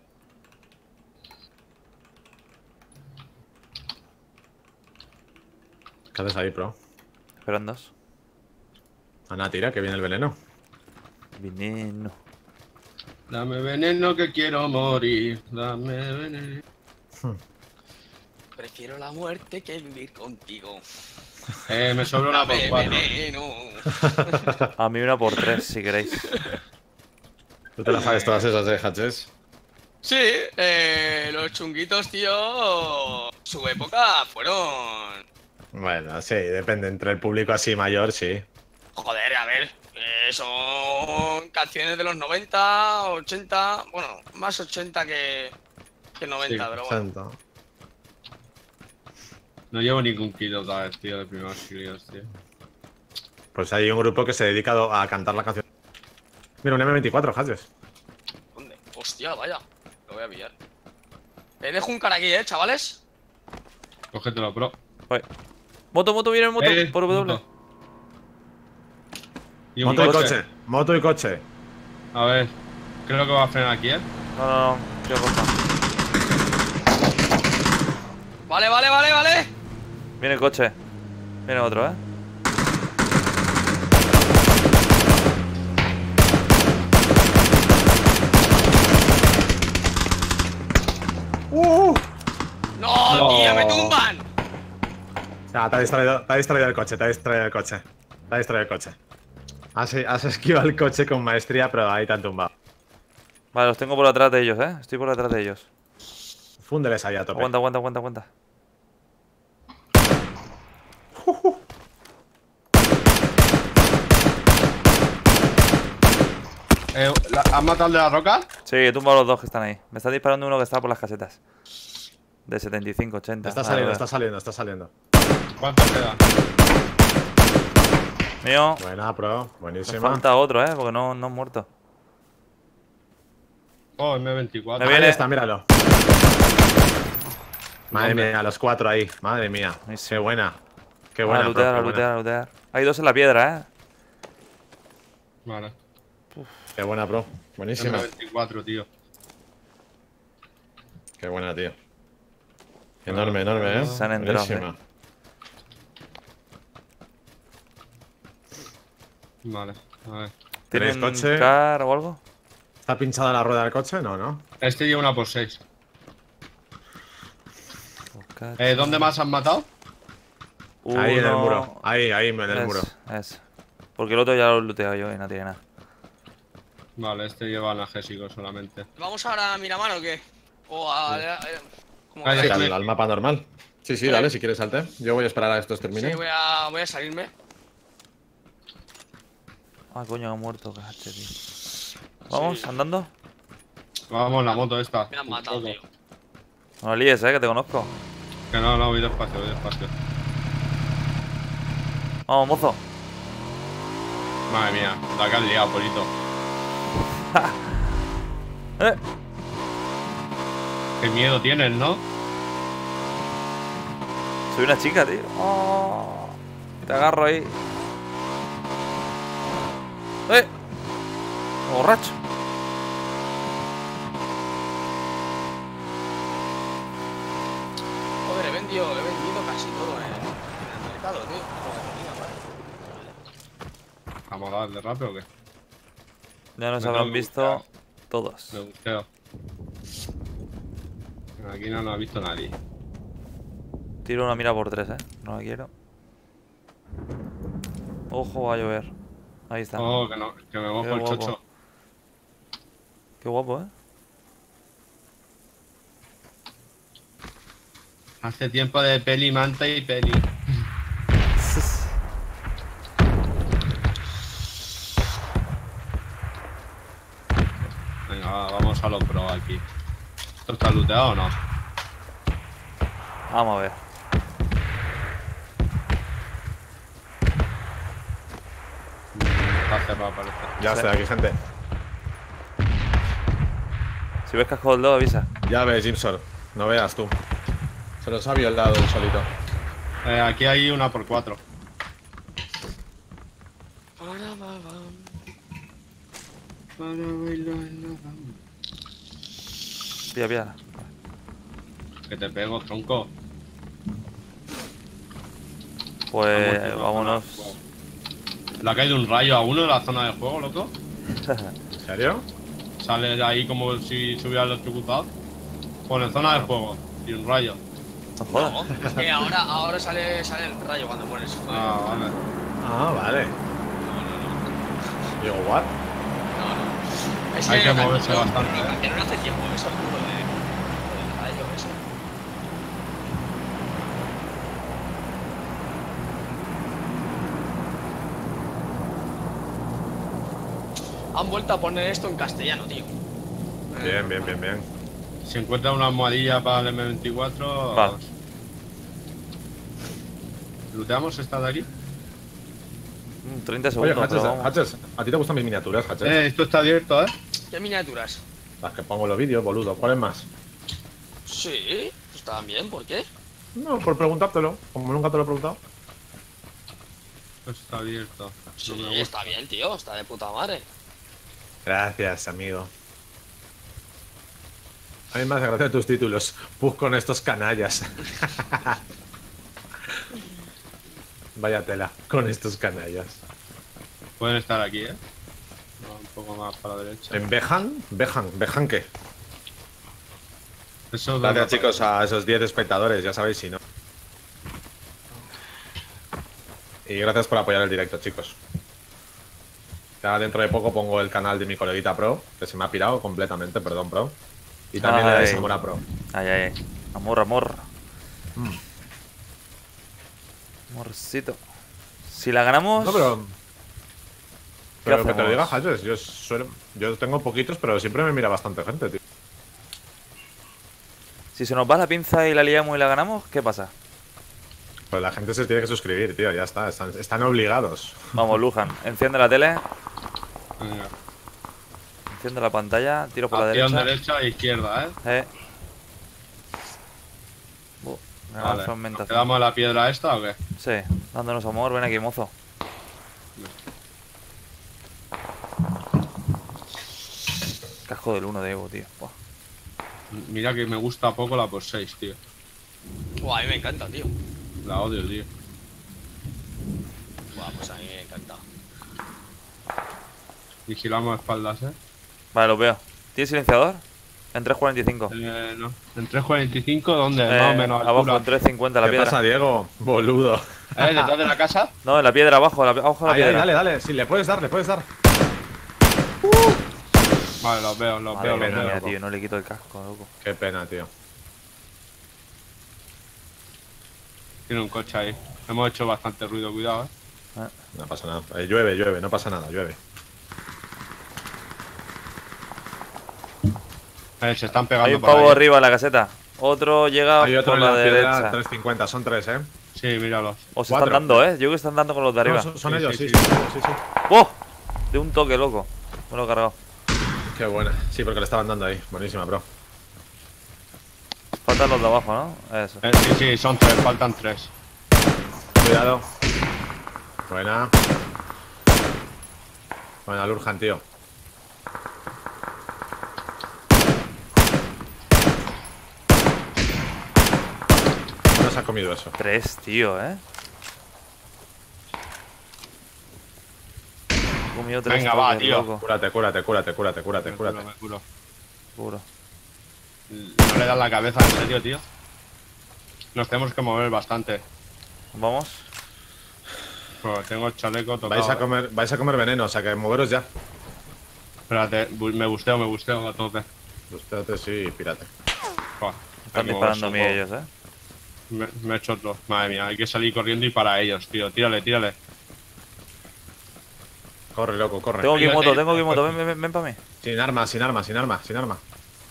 C: ¿Qué haces ahí, pro?
D: Esperando.
C: Ana, tira, que viene el veneno.
D: Veneno.
A: Dame veneno que quiero morir. Dame veneno.
B: Prefiero la muerte que vivir contigo.
A: Eh, me sobra una por
B: Dame
A: cuatro.
B: veneno.
D: A mí una por tres, si queréis.
C: Tú te las sabes todas esas, ¿eh, Hatches?
B: Sí, eh, los chunguitos, tío. Su época fueron.
C: Bueno, sí, depende. Entre el público así mayor, sí.
B: Joder, a ver. eh, son canciones de los noventa, ochenta. Bueno, más ochenta que, que noventa,
A: Sí,
B: pero bueno.
C: Santo.
A: No llevo ningún kit otra vez, tío, de primeros auxilios, tío.
C: Pues hay un grupo que se dedica a cantar la canción. Mira, un eme veinticuatro, Hatches.
B: ¿Dónde? Hostia, vaya. Lo voy a pillar. Eh, dejo un cara aquí, eh, chavales.
A: Cógetelo, pro.
D: Oye. Moto, moto, viene el moto.
A: Eh,
D: por W.
A: moto. Y un
C: Moto y
A: coche.
C: coche. Moto y coche.
A: A ver, creo que va a frenar aquí, ¿eh?
D: No, no, no. Tío, corta.
B: Vale, vale, vale, vale.
D: Viene el coche. Viene otro, ¿eh?
C: ¡Uh!
B: No,
A: No.
B: tío, me tumban.
C: Ah, te ha distraído, te ha distraído el coche, te ha distraído el coche. Te ha distraído el coche. Has, has esquivado el coche con maestría, pero ahí te han tumbado.
D: Vale, los tengo por detrás de ellos, ¿eh? Estoy por detrás de ellos.
C: Fúndeles ahí a tope.
D: Aguanta, aguanta, aguanta, aguanta.
A: Eh, ¿la- ¿Has matado al de la roca?
D: Sí, he tumbado a los dos que están ahí. Me está disparando uno que está por las casetas. De setenta y cinco, ochenta.
C: Está
D: Vale,
C: saliendo,
D: vale.
C: está saliendo, está saliendo.
A: ¿Cuánto queda?
D: Mío.
C: Buena, pro.
D: Me
C: Buenísima.
D: falta otro, ¿eh? Porque no, no he muerto.
A: Oh, eme veinticuatro.
D: Me
C: Ahí
D: viene.
C: está, míralo. Madre mía, los cuatro ahí. Madre mía. Qué buena. Qué
D: A
C: buena,
D: lootear,
C: pro,
D: a
C: qué buena.
D: lootear, a lootear. Hay dos en la piedra, ¿eh?
A: Vale.
C: Qué buena, pro.
A: eme
C: Buenísima.
A: veinticuatro, tío.
C: Qué buena, tío. Enorme, enorme, ¿eh?
D: Se han enterado,
C: Buenísima.
A: Vale, a ver.
C: ¿Tenéis
D: ¿Tienen
C: coche?
D: car o algo?
C: ¿Está pinchada la rueda del coche? No, ¿no?
A: Este lleva una por seis.
D: Buscar-
A: Eh, ¿Dónde más han matado?
C: Ahí en el
D: Uno-
C: muro. Ahí, ahí en el
D: Es-
C: muro.
D: es. Porque el otro ya lo he looteado yo y no tiene nada.
A: Vale, este lleva analgésico solamente.
B: ¿Vamos ahora a Miramar o qué? O a. eh, ¿cómo
A: Vaya,
C: Sí,
B: queráis.
C: al, al mapa normal. Sí, sí,
B: Vale.
C: dale, si quieres salte. Yo voy a esperar a que estos
B: Sí,
C: terminen.
B: voy a, voy a salirme.
D: Ah, coño, ha muerto, caché, tío. ¿Vamos?
B: Sí.
D: ¿Andando?
A: Vamos, la moto esta.
B: Me han
A: Un
B: matado,
A: poco.
B: tío.
D: No la líes, eh, que te conozco.
A: Que no, no, voy despacio, voy despacio.
D: Vamos, mozo.
A: Madre mía, la que has liado, Polito.
D: Eh.
A: Qué miedo tienes, ¿no?
D: Soy una chica, tío. Oh, te agarro ahí. ¡Eh! Borracho.
B: Joder, he vendido, he vendido casi todo, eh. En el mercado, tío.
A: ¿Vamos a darle rápido o qué?
D: Ya nos
A: Me
D: habrán
A: tengo que
D: visto
A: buscar.
D: todos.
A: Me gusteo. Aquí no nos ha visto nadie.
D: Tiro una mira por tres, eh. No la quiero. Ojo, va a llover. Ahí está.
A: Oh, que, no, que me mojo
D: Qué
A: el
D: guapo.
A: chocho.
D: Qué guapo, eh.
A: Hace tiempo de peli, manta y peli. Venga, va, vamos a lo pro aquí. ¿Esto está looteado o no?
D: Vamos a ver.
A: Mm, Está cerrado, parece.
C: Ya
D: Sí.
C: estoy aquí, gente.
D: Si ves casco del dedo, avisa.
C: Ya ves, Jimsor. No veas tú. Se los ha violado el solito.
A: Eh, aquí hay una por cuatro. Para bailar la bamba.
D: Pilla, pilla.
A: Que te pego, tronco.
D: Pues
A: Vamos,
D: vámonos.
A: vamos. Le ha caído un rayo a uno de la zona de juego, loco.
C: ¿En serio?
A: Sale de ahí como si se hubiera electrocutado. Pone zona de juego y un rayo.
D: No jodas.
B: No, es que ahora, ahora sale, sale el rayo cuando pones.
A: Ah, vale.
C: Ah, vale. Digo, ¿what?
B: No, no. Es
A: Hay que
B: lo
A: moverse
B: no,
A: bastante,
B: Lo
A: ¿eh?
B: cambiaron hace tiempo, eso es lo de. Lo del rayo, eso. Han vuelto a poner esto en castellano, tío.
C: Bien, bien, bien, bien.
A: Si encuentra una almohadilla para el eme veinticuatro.
D: Vale.
A: ¿Looteamos esta de aquí?
D: Mm, treinta
C: Oye,
D: segundos, pero
C: Hatches,
D: vamos.
C: Hatches, ¿a ti te gustan mis miniaturas, Hatches?
A: Eh, esto está abierto, ¿eh?
B: ¿Qué miniaturas?
C: Las que pongo en los vídeos, boludo. ¿Cuáles más?
B: Sí, estaban bien, ¿por qué?
C: No, por preguntártelo. Como nunca te lo he preguntado.
A: Esto está abierto.
B: Sí,
A: No me gusta.
B: está bien, tío, está de puta madre.
C: Gracias, amigo. A mí me hace gracia tus títulos. Pug con estos canallas. Vaya tela, con estos canallas.
A: Pueden estar aquí, ¿eh? No, un poco más para la derecha.
C: ¿En Bejan? Bejan, ¿Bejan qué?
A: Eso
C: Gracias, chicos, a esos diez espectadores, ya sabéis si no. Y gracias por apoyar el directo, chicos. Ya dentro de poco pongo el canal de mi coleguita Pro, que se me ha pirado completamente, perdón, Pro. Y también el de
D: Ay.
C: Samura Pro.
D: Ay, ay, ay. Amor, amor.
C: Mm.
D: Amorcito. Si la ganamos.
C: No, pero. Pero que te lo
D: hacemos?
C: diga, Hatches, yo, suelo- yo tengo poquitos, pero siempre me mira bastante gente, tío.
D: Si se nos va la pinza y la liamos y la ganamos, ¿qué pasa?
C: Pues la gente se tiene que suscribir, tío, ya está. Están, están obligados.
D: Vamos, Lujan. Enciende la tele.
A: Venga.
D: Enciende la pantalla. Tiro por la
A: Acción
D: derecha.
A: derecha e izquierda, ¿eh?
D: Eh. Uh, me da
A: Vale.
D: fragmentación.
A: ¿Nos quedamos a la piedra esta o qué?
D: Sí, dándonos amor. Ven aquí, mozo. Casco del uno de Evo, tío. Buah.
A: Mira que me gusta poco la por seis, tío.
B: Buah, a mí me encanta, tío.
A: La odio, tío.
B: Buah, pues a mí me encanta.
A: Vigilamos espaldas, ¿eh?
D: Vale, los veo. ¿Tienes silenciador? En tres cuarenta y cinco.
A: Eh, no. ¿En tres cuarenta y cinco dónde?
D: Eh,
A: Más o menos
D: abajo,
A: altura.
D: en tres cincuenta la
C: ¿Qué
D: piedra.
C: pasa, Diego? Boludo.
A: ¿Eh? ¿Detrás de la casa?
D: No, en la piedra, abajo, la, abajo de la
C: Ahí, ahí,
D: piedra.
C: dale, dale. Sí, le puedes dar, le puedes dar.
A: Vale, los veo, los
D: Madre
A: veo, los
D: mía,
A: veo.
C: loco.
D: tío, no le quito el casco, loco.
C: Qué pena, tío.
A: Tiene un coche ahí. Hemos hecho bastante ruido, cuidado, ¿eh?
C: No pasa nada. Eh, llueve, llueve, no pasa nada, llueve.
A: Eh, se están pegando
D: Hay un
A: por
D: pavo
A: ahí.
D: arriba en la caseta. Otro llega
C: Hay otro
D: por
C: en
D: la,
C: la piedra,
D: derecha.
C: tres cincuenta, son tres, ¿eh?
A: Sí, míralos.
D: O se
C: Cuatro.
D: están dando, ¿eh? Yo creo que están dando con los de arriba.
C: No, son, son
A: Sí,
C: ellos,
A: sí,
C: sí,
A: sí.
C: sí, sí, sí.
D: ¡Oh! De un toque, loco. Me lo he cargado.
C: Qué buena. Sí, porque le estaban dando ahí. Buenísima, bro.
D: Faltan los de abajo, ¿no? Eso.
A: Eh, sí, sí, son tres, faltan tres.
C: Cuidado. Buena. Buena, Lurjan, tío. No se ha comido eso.
D: Tres, tío, ¿eh? Comió tres
A: Venga, va,
D: toques,
A: tío.
D: loco.
C: Cúrate, cúrate, cúrate, cúrate, cúrate,
A: Me
C: cúrate.
A: curo, me curo.
D: Seguro.
A: No le das la cabeza, en serio, tío. Nos tenemos que mover bastante.
D: Vamos.
A: Pues tengo el chaleco tocado.
C: Vais a
A: eh.
C: comer, vais a comer veneno, o sea que moveros ya.
A: Espérate, bu- me busteo, me busteo a tope.
C: Usted sí, pirate.
A: Joder,
D: Están
A: hay que
D: disparando a mí
A: moverse un
D: ellos, eh.
A: poco. Me, me he hecho otro. Madre mía, hay que salir corriendo y para ellos, tío. Tírale, tírale.
C: Corre, loco, corre.
D: Tengo aquí
A: Ahí,
D: moto,
A: ahí,
D: tengo aquí
A: ahí,
D: moto.
A: ahí.
D: Ven, ven, ven para mí.
C: Sin arma, sin arma, sin arma, sin arma.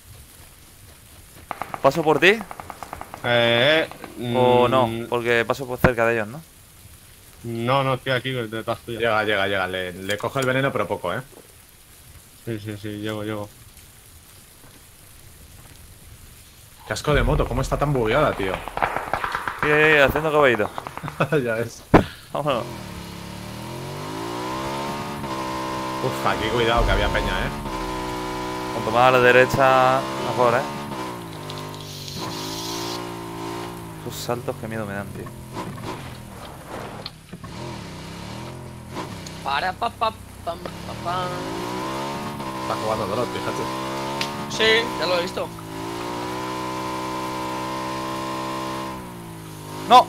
D: ¿Paso por ti?
A: Eh,
D: O
A: mm,
D: no, porque paso por cerca de ellos, ¿no?
A: No, no, estoy aquí detrás tuya.
C: Llega, llega, llega. Le, le cojo el veneno, pero poco, ¿eh?
A: Sí, sí, sí, llego, llego.
C: Casco de moto, ¿cómo está tan bugueada, tío?
D: Sí, ahí, ahí, haciendo caballito.
C: Ya ves.
D: Vámonos.
C: Uf, aquí cuidado que había peña, ¿eh?
D: Cuanto más a la derecha, mejor, ¿eh? Esos saltos que miedo me dan, tío.
B: Para pa pa pam pa pam.
C: Está jugando Dorot, fíjate.
B: Sí, ya lo he visto.
D: ¡No!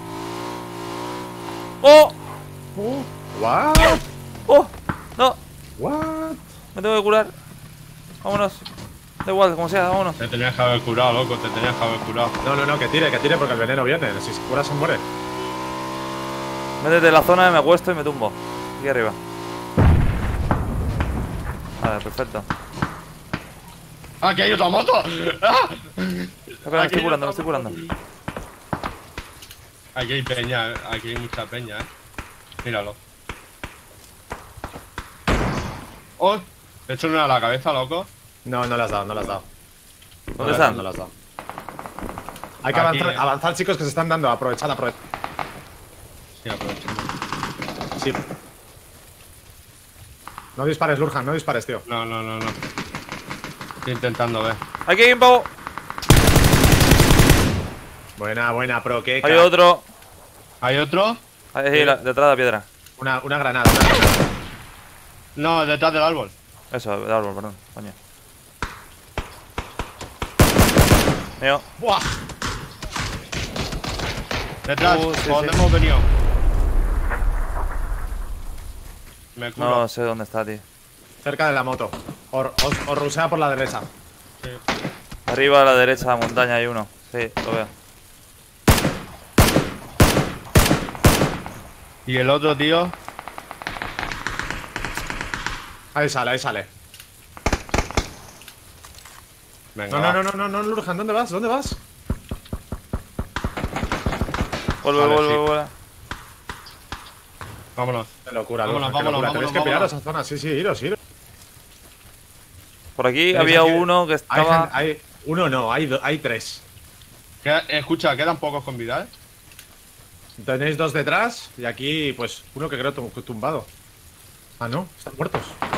D: ¡Oh!
C: What?
D: ¡Oh! ¡No!
C: What?
D: Me tengo que curar. Vámonos. Da igual, como sea, vámonos.
A: Te tenías que haber curado, loco, te tenías que haber curado.
C: No, no, no, que tire, que tire porque el veneno viene. Si se cura se muere.
D: Métete en la zona, me acuesto y me tumbo. Aquí arriba. Vale, perfecto.
A: ¡Ah, que hay otra moto! ¡Ah!
D: Espera, me estoy curando, me estoy curando.
A: Aquí hay peña, eh. Aquí hay mucha peña, eh. Míralo. ¡Oh! ¿Te he hecho una a la cabeza, loco?
C: No, no le has dado, no le has dado. No
D: ¿Dónde
C: le has dado,
D: están?
C: No le has dado. Hay que
A: Aquí,
C: avanzar,
A: eh.
C: avanzar, chicos, que se están dando. Aprovechad, aprovechad.
A: Sí, aprovechando.
C: Sí. No dispares, Lurjan, no dispares, tío.
A: No, no, no, no. Estoy intentando ver.
D: Aquí hay un pavo.
C: Buena, buena, pro, que
D: Hay otro.
A: ¿Hay otro?
D: Ahí, ahí, la- detrás de la piedra.
C: Una, una granada, una granada.
A: No, detrás del árbol.
D: Eso, de árbol, perdón. Coño. Mío.
C: ¡Buah!
A: Detrás,
D: Uh, sí,
A: ¿por dónde
D: sí.
A: hemos venido? Me curo.
D: No sé dónde está, tío.
C: Cerca de la moto. O, o, o rusea por la derecha.
A: Sí.
D: Arriba a la derecha de la montaña hay uno. Sí, lo veo.
A: Y el otro, tío.
C: Ahí sale, ahí sale.
A: Venga,
C: No,
A: va.
C: no, no, no, no, no, Lurjan, ¿dónde vas? ¿Dónde vas?
D: Vuelve,
A: Vale,
D: vuelve,
A: sí.
D: vuelve.
A: Vámonos.
C: Qué locura,
A: Vámonos,
C: Lurjan, qué
A: vámonos,
C: locura. Tenéis que
A: vámonos,
C: pillaros
A: vámonos.
C: esa zona. Sí, sí, iros, iros.
D: Por aquí
C: Tenéis
D: había
C: aquí-
D: uno que
C: Hay,
D: estaba.
C: gente- hay uno no, hay, do- hay tres.
A: Queda- escucha, quedan pocos con vida, ¿eh?
C: Tenéis dos detrás y aquí, pues, uno que creo tum- tumbado. Ah, no, están muertos.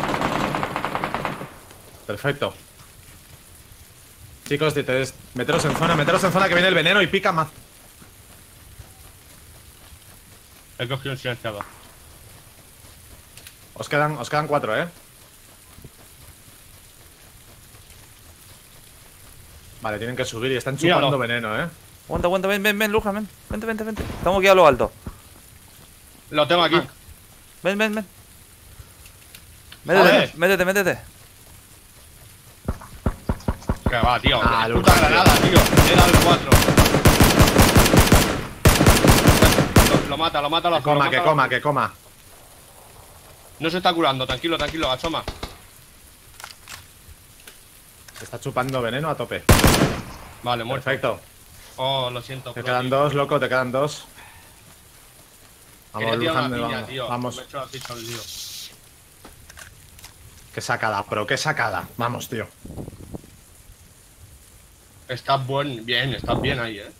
C: Perfecto. Chicos, te- te- meteros en zona, meteros en zona que viene el veneno y pica más.
A: He cogido un silenciador.
C: Os quedan, os quedan cuatro, ¿eh? Vale, tienen que subir y están chupando
A: Míralo.
C: veneno, ¿eh?
D: Aguanta, aguanta, ven, ven, ven, Luján, ven. Vente, vente, vente. Estamos aquí a lo alto.
A: Lo tengo aquí.
C: Ah.
D: Ven, ven, ven. Métete,
A: Joder.
D: métete, métete.
A: Que va, tío.
C: Ah,
A: Es
C: lo
A: puta
C: tío.
A: granada, tío. Era el cuatro. Lo, lo mata, lo mata, lo
C: Que coma,
A: lo
C: que
A: mata,
C: coma,
A: lo-
C: que coma.
A: No se está curando, tranquilo, tranquilo, asoma.
C: Está chupando veneno a tope.
A: Vale, muerto.
C: Perfecto.
A: Oh, lo siento.
C: Te
A: bro,
C: quedan
A: tío.
C: dos, loco, te quedan dos.
A: Quería
C: Vamos,
A: tirar una
C: Luján,
A: piña,
C: vamos.
A: tío.
C: Vamos.
A: Me he hecho la picha al lío.
C: Qué sacada, pero qué sacada. Vamos, tío.
A: Estás buen, bien, estás bien ahí, eh.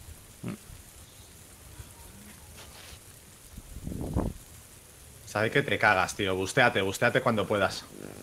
C: Sabes que te cagas, tío. Bustéate, bustéate cuando puedas.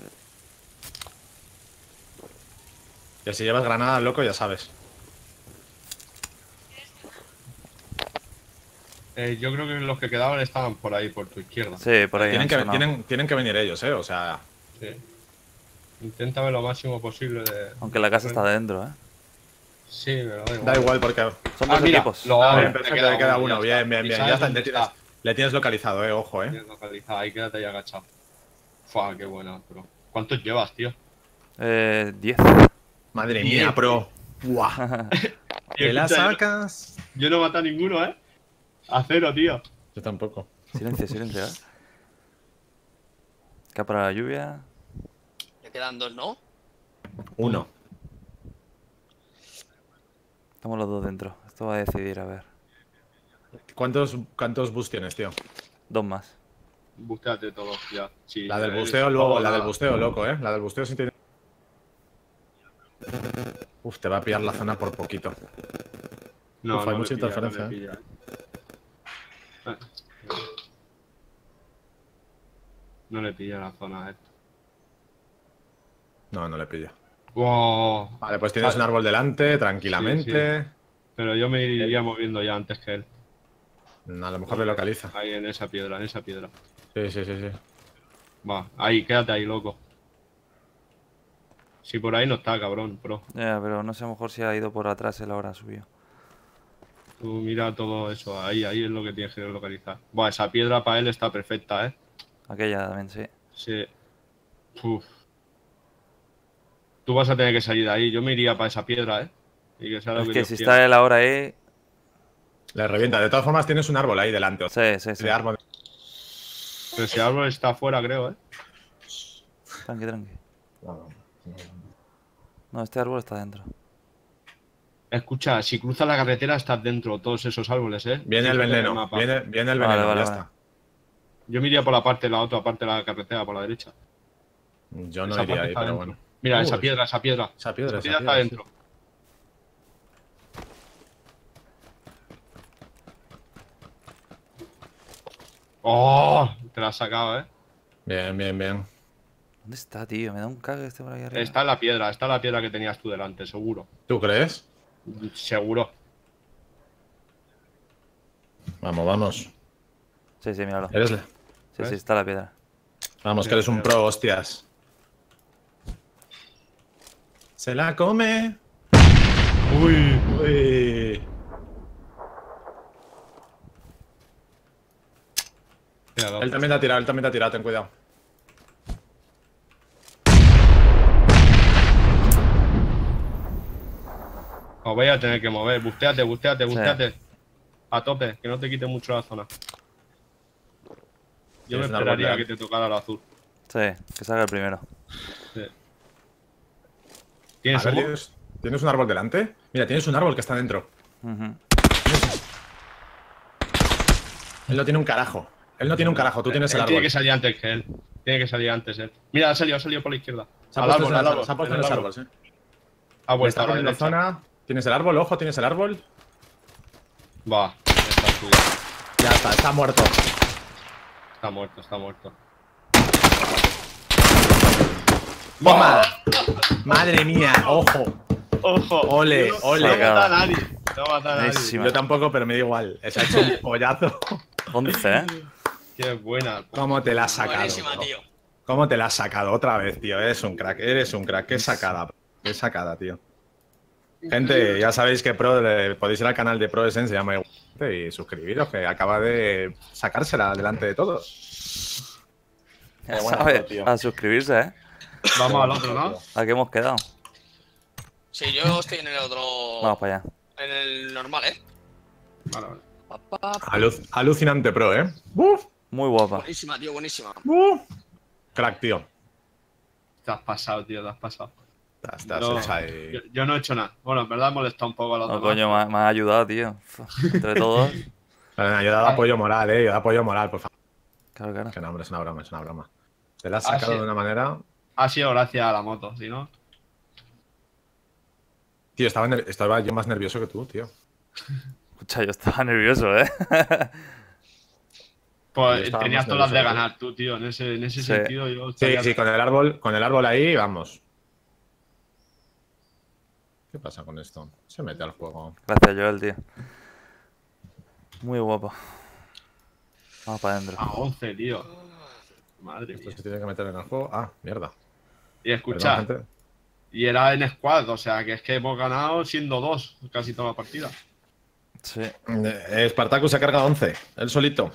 C: Y si llevas granadas, loco, ya sabes.
A: Eh, yo creo que los que quedaban estaban por ahí, por tu izquierda.
D: Sí, por ahí.
C: Tienen
D: han
C: que,
D: sonado.
C: tienen, tienen que venir ellos, ¿eh? O sea,
A: Sí. Intenta ver lo máximo posible de...
D: Aunque la casa está dentro, ¿eh?
A: Sí, pero da igual.
C: da igual porque...
D: Son
A: Ah,
D: dos
A: mira,
D: equipos.
A: lo-
C: Ah,
A: te
C: bien, perfecto,
A: queda
C: le queda
A: uno,
C: uno.
A: ya
C: Bien,
A: está.
C: bien,
A: ¿Y
C: bien.
A: sabes
C: Ya está,
A: dónde
C: le tienes,
A: está?
C: le tienes localizado, eh. Ojo, eh.
A: Tienes localizado. Ahí quédate ahí agachado. Fua, qué buena, bro. ¿Cuántos llevas, tío?
D: Eh, diez.
C: Madre
A: Bien.
C: mía, pro. Buah.
A: Tío,
C: ¿Te la
A: escucha, yo-
C: sacas?
A: Yo no he matado a ninguno, ¿eh? A cero, tío.
C: Yo tampoco.
D: Silencio, silencio, ¿eh? Acá para la lluvia.
B: Le quedan dos, ¿no?
C: Uno.
D: Estamos los dos dentro. Esto va a decidir, a ver.
C: ¿Cuántos, cuántos bus tienes, tío?
D: Dos más.
A: Búscate todos, ya. Sí,
C: La del
A: eres
C: busteo, luego,
A: todo
C: la del
A: nada.
C: busteo, loco, eh. La del busteo sí tiene. Uf, te va a pillar la zona por poquito.
A: No,
C: Uf,
A: no
C: hay
A: le
C: mucha
A: pilla,
C: interferencia,
A: no le
C: eh.
A: pilla, eh. No le pilla la zona, eh.
C: No, no le pilla.
A: Wow.
C: Vale, pues tienes
A: Vale.
C: un árbol delante, tranquilamente.
A: Pero yo me iría moviendo ya antes que él.
C: A lo mejor le localiza.
A: Ahí en esa piedra, en esa piedra.
C: Sí, sí, sí, sí.
A: Va, ahí, quédate ahí, loco. Si por ahí no está, cabrón, bro.
D: Ya, pero no sé a lo mejor si ha ido por atrás él ahora subió.
A: Tú mira todo eso, ahí, ahí es lo que tienes que localizar. Buah, esa piedra para él está perfecta, ¿eh?
D: Aquella también, sí.
A: Sí. Uf. Tú vas a tener que salir de ahí. Yo me iría para esa piedra, ¿eh? Y que sea lo
D: Es
A: que
D: que
A: Dios
D: si
A: quiera.
D: está él ahora ahí.
C: Le revienta. De todas formas, tienes un árbol ahí delante. O sea,
D: Sí, sí, sí.
C: de árbol.
A: Pero si árbol está afuera, creo, ¿eh?
D: Tranqui, tranqui. No, este árbol está dentro.
A: Escucha, si cruzas la carretera estás dentro de todos esos árboles, ¿eh?
C: Viene el
A: Fíjate en
C: veneno.
A: mapa.
C: Viene, viene el
D: Vale,
C: veneno,
D: vale,
C: ya
D: vale.
C: está.
A: Yo me iría por la parte, la otra parte de la carretera, por la derecha.
C: Yo no
A: Esa
C: iría
A: parte
C: ahí,
A: está
C: pero
A: dentro.
C: bueno.
A: Mira,
C: Uh,
A: esa piedra, esa piedra.
C: Esa piedra, esa
A: está
C: piedra,
A: dentro. ¡Oh! Te la has sacado, ¿eh?
C: Bien, bien, bien.
D: ¿Dónde está, tío? Me da un cague este por ahí arriba.
A: Está en la piedra, está en la piedra que tenías tú delante, seguro.
C: ¿Tú crees?
A: Seguro.
C: Vamos, vamos.
D: Sí, sí, míralo.
C: Eres...
D: Sí,
A: ¿Ves?
D: sí, está la piedra.
C: Vamos, que eres un pro, hostias. Se la come. Uy, uy.
A: Mira,
C: Él también te ha tirado, él también te ha tirado, ten cuidado.
A: os vais a tener que mover. Busteate, busteate, busteate. A tope, que no te quite mucho la zona. Yo me
C: Tienes un árbol
A: esperaría
C: de-
A: que te tocara el azul.
D: Sí, que salga el primero.
A: Sí.
C: A
A: ¿Tienes
C: ver,
A: humo?
C: ¿tienes, ¿tienes un árbol delante? Mira, tienes un árbol que está dentro.
D: Ujú.
C: Él no tiene un carajo. Él no tiene un carajo, tú tienes el
A: Él tiene
C: árbol.
A: que salir antes que él. Tiene que salir antes él. Mira, ha salido, ha salido por la izquierda.
C: Se ha
A: Al
C: puesto
A: árbol,
C: en
A: al
C: el-
A: árbol.
C: se ha puesto en
A: en
C: los
A: el árbol.
C: árboles, eh.
A: Ha
C: Le
A: vuelto
C: está
A: a la
C: poniendo
A: derecha.
C: zona. ¿Tienes el árbol? Ojo, ¿tienes el árbol?
A: Va, está suyo.
C: Ya está, está muerto.
A: Está muerto, está muerto.
C: ¡Toma! ¡Madre mía! ¡Ojo!
A: ¡Ojo!
C: Ole,
A: No-
C: ole.
A: No mata a nadie. No mata a nadie.
D: Buenísima.
C: Yo tampoco, pero me da igual. Se ha hecho un pollazo.
D: once, ¿eh?
A: Qué buena.
C: ¿Cómo te la has sacado?
B: Buenísima,
C: bro?
B: tío.
C: ¿Cómo te la has sacado otra vez, tío? Eres un crack, eres un crack. Qué sacada, qué sacada, tío. Gente, ya sabéis que Pro, eh, podéis ir al canal de Pro Essence, se llama igual, y suscribiros, que acaba de sacársela delante de todos.
D: Ya
C: Qué buena
D: sabes,
C: foto, tío.
D: a suscribirse, ¿eh?
A: Vamos al otro, ¿no?
D: ¿A qué hemos quedado?
B: Sí, yo estoy en el otro.
D: Vamos para allá.
B: En el normal, ¿eh?
A: Vale, vale.
B: Pa, pa, pa.
C: Aluc- alucinante Pro, ¿eh? ¡Uf!
D: Muy guapa.
B: Buenísima, tío, buenísima.
C: ¡Uf! Crack, tío.
A: Te has pasado, tío, te has pasado.
C: Estás, estás
A: No,
C: hecha ahí.
A: yo, yo no he hecho nada. Bueno, en verdad he molestado un poco a los
D: No,
A: demás.
D: coño, me ha, me ha ayudado, tío. Entre todos.
C: Bueno, yo he dado apoyo moral, eh. Yo he dado apoyo moral, por favor.
D: Claro, claro.
C: Que no, hombre, es una broma, es una broma. Te la has
A: Ah,
C: sacado
A: sí.
C: de una manera.
A: Ha sido gracias a la moto, si no.
C: Tío, estaba, ner- estaba yo más nervioso que tú, tío.
D: Escucha, yo estaba nervioso, ¿eh?
A: Pues
C: Yo estaba
A: tenías
C: más
A: todas las de
C: nervioso que tú.
A: ganar tú, tío. En ese, en ese
D: Sí.
A: sentido yo
C: Sí,
A: estaría-
C: sí, con el árbol, con el árbol ahí, vamos. ¿Qué pasa con esto? Se mete al juego.
D: Gracias, Joel, tío. Muy guapo. Vamos para adentro.
A: A once, tío. Madre
C: Esto
A: mía.
C: se tiene que meter en el juego. Ah, mierda.
A: Y escucha,
C: Perdón, gente.
A: y era en squad, o sea que es que hemos ganado siendo dos casi toda la partida.
D: Sí.
C: Eh, Spartacus se carga once, él solito.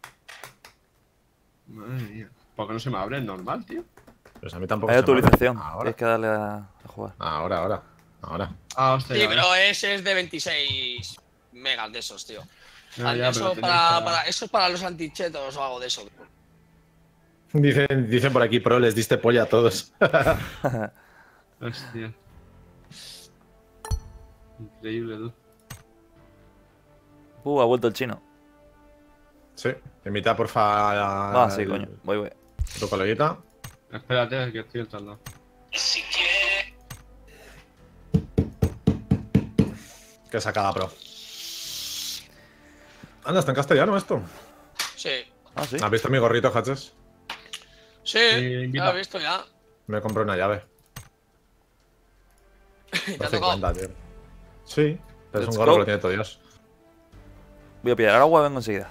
A: Madre mía. ¿Por qué no se me abre? ¿Es normal, tío?
C: Pues a mí tampoco
D: Hay
C: se me abre.
D: actualización.
C: Ahora,
D: Tienes que darle a, a jugar.
C: ahora, ahora. Ahora.
A: Ah, hostia.
B: Sí,
A: ya ves.
B: pero ese es de veintiséis megas de esos, tío.
A: Ya,
B: Ah,
A: ya,
B: eso,
A: pero tenéis
B: para,
A: que-
B: para- eso es para los antichetos o algo de eso.
C: Dicen, dicen por aquí, pro, les diste polla a todos.
A: Hostia. Increíble, tú.
D: Uh, ha vuelto el chino.
C: Sí. Invita, porfa.
D: Ah, sí, coño. Voy, voy.
C: Tu coleguita.
A: Espérate, que estoy entrando.
C: Que sacada, pro. Anda, está en castellano esto.
B: Sí.
D: Ah, sí.
C: ¿Has visto mi gorrito, Hatches?
B: Sí,
A: invita.
B: ya lo he visto ya.
C: Me compré una llave.
B: ¿Te ha
C: doce
B: tocado?
C: cincuenta, tío. Sí, pero es
D: Let's
C: un gorro
D: go.
C: que lo tiene todo Dios.
D: Voy a pillar agua, vengo enseguida.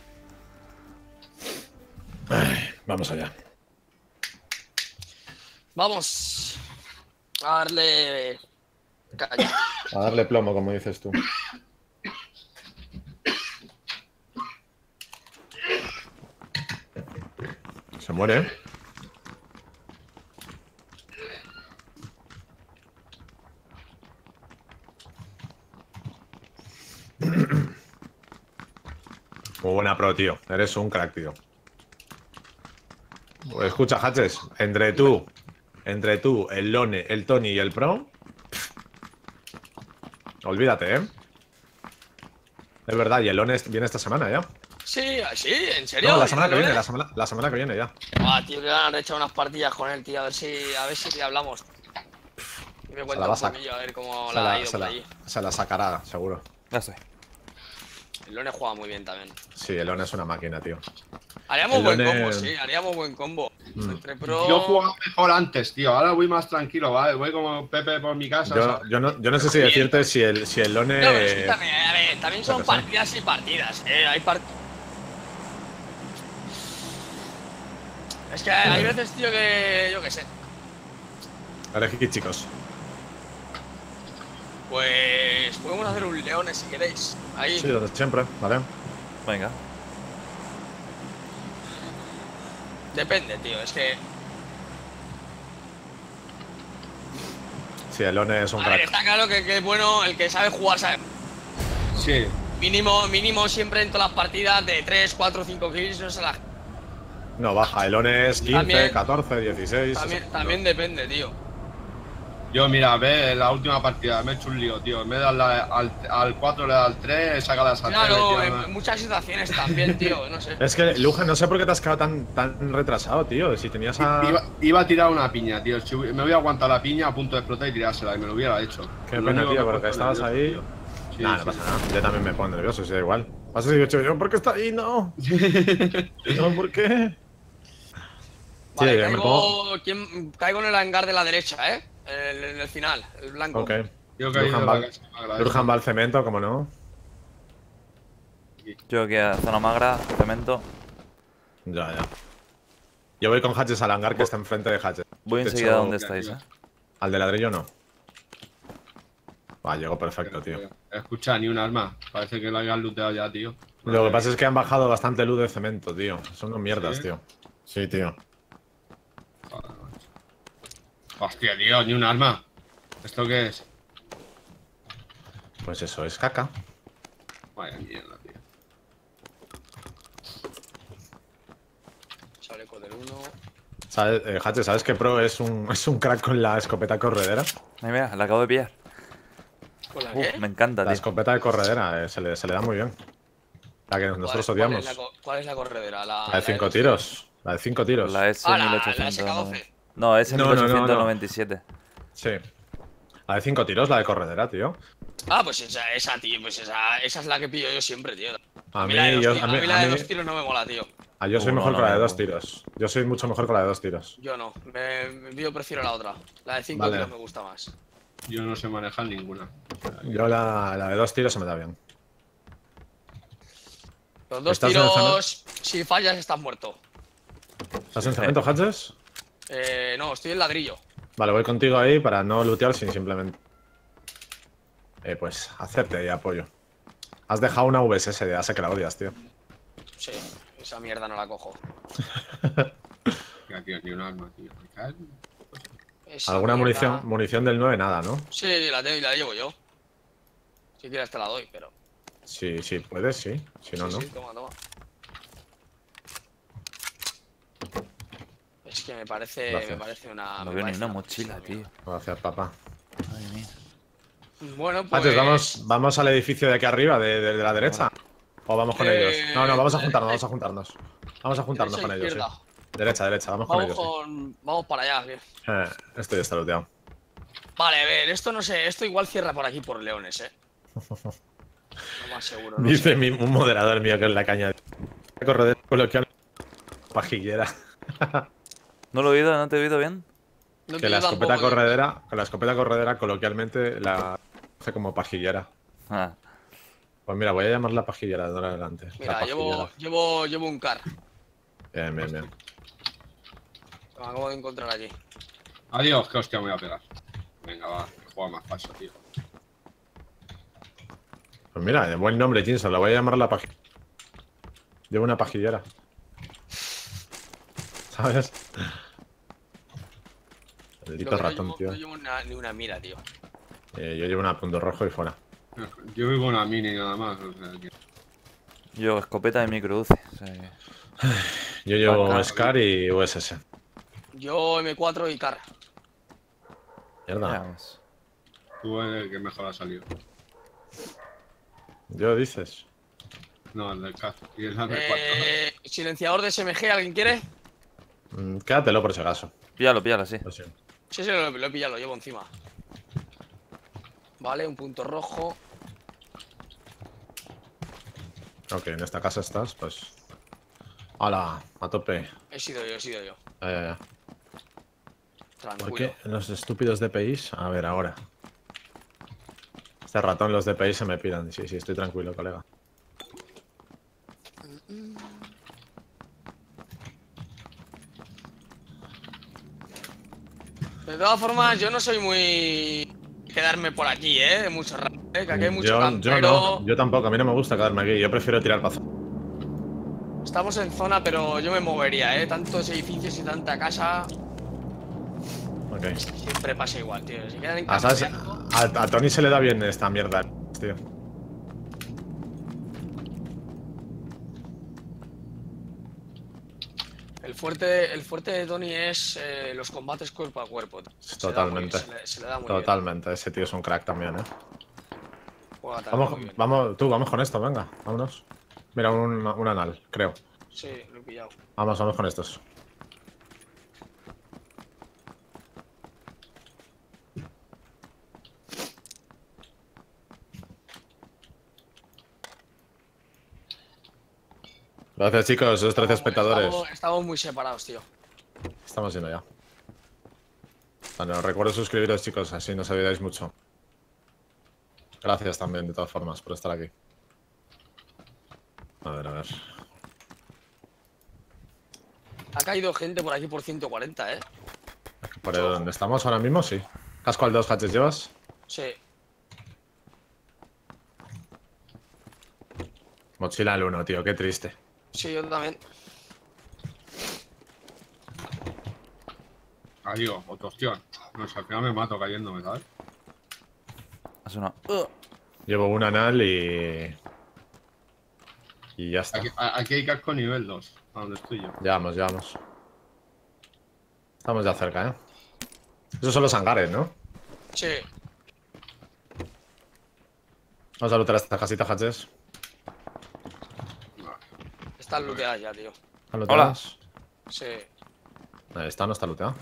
C: Vamos allá.
B: Vamos a darle caña.
C: A darle plomo, como dices tú. Se muere, ¿eh? Muy buena pro, tío. Eres un crack, tío. Pues escucha, Hatches, entre tú, entre tú, el Lone, el Tony y el pro, olvídate, ¿eh? Es verdad, y el Lone viene esta semana ya.
B: Sí, sí, en serio.
C: No, la semana que
B: ¿No,
C: viene,
B: eh?
C: la semana, la semana que viene ya.
B: Ah, tío, que han echado unas partidas con él, tío. A ver si, a ver si hablamos. Y me
C: Se
B: cuenta
C: la va
B: un
C: a sacar.
B: poquillo, a ver cómo
C: Se
B: la ha
C: la,
B: ido
C: se,
B: por
C: la,
B: allí.
C: se la sacará, seguro.
D: Ya estoy.
B: El Lone juega muy bien también.
C: Sí, el Lone es una máquina, tío.
B: Haríamos
C: El
B: buen
C: Lone-
B: combo, sí, haríamos buen combo.
C: Mm.
B: Entre pro.
A: Yo jugaba mejor antes, tío. Ahora voy más tranquilo, ¿vale? Voy como Pepe por mi casa.
C: Yo,
A: ¿sabes?
C: yo, no, yo no sé si decirte si el, si el Lone.
B: No, pero escúchame, a ver, también
C: yo
B: son
C: qué sé.
B: partidas y partidas, eh. Hay part... Es que hay veces, tío, que yo qué sé.
C: Elegid, chicos.
B: Pues podemos hacer un leones si queréis. Ahí.
C: Sí, donde siempre, ¿vale?
D: Venga.
B: Depende, tío. Es que.
C: Sí, el Lone es un
B: A ver,
C: crack.
B: está claro que, que es bueno el que sabe jugar, sabe.
A: Sí.
B: Mínimo, mínimo siempre en todas las partidas de tres, cuatro, cinco kills. No se la...
C: No, baja. El Lone es quince,
B: También-
C: catorce, dieciséis.
B: También,
C: eso.
B: también depende, tío.
A: Yo, mira, ve la última partida, me he hecho un lío, tío. En vez de darle al, al cuatro, le da al tres, saca las
B: Claro,
A: tres.
B: en muchas situaciones también, tío. No sé.
C: Es que, Luja, no sé por qué te has quedado tan, tan retrasado, tío. Si tenías a.
A: Iba, iba a tirar una piña, tío. Si hubi- me voy a aguantar la piña a punto de explotar y tirársela, y me lo hubiera hecho.
C: Qué
A: Lo
C: pena,
A: único
C: tío,
A: que me he
C: porque
A: puesto
C: estabas
A: nervioso,
C: ahí.
A: tío. Sí,
C: Nah, no
A: sí,
C: pasa nada. Yo también me pongo nervioso, si da igual. Pasa que dicho yo, ¿por qué está ahí? No. No, ¿por qué?
B: Vale,
C: Sí, me
B: caigo,
C: pongo.
B: ¿quién- caigo en el hangar de la derecha, ¿eh? En el, en el final, el blanco.
C: Ok.
A: Yo he caído
C: Lurhan
A: en la
C: va,
A: casa, me agradezco.
C: Lurhan va al cemento, como no.
D: Yo aquí a zona magra, cemento.
C: Ya, ya. Yo voy con Hatches al hangar que está enfrente de Hatches.
D: Voy
C: De
D: enseguida
C: hecho,
D: a donde estáis, eh.
C: Al de ladrillo no. Va, llegó perfecto, tío.
A: Escucha, ni un arma. Parece que lo hayan looteado ya, tío.
C: Lo que pasa es que han bajado bastante luz de cemento, tío. Son unos mierdas,
A: ¿Sí?
C: tío. Sí, tío.
A: Hostia, tío, ni un arma. ¿Esto qué es?
C: Pues eso, es caca.
A: Vaya mierda, tío.
B: Chaleco del uno.
C: ¿Sabes, eh, Hatches, ¿sabes que Pro es un, es un crack con la escopeta corredera?
D: Mira, mira, la acabo de pillar.
B: ¿Con la
D: Uf,
B: qué?
D: me encanta,
C: La
D: tío.
C: escopeta de corredera eh, se, le, se le da muy bien. La que nosotros
B: ¿Cuál-
C: odiamos.
B: ¿Cuál es la, co- cuál es la corredera? La,
C: La de cinco
B: los-
C: tiros. La de cinco tiros.
D: La S
B: Ah, la- la
D: mil ochocientos.
B: S K doce.
D: No, S
C: No, no, no, no.
D: mil ochocientos noventa y siete.
C: Sí. La de cinco tiros, la de corredera, tío.
B: Ah, pues esa, esa, tío, pues esa, esa es la que pillo yo siempre, tío.
C: A mí,
B: la de dos
C: yo,
B: tiros-
C: a mí,
B: a mí la
C: a
B: de
C: mí-
B: dos tiros no me mola, tío.
C: a yo soy
D: Uh,
C: mejor
D: no,
C: con la
D: no,
C: de
D: no.
C: dos tiros. Yo soy mucho mejor con la de dos tiros.
B: Yo no, me, yo prefiero la otra. La de cinco
C: Vale.
B: tiros me gusta más.
A: Yo no sé manejar ninguna.
C: Yo la, la de dos tiros se me da bien.
B: Los dos
C: ¿Estás en el
B: tiros, si fallas, estás muerto.
C: ¿Estás en cemento, Hatches?
B: Eh, no, estoy en ladrillo.
C: Vale, voy contigo ahí para no lootear sin simplemente. Eh, pues, hacerte ahí apoyo. Has dejado una V S S, ya sé que la odias, tío.
B: Sí, esa mierda no la cojo.
A: Mira, tío, ni un arma, tío. Me cae.
B: Esa
C: ¿Alguna
B: mierda-
C: munición? Munición del nueve, nada, ¿no?
B: Sí, la tengo y la llevo yo. Si quieres te la doy, pero.
C: Sí, sí, puedes, sí. Si no,
B: sí,
C: no.
B: sí, toma, toma. Es que me parece,
C: Gracias.
B: me parece una.
D: No
B: me
D: veo ni
B: parece
D: una
B: una
D: mochila,
B: putísima
D: tío.
C: Gracias, papá.
D: Madre mía.
B: mierda. Bueno, pues.
C: Hatches, ¿vamos, ¿vamos al edificio de aquí arriba, de, de- de la derecha? ¿O vamos con
B: Eh,
C: ellos? No, no, vamos a
B: de-
C: juntarnos, vamos a juntarnos. Vamos a juntarnos
B: derecha,
C: con ellos,
B: izquierda.
C: sí. Derecha, derecha, vamos con
B: Vamos
C: ellos, sí.
B: con. Vamos para allá, tío.
C: Eh, esto ya está looteado.
B: Vale, a ver, esto no sé, esto igual cierra por aquí por leones, eh. No más seguro. No
C: Dice
B: sé.
C: mi, un moderador mío que es la caña. Corredor coloquial pajillera.
D: ¿No lo he oído? ¿No te he oído bien?
B: No
C: Que
B: te
C: la
B: yo
C: escopeta
B: tampoco, tío.
C: corredera, que la escopeta corredera coloquialmente la hace como pajillera.
D: Ah,
C: Pues mira, voy a llamarla pajillera de ahora en adelante. La
B: Mira, llevo,
C: pajillera.
B: llevo, llevo un car.
C: Bien, bien, bien.
B: Lo acabo de encontrar aquí.
A: Adiós, que hostia me voy a pegar. Venga, va, que juega más paso, tío.
C: Pues mira, de buen nombre, Jinson, la voy a llamar la pajillera. Llevo una pajillera. ¿Sabes? Maldito
B: Lo que no
C: ratón,
B: llevo-
C: tío.
B: No llevo una- ni una mira, tío.
C: Eh, yo llevo una punto rojo y fuera.
A: Yo vivo una mini nada más. O sea, que...
D: yo, escopeta de microduce. O sea que-
C: Yo llevo
D: Bacán.
C: Scar y U S S.
B: Yo M cuatro y car.
C: Mierda.
D: Veamos.
A: Tú eres el que mejor ha salido.
C: Yo dices.
A: No, el del C A T. Y el M cuatro.
B: Eh, silenciador de S M G, ¿alguien quiere?
C: Mm, quédatelo por si acaso.
D: Píllalo, píllalo, sí.
C: Lo siento.
B: Sí, sí, lo, lo he pillado, lo llevo encima. Vale, un punto rojo.
C: Ok, en esta casa estás, pues. ¡Hala! A tope.
B: He sido yo, he sido yo.
C: Ya, ya, ya. ¿Por
B: Tranquilo.
C: qué los estúpidos D P Is? A ver, ahora. Este ratón, los D P I se me piran. Sí, sí, estoy tranquilo, colega.
B: De todas formas, yo no soy muy. Quedarme por aquí, eh. Mucho rato, eh. Que aquí hay mucho
C: yo, yo
B: campero.
C: no, yo tampoco. A mí no me gusta quedarme aquí. Yo prefiero tirar pazo.
B: Estamos en zona, pero yo me movería, eh. Tantos edificios y tanta casa.
C: Ok.
B: Siempre pasa igual, tío. Si quedan en
C: A, ¿sabes?
B: campeando-
C: a, a Tony se le da bien esta mierda, tío.
B: El fuerte, el fuerte de Tony es eh, los combates cuerpo a cuerpo. Se
C: Totalmente.
B: le da muy- se le- se le da muy
C: Totalmente. Ese tío es un crack también, eh.
B: bien. Juega también
C: Vamos,
B: muy bien.
C: vamos, tú, vamos con esto, venga. Vámonos. Mira, un, un anal, creo.
B: Sí, lo he pillado.
C: Vamos, vamos con estos. Gracias, chicos, esos trece espectadores.
B: Estamos, estamos muy separados, tío.
C: Estamos yendo ya. Bueno, recuerdo suscribiros, chicos, así no os olvidáis mucho. Gracias también, de todas formas, por estar aquí. A ver, a ver.
B: Ha caído gente por aquí por ciento cuarenta, eh.
C: ¿Por donde estamos ahora mismo? Sí. ¿Casco al dos hatches llevas?
B: Sí.
C: Mochila al uno, tío, qué triste.
B: Sí, yo también.
A: Adiós, otra opción. No sé, al final me mato cayéndome, ¿sabes?
D: Has una. Uh.
C: Llevo un anal y... Y ya está.
A: Aquí, a- aquí hay casco nivel dos, a donde estoy yo.
C: Ya vamos, ya vamos. Estamos ya cerca, ¿eh? Esos son los hangares, ¿no?
B: Sí.
C: Vamos a lootear esta casita, hatches.
B: Están looteadas ya, tío.
C: ¿Están looteadas?
B: Sí.
C: Ahí está, no está looteado.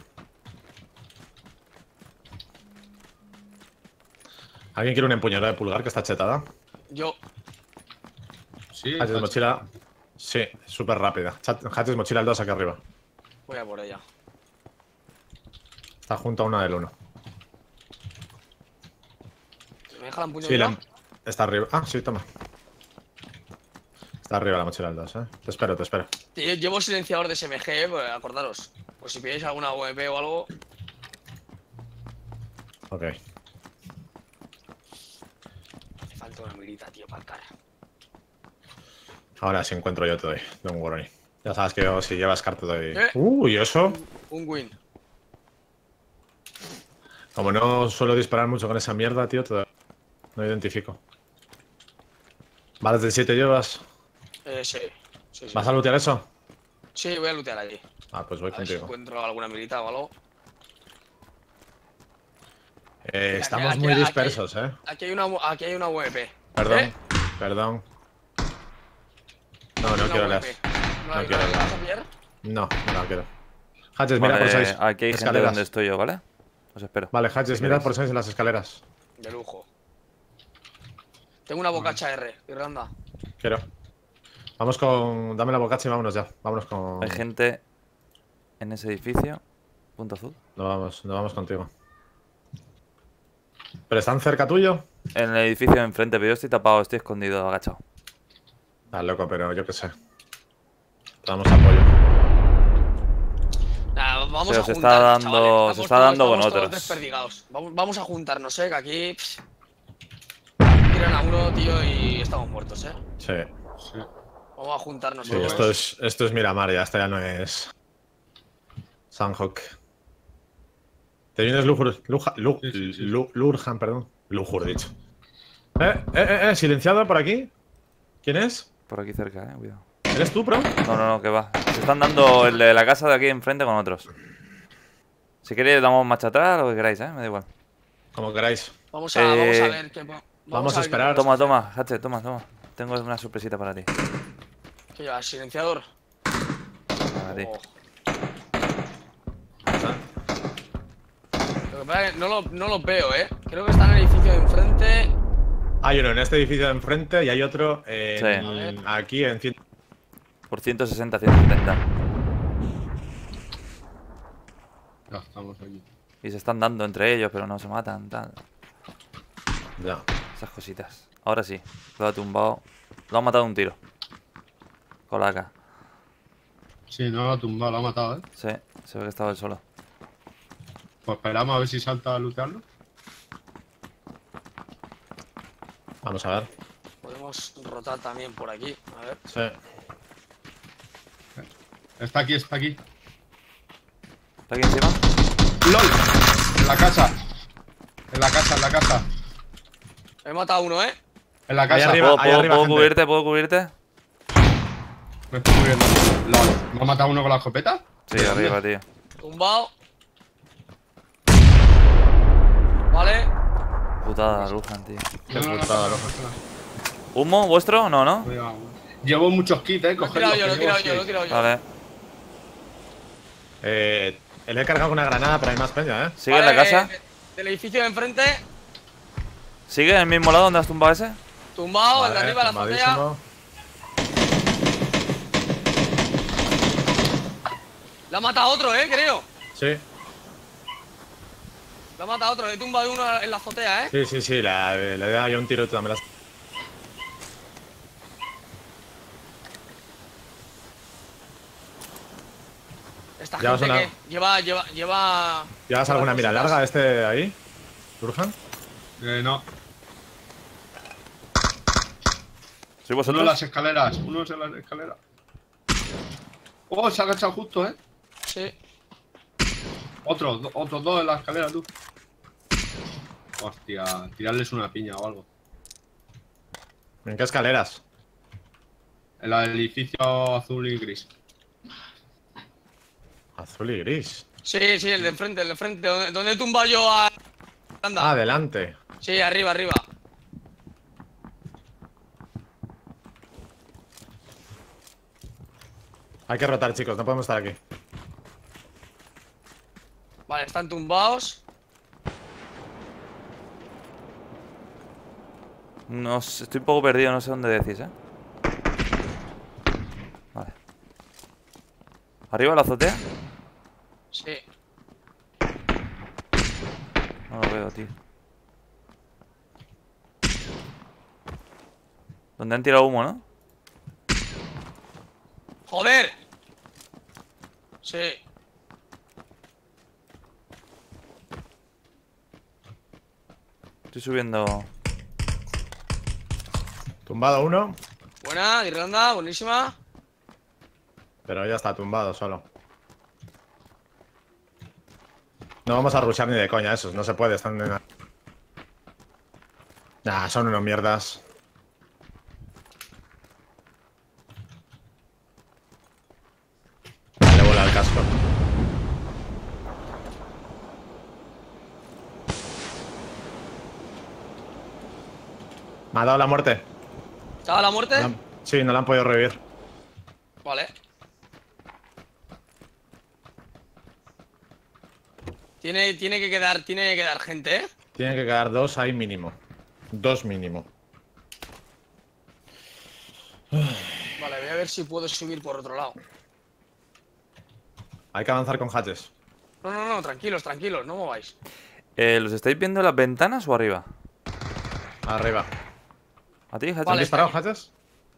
C: ¿Alguien quiere una empuñadura de pulgar que está chetada?
B: Yo.
A: Sí,
C: Hatches,
A: está-
C: mochila. Sí, súper rápida. Chat- Hatches, mochila al dos aquí arriba.
B: Voy a por ella.
C: Está junto a una del uno.
B: ¿Me deja la
C: Sí,
B: empuñadura?
C: la... está arriba. Ah, sí, toma. Está arriba la mochila del dos, eh. Te espero, te espero.
B: Tío, llevo silenciador de S M G, eh, pues acordaros. Pues si pilláis alguna U M P o algo.
C: Ok.
B: Me falta una mirita, tío, para el cara.
C: Ahora si encuentro yo te doy. Don't worry. Ya sabes que yo si llevas carta te doy.
B: ¿Eh?
C: Uh, ¿y eso?
B: Un win.
C: Como no suelo disparar mucho con esa mierda, tío, te doy. No identifico. ¿Balas de siete llevas?
B: Eh, sí. sí, sí.
C: ¿Vas a lootear eso?
B: Sí, voy a lootear allí.
C: Ah, pues voy
B: A ver si
C: contigo.
B: encuentro alguna milita o algo.
C: Eh,
B: Aquí-
C: estamos
B: aquí-
C: muy
B: aquí-
C: dispersos, eh.
B: Aquí hay una, aquí hay una U M P.
C: Perdón,
B: ¿Eh?
C: perdón. No, no
B: Una
C: quiero
B: U M
C: las.
B: P.
C: No
B: ¿No,
C: quiero
B: ¿no la
C: las.
B: vas a pillar?
C: No, no la quiero. Hatches, mira
D: Vale,
C: por seis.
D: aquí hay gente
C: Escaleras.
D: donde estoy yo, ¿vale? Os espero.
C: Vale, Hatches,
D: Si
C: mira
D: queréis.
C: por seis en las escaleras.
B: De lujo. Tengo una bocacha R, Irlanda.
C: Quiero. Vamos con. Dame la bocacha y vámonos ya. Vámonos con.
D: Hay gente en ese edificio. Punto azul.
C: No vamos, no vamos contigo. ¿Pero están cerca tuyo?
D: En el edificio de enfrente, pero yo estoy tapado, estoy escondido, agachado.
C: Ah, loco, pero yo qué sé. Te damos apoyo.
B: Nada, vamos
D: Se
B: a
D: os
B: juntar,
D: está dando-
B: chavales.
D: se
B: Estamos
D: está
B: todos-
D: dando con
B: estamos todos
D: otros.
B: desperdigados. Vamos, vamos a juntarnos, eh, que aquí. Pff, tiran a uno, tío, y estamos muertos, eh.
C: Sí.
A: Sí.
B: Vamos a juntarnos
C: Sí,
B: todos.
C: esto es, esto es Miramar, ya, esto ya no es. Sandhawk. Te vienes Lujur. Luja, Lu,
A: Sí, sí, sí.
C: Lu- Lurhan, perdón. Lujur, dicho. Eh, eh, eh, eh, silenciado por aquí. ¿Quién es?
D: Por aquí cerca, eh, cuidado.
C: ¿Eres tú, bro?
D: No, no, no, que va. Se están dando el de la casa de aquí enfrente con otros. Si queréis, damos marcha atrás, lo que queráis, eh, me da igual.
C: Como queráis.
B: Vamos a,
D: Eh,
B: vamos a ver qué. po-
C: vamos a
B: ver qué
C: esperar.
B: podemos
D: Toma,
B: hacer.
D: toma, Hatchet, toma, toma. Tengo una sorpresita para ti.
B: ¿Qué llevas? ¿Silenciador?
D: Para ti.
B: Oh. Lo que pasa es que no, lo, no los veo, eh. Creo que está en el edificio de enfrente.
C: Hay uno en este edificio de enfrente y hay otro en-
D: Sí.
C: aquí en cien.
D: Por ciento sesenta, ciento setenta.
A: Ya estamos aquí.
D: Y se están dando entre ellos, pero no se matan, tal.
C: Ya.
D: Esas cositas. Ahora sí, lo ha tumbado. Lo ha matado de un tiro. Con la A K.
A: Sí, no lo ha tumbado, lo ha matado, ¿eh?
D: Sí, se ve que estaba él solo.
A: Pues esperamos a ver si salta a lootearlo.
C: Vamos a ver.
B: Podemos rotar también por aquí. A ver.
C: Sí.
A: Está aquí, está aquí.
D: ¿Está aquí encima?
A: ¡Lol! En la casa. En la casa, en la casa.
B: He matado a uno, eh.
A: En la
C: Ahí
A: casa.
C: arriba.
D: ¿Puedo, puedo-
C: arriba,
D: puedo
C: gente.
D: cubrirte? ¿Puedo cubrirte?
A: Me estoy muriendo. LOL. ¿Me ha matado uno con la escopeta?
D: Sí,
A: ¿De
D: arriba,
A: dónde?
D: tío.
B: Tumbado. Vale.
D: Putada, Lujan, tío.
C: Qué
A: No, no, no,
C: putada,
A: no,
C: loco.
A: no, no.
D: ¿Humo vuestro? No, ¿no?
A: Cuidado. Llevo muchos kits, eh.
B: Lo he
A: Cogedlos,
B: tirado yo,
A: que
B: lo he
A: llevo
B: tirado yo, lo he
A: seis.
B: tirado yo.
D: Vale.
C: Eh, le he cargado con una granada, pero hay más peña, ¿eh?
D: ¿Sigue en la
B: Vale,
D: casa?
B: eh, Del edificio de enfrente.
D: ¿Sigue en el mismo lado donde has tumbado ese?
B: Tumbado, el de
C: Vale,
B: arriba de la azotea.
C: tumbadísimo.
B: Le ha matado a otro, eh, creo.
C: Sí,
B: Le ha matado a otro. Le he tumbado uno en la azotea, eh.
C: sí, sí, sí. La- Le he dado yo un tiro y tú también las.
B: Esta
C: Ya os
B: gente
C: suena-
B: que lleva, lleva, lleva.
C: ¿Llevas
B: lleva
C: alguna mira
B: cositas.
C: larga este ahí? ¿Lurhan?
A: Eh, no.
D: ¿Sois
A: Uno en
D: vosotros?
A: las escaleras. Uno en las escaleras. Oh, se ha agachado justo, eh.
B: Sí.
A: Otro, do- otros dos en la escalera, tú. Hostia, tirarles una piña o algo.
C: ¿En qué escaleras?
A: En el edificio azul y gris.
C: Azul y gris.
B: Sí, sí, el de enfrente, el de enfrente. Donde, donde he tumbado yo a. Anda.
C: Ah, adelante.
B: Sí, arriba, arriba.
C: Hay que rotar, chicos, no podemos estar aquí.
B: Vale, están tumbados.
D: No sé, estoy un poco perdido, no sé dónde decís, eh. Vale. ¿Arriba la azotea?
B: Sí.
D: No lo veo, tío. ¿Dónde han tirado humo, no?
B: ¡Joder! Sí.
D: Estoy subiendo.
C: Tumbado uno,
B: Buena, Irlanda, buenísima.
C: pero ya está tumbado solo. No vamos a rushar ni de coña esos, no se puede, están en... Nah, son unos mierdas. Le vuela el casco. Me ha dado la muerte.
B: ¿Estaba la muerte?
C: No la han- Sí, no la han podido revivir.
B: Vale. Tiene, tiene que quedar, tiene que quedar gente, ¿eh?
C: Tienen que quedar dos ahí mínimo. Dos mínimo.
B: Vale, voy a ver si puedo subir por otro lado.
C: Hay que avanzar con hatches.
B: No, no, no, tranquilos, tranquilos, no mováis.
D: Eh, ¿Los estáis viendo en las ventanas o arriba?
C: Arriba.
D: ¿A ti, Hachi?
C: ¿Han
B: Vale.
C: disparado hatches?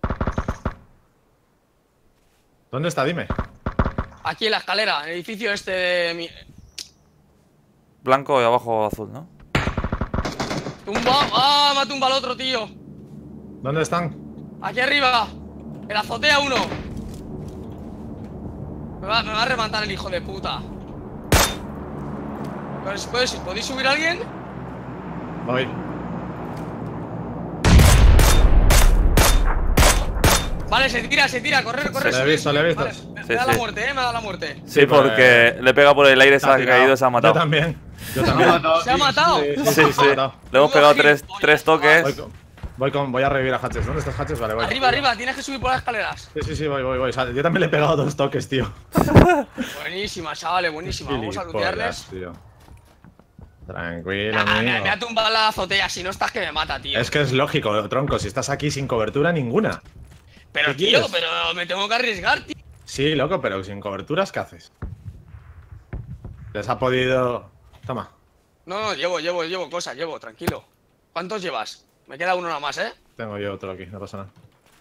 C: ¿Dónde está? Dime.
B: Aquí en la escalera, en el edificio este de mi...
D: Blanco y abajo azul, ¿no?
B: ¡Tumba! ¡Ah! Me ha tumbado el otro, tío.
C: ¿Dónde están?
B: Aquí arriba. En la azotea uno. Me va, me va a rematar el hijo de puta. ¿Puedes, puedes, ¿Podéis subir a alguien?
C: Voy.
B: Vale, se tira, se tira, correr, correr.
C: Se le he
B: subir,
C: visto, le he
B: subir.
C: visto.
B: Vale, me,
D: Sí,
B: me da
D: sí.
B: la muerte, eh, me da la muerte.
D: Sí,
C: Sí,
D: porque
C: pues,
D: le pega por el aire, se ha
C: tirado.
D: caído, se ha matado.
C: Yo también. Yo
A: Me ha
C: también.
A: matado,
B: Se ha
A: tío.
B: matado.
C: Sí,
D: Sí,
C: se ha
D: sí.
C: matado.
D: Le hemos
B: Tengo
D: pegado
B: gil,
D: tres,
B: pollas,
D: tres
C: Voy
D: toques.
C: con, voy con- voy a revivir a hatches. ¿Dónde estás hatches? Vale, voy.
B: Arriba, arriba, tienes que subir por las escaleras.
C: Sí, sí, sí, voy, voy, voy. O sea, yo también le he pegado dos toques, tío.
B: Buenísima, chavales, buenísima. Vamos a
C: Gilipollas,
B: lootearles.
C: tío. Tranquilo,
B: Ah, me,
C: amigo.
B: me ha tumbado la azotea, si no estás que me mata, tío.
C: Es que es lógico, tronco. Si estás aquí sin cobertura ninguna.
B: Pero,
C: ¿qué
B: tío,
C: quieres?
B: pero me tengo que arriesgar, tío.
C: Sí, loco, pero sin coberturas, ¿qué haces? Les ha podido... Toma.
B: No, no, llevo, llevo, llevo cosas, llevo, tranquilo. ¿Cuántos llevas? Me queda uno nada más, ¿eh?
C: Tengo yo otro aquí, no pasa nada.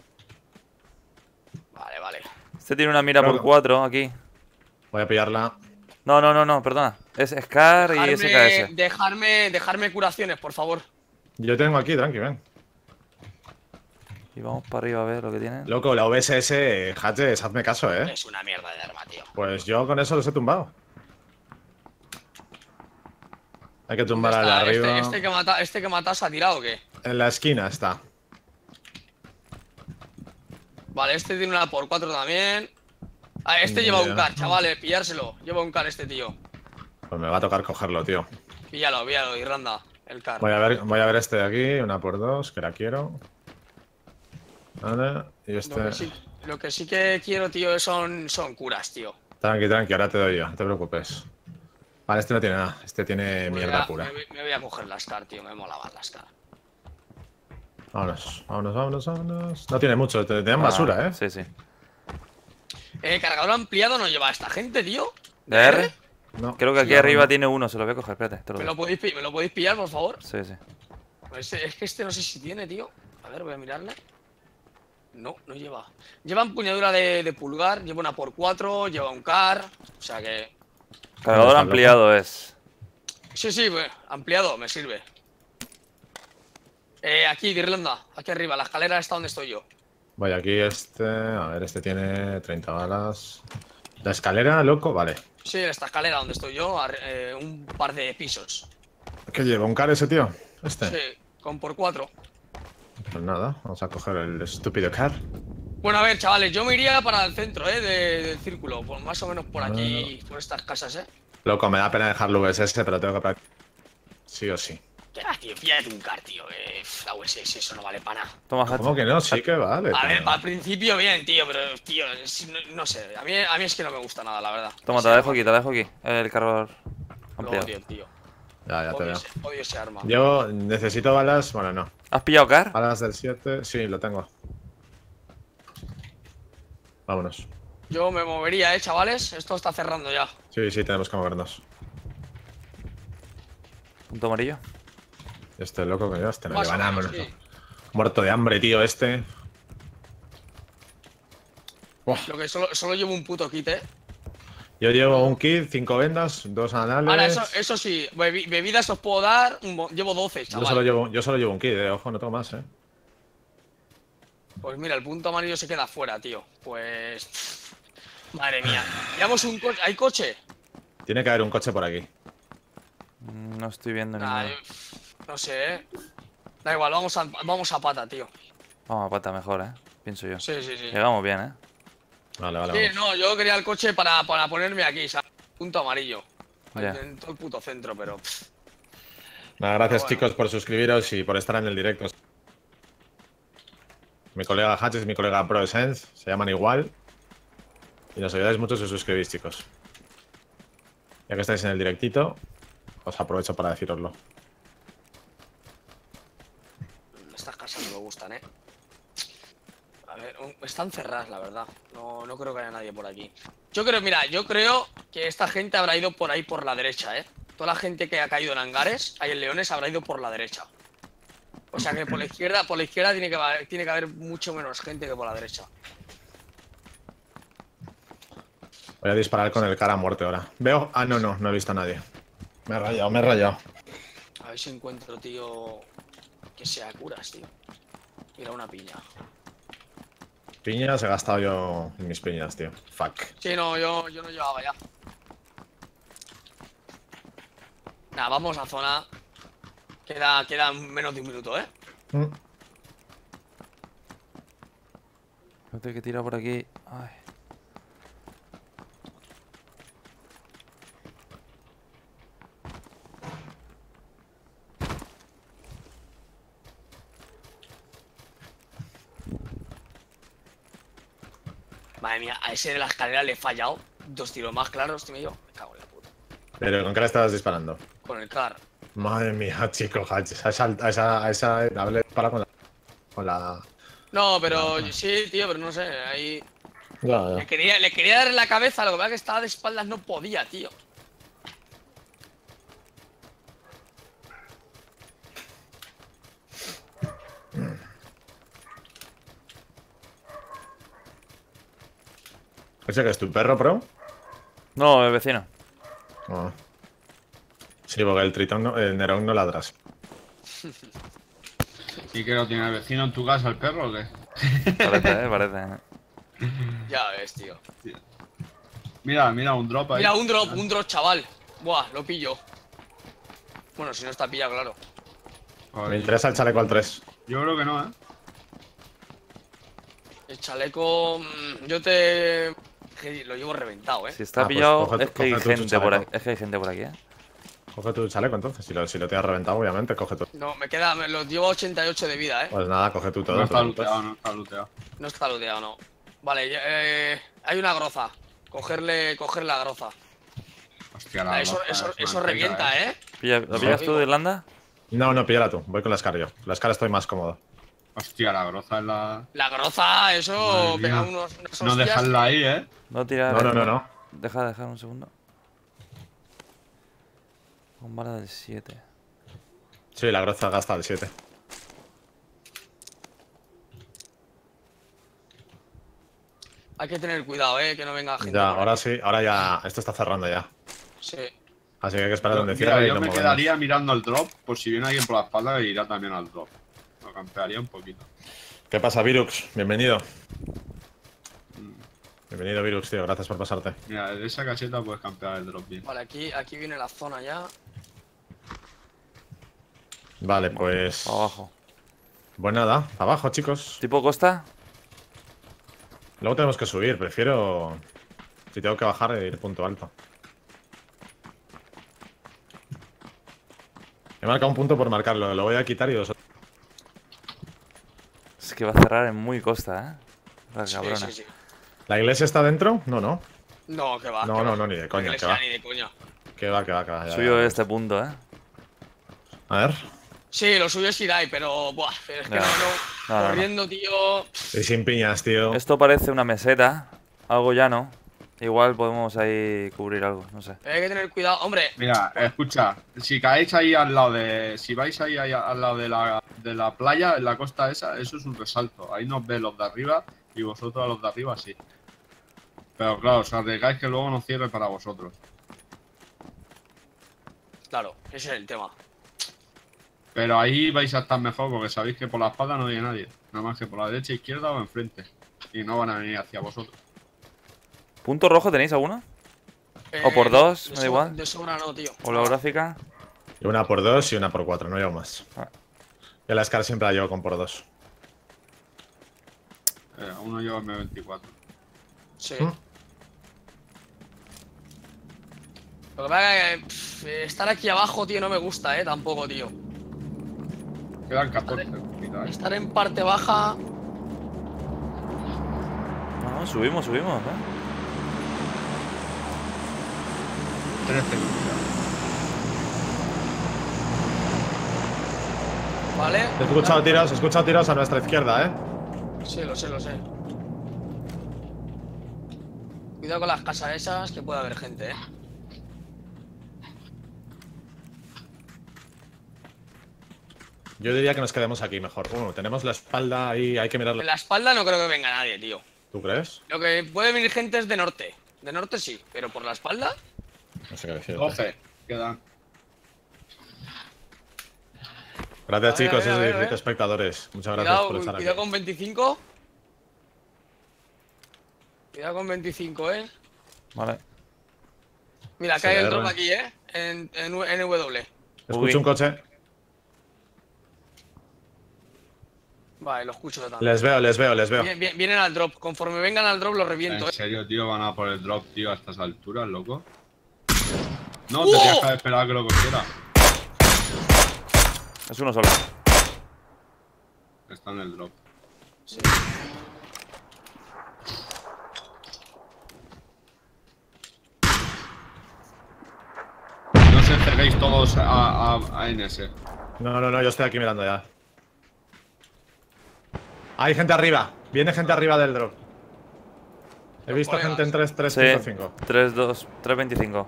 B: Vale, vale.
D: Este tiene una mira por
C: Claro.
D: cuatro aquí.
C: Voy a pillarla.
D: No, no, no, no, perdona. Es Scar y S K
B: Dejarme,
D: S.
B: dejarme, dejarme curaciones, por favor.
C: Yo tengo aquí, tranqui, ven.
D: Y vamos para arriba a ver lo que tienen.
C: Loco, la V S S, hatches, hazme caso, ¿eh?
B: Es una mierda de arma, tío.
C: Pues yo con eso los he tumbado. Hay que tumbar al de
B: ¿Dónde está?
C: arriba.
B: Este, este que mata, este que mata se ha tirado o qué?
C: En la esquina está.
B: Vale, este tiene una por cuatro también. Ah, este
C: Ni
B: lleva
C: idea.
B: un car, chavales, pillárselo. Lleva un car este tío.
C: Pues me va a tocar cogerlo, tío.
B: Píllalo, píllalo, Irlanda. El car.
C: Voy a ver, voy a ver este de aquí, una por dos, que la quiero. Vale, y este.
B: Lo que, sí, lo que sí que quiero, tío, son, son curas, tío.
C: Tranqui, tranqui, ahora te doy yo, no te preocupes. Vale, este no tiene nada, este tiene
B: Me voy
C: mierda
B: a-
C: pura.
B: Me, voy- me voy a coger las car, tío, me mola más las car.
C: Vámonos, vámonos, vámonos, vámonos. No tiene mucho, te, te dan
D: Ah,
C: basura, eh.
D: Sí, sí.
B: Eh, cargador ampliado no lleva a esta gente, tío.
D: ¿De R?
C: No,
D: Creo que aquí
C: sí,
D: arriba
C: no.
D: tiene uno, se lo voy a coger, espérate. Te lo
B: ¿Me
D: doy.
B: lo, podéis, pi- ¿Me lo podéis pillar, por favor?
D: Sí, sí.
B: Pues es que este no sé si tiene, tío. A ver, voy a mirarle. No, no lleva. Lleva empuñadura de, de pulgar, lleva una por cuatro, lleva un car. O sea que.
D: Cargador
C: está,
D: ampliado es.
B: Sí, sí, pues, ampliado, me sirve. Eh, aquí, de Irlanda, aquí arriba, la escalera está donde estoy yo.
C: Voy aquí, este. A ver, este tiene treinta balas. La escalera, loco, vale.
B: Sí, en esta escalera donde estoy yo, arri- eh, un par de pisos.
C: ¿Qué lleva? ¿Un car ese tío? Este.
B: Sí, con por cuatro.
C: Pues nada, vamos a coger el estúpido car.
B: Bueno, a ver, chavales, yo me iría para el centro, eh, de- del círculo, por más o menos por aquí, por estas casas, eh.
C: Loco, me da pena dejar la V S S, pero tengo que practicar. Sí o sí.
B: ¿Qué va, tío? Píllate un car, tío. Eh, pf, la U S S, eso no vale para nada.
D: Toma, Hachi.
C: ¿Cómo que no? Sí que vale.
B: A
C: tío.
B: ver, al principio bien, tío, pero, tío, es- no, no sé. A mí, a mí es que no me gusta nada, la verdad.
D: Toma,
B: Sí,
D: te la dejo
B: no,
D: aquí, te la dejo aquí. El cargador
B: Lo
D: ampliado.
B: odio, tío.
C: Ya, ya te
B: Odio
C: veo.
B: ese, odio ese arma.
C: Yo necesito balas. Bueno, no.
D: ¿Has pillado car?
C: Balas del siete. Sí, lo tengo. Vámonos.
B: Yo me movería, eh, chavales. Esto está cerrando ya.
C: Sí, sí, tenemos que movernos.
D: Punto amarillo.
C: Este loco que yo, este no
B: Más
C: lleva
B: o
C: nada.
B: menos,
C: menos.
B: sí.
C: Muerto de hambre, tío, este. Buah.
B: Lo que solo, solo llevo un puto kit, eh.
C: Yo llevo un kit, cinco vendas, dos anales.
B: Ahora, eso, eso sí, bebi- bebidas os puedo dar. un mo- llevo doce,
C: yo,
B: chaval.
C: solo llevo, yo solo llevo un kit, eh. Ojo, no tengo más, eh.
B: Pues mira, el punto amarillo se queda fuera, tío. Pues. pff, madre mía. Llevamos un coche. ¿Hay coche?
C: Tiene que haber un coche por aquí.
D: Mm, No estoy viendo
B: Nah,
D: ninguno.
B: yo- no sé, eh. Da igual, vamos a, vamos a pata, tío.
D: Vamos a pata mejor, eh. Pienso yo.
B: Sí, sí, sí.
D: Llegamos bien, eh.
C: Vale, vale,
B: Sí,
C: vamos.
B: no, yo quería el coche para, para ponerme aquí, ¿sabes? Punto amarillo. Ahí
D: Ya.
B: En todo el puto centro, pero. pff,
C: Nada, gracias
B: bueno.
C: chicos por suscribiros y por estar en el directo. Mi colega Hatches y mi colega ProEssense se llaman igual. Y nos ayudáis mucho si os suscribís, chicos. Ya que estáis en el directito, os aprovecho para deciroslo.
B: Estas casas no me gustan, eh. A ver, un- están cerradas, la verdad. No, no creo que haya nadie por aquí. Yo creo, mira, yo creo que esta gente habrá ido por ahí por la derecha, eh. Toda la gente que ha caído en hangares, ahí en Leones, habrá ido por la derecha. O sea que por la izquierda, por la izquierda tiene que, va- tiene que haber mucho menos gente que por la derecha.
C: Voy a disparar con el cara a muerte ahora. Veo... Ah, no, no, no he visto a nadie. Me he rayado, me he rayado.
B: A ver si encuentro, tío, que sea curas, tío. Mira, una piña.
C: Piñas, he gastado yo en mis piñas, tío. Fuck.
B: Sí, no, yo, yo no llevaba ya. Nada, vamos a zona. Queda, queda menos de un minuto, ¿eh?
C: Mm.
D: Fíjate que tira por aquí. Ay.
B: Madre mía, a ese de la escalera le he fallado. Dos tiros más claros, tío. Me cago en la puta.
C: Pero ¿con qué le estabas disparando?
B: Con el car.
C: Madre mía, chico, Hatches. A esa, a esa, a esa hablé para con la... Con la...
B: No, pero sí, tío, pero no sé. Ahí.
C: Ya,
B: Le quería, le quería dar en la cabeza, lo que pasa es que estaba de espaldas, no podía, tío.
C: ¿Ese que es tu perro, pro?
D: No, el vecino.
C: Ah. Sí, porque el tritón, no, el Nerón no ladras.
A: ¿Y que lo tiene el vecino en tu casa, el perro o qué?
D: Parece, eh, parece. eh.
B: Ya ves, tío.
A: Mira, mira, un drop ahí.
B: Mira, un drop, un drop, chaval. Buah, lo pillo. Bueno, si no está pillado, claro.
A: Joder,
C: Me interesa el chaleco al tres.
A: Yo creo que no, ¿eh?
B: El chaleco. mm, Yo te. que Lo llevo reventado, eh.
D: Si está
C: Ah, pues
D: pillado,
C: coge-
D: es que hay
C: coge tú tu
D: gente por
C: chaleco.
D: aquí. Es que hay gente por aquí, eh.
C: Coge tu chaleco entonces. Si lo, si lo te has reventado, obviamente, coge tú.
B: No, me queda. Me lo llevo a ochenta y ocho de vida, eh.
C: Pues nada, coge tú todo.
A: No está
C: tú,
A: looteado, no está looteado.
B: No está looteado, no. Vale, ya, eh, hay una groza. Cogerle, coger la groza.
A: Hostia, la
B: Ah, eso
A: loca,
B: eso,
A: es
B: eso
A: manteca,
B: revienta, eh.
D: Pilla- ¿Lo pillas tú de Irlanda?
C: No, no, píllala tú. Voy con la Scar yo. La Scar estoy más cómodo.
A: Hostia, la groza es la...
B: La groza, eso
A: Madre
B: pega
A: mía.
B: unos, unas
A: No
B: hostias.
A: dejarla ahí, ¿eh?
D: No tirar.
C: No, no, no, no.
D: Deja, deja un segundo. Con bala del siete.
C: Sí, la groza gasta el siete.
B: Hay que tener cuidado, eh, que no venga gente.
C: Ya,
B: por
C: ahora
B: aquí.
C: sí, ahora ya. Esto está cerrando ya.
B: Sí.
C: Así que hay que esperar donde
A: Mira,
C: cierre y
A: yo
C: nos
A: me
C: movemos.
A: quedaría mirando el drop, por si viene alguien por la espalda, que irá también al drop. Lo campearía un poquito.
C: ¿Qué pasa, Virux? Bienvenido. Bienvenido, Virux, tío. Gracias por pasarte.
A: Mira, de esa caseta puedes campear el drop bien.
B: Vale, aquí, aquí viene la zona ya.
C: Vale, pues.
D: Abajo.
C: Pues nada, abajo, chicos.
D: ¿Tipo costa?
C: Luego tenemos que subir. Prefiero. Si tengo que bajar, ir punto alto. He marcado un punto por marcarlo. Lo voy a quitar y os.
D: Es que va a cerrar en muy costa, eh. La
B: Sí,
D: cabrona.
B: sí, sí.
C: ¿La iglesia está dentro? No, no.
B: No, que va.
C: No,
B: que
C: no,
B: va.
C: no, ni de coña,
B: Iglesia
C: que va.
B: Ni de coña.
C: Que va, que va, que va. ya,
D: Suyo
C: ya.
D: este punto, eh.
C: A ver.
B: Sí, lo suyo es Irai, pero. Buah, pero es que
D: Ya.
B: no, no.
D: No, no, no.
B: Corriendo, tío.
C: Y sin piñas, tío.
D: Esto parece una meseta. Algo llano. Igual podemos ahí cubrir algo, no sé.
B: Hay que tener cuidado. Hombre,
A: Mira, escucha, si caéis ahí al lado de. Si vais ahí, ahí al lado de la, de la playa, en la costa esa, eso es un resalto. Ahí nos ven los de arriba y vosotros a los de arriba sí. Pero claro, os arriesgáis que luego no cierre para vosotros.
B: Claro, ese es el tema.
A: Pero ahí vais a estar mejor porque sabéis que por la espalda no hay nadie. Nada más que por la derecha, izquierda o enfrente. Y no van a venir hacia vosotros.
D: ¿Punto rojo tenéis alguna?
B: Eh,
D: O por dos,
B: de
D: me da
B: sobra-
D: igual.
B: De sobra no, tío.
D: Holográfica.
C: Y una por dos y una por cuatro, no llevo más.
D: Ah.
C: Yo la Scar siempre la llevo con por dos.
A: Eh, uno lleva M veinticuatro.
B: Sí.
C: ¿Mm?
B: Lo que pasa es que pff, estar aquí abajo, tío, no me gusta, eh, tampoco, tío.
A: Quedan catorce. Mira, eh.
B: Estar en parte baja.
D: No, no, subimos, subimos, ¿eh?
A: trece.
B: ¿Vale?
C: He escuchado tiros, he escuchado tiros a nuestra izquierda, ¿eh?
B: Sí, lo sé, lo sé. Cuidado con las casas esas, que puede haber gente, eh.
C: Yo diría que nos quedemos aquí mejor. Bueno, tenemos la espalda ahí, hay que
B: En
C: mirarla.
B: la espalda no creo que venga nadie, tío.
C: ¿Tú crees?
B: Lo que puede venir gente es de norte. De norte sí, pero por la espalda.
C: No sé qué decir.
A: doce. Quedan.
C: Gracias,
B: A ver,
C: chicos,
B: a ver, a ver,
C: y
B: a ver.
C: espectadores. Muchas gracias
B: Cuidado,
C: por estar
B: cuidado
C: aquí.
B: con veinticinco. Cuidado con veinticinco, eh.
D: Vale.
B: Mira,
C: Se
B: cae el
C: le
B: drop
C: erra.
B: aquí, eh. En, en N W.
C: Escucho
D: Uy.
C: un coche.
B: Vale, lo escucho yo también.
C: Les veo, les veo, les veo.
B: Bien, bien, vienen al drop. Conforme vengan al drop, los reviento,
A: En
B: eh.
A: serio, tío, van a por el drop, tío, a estas alturas, loco. No,
B: ¡Oh!
A: tendrías que haber esperado a que lo cogiera.
D: Es uno solo.
A: Está en el drop.
B: Sí.
A: No os entreguéis todos a, a, a N S.
C: No, no, no, yo estoy aquí mirando ya. Hay gente arriba. Viene gente arriba del drop. He
B: Los
C: visto
B: colegas.
C: gente en tres, tres,
D: Sí.
C: cinco, cinco.
D: tres, dos, tres, veinticinco.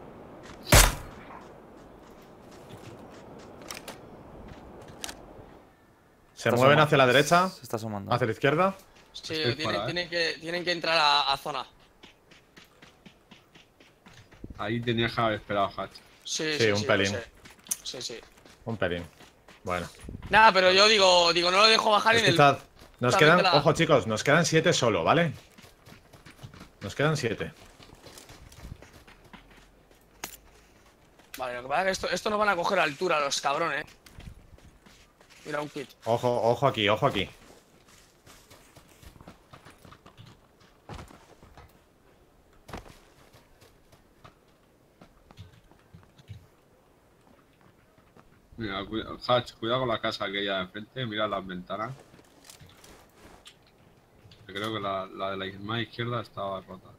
C: Se
D: Está
C: mueven
D: asoma-
C: hacia la derecha,
D: Se está asomando.
C: hacia la izquierda.
B: Sí,
A: Estoy
B: tienen,
A: fuera, eh.
B: tienen que, tienen que entrar a, a zona.
A: Ahí tenías que haber esperado, Hatch.
B: Sí,
C: Sí,
B: sí,
C: un
B: sí, lo
C: pelín.
B: sé. Sí, sí.
C: Un pelín. Bueno.
B: Nada, pero yo digo, digo, no lo dejo bajar en el.
C: Escuchad. Nos
B: También
C: quedan,
B: te la-
C: ojo chicos, nos quedan siete solo, ¿vale? Nos quedan siete.
B: Vale, lo que pasa es que esto, esto nos van a coger a altura los cabrones. Mira, un kit.
C: Ojo, ojo aquí, ojo aquí.
A: Mira, cuida- Hatch, cuidado con la casa aquella de enfrente, mira las ventanas. Que creo que la, la de la más izquierda estaba rota.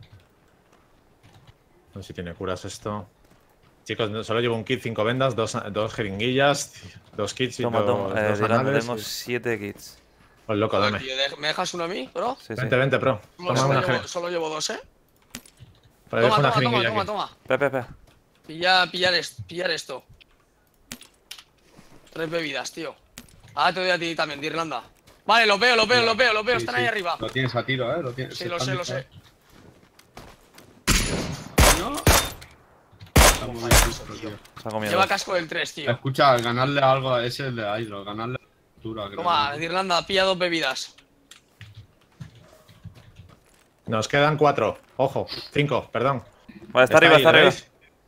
C: No sé si tiene curas esto. Chicos, no- solo llevo un kit, cinco vendas, dos, dos jeringuillas, dos kits y
D: Toma,
C: dos,
D: toma. Eh,
C: dos
D: Dylan,
C: anales.
D: tengo siete kits.
C: Pues loco,
B: Joder,
C: dame.
B: tío, de- ¿me dejas uno a mí, bro?
D: Sí, sí.
C: Vente, vente, pro.
B: Solo,
C: Toma
B: solo
C: una
B: llevo,
C: jeringa.
B: solo llevo dos, eh.
C: Pero
B: Toma,
C: dejo una
B: toma, toma,
C: jeringuilla
B: toma,
C: aquí.
B: toma.
D: Pe, pe, pe.
B: Pilla, pillar, est- pillar esto. Tres bebidas, tío. Ah, te doy a ti también, de Irlanda. Vale, los veo, los veo, los veo, los veo.
A: Sí,
B: Están
A: sí.
B: ahí arriba.
A: Lo tienes a tiro, ¿eh? Lo tienes,
B: Sí,
A: se
B: lo
A: están
B: sé, lo sé.
A: disparando. No. Está muy
B: Ojo,
A: bien
B: eso,
A: justo,
B: tío.
A: tío.
D: Se ha comido
B: Lleva
D: dos.
B: casco del tres, tío.
A: Escucha, ganarle algo a ese de Hydro, ganarle altura, creo.
B: Toma,
A: ¿no?
B: de Irlanda, pilla dos bebidas.
C: Nos quedan cuatro. Ojo, cinco, perdón.
D: Vale, está arriba,
C: ahí,
D: está
C: ¿lo
D: arriba.
C: veis?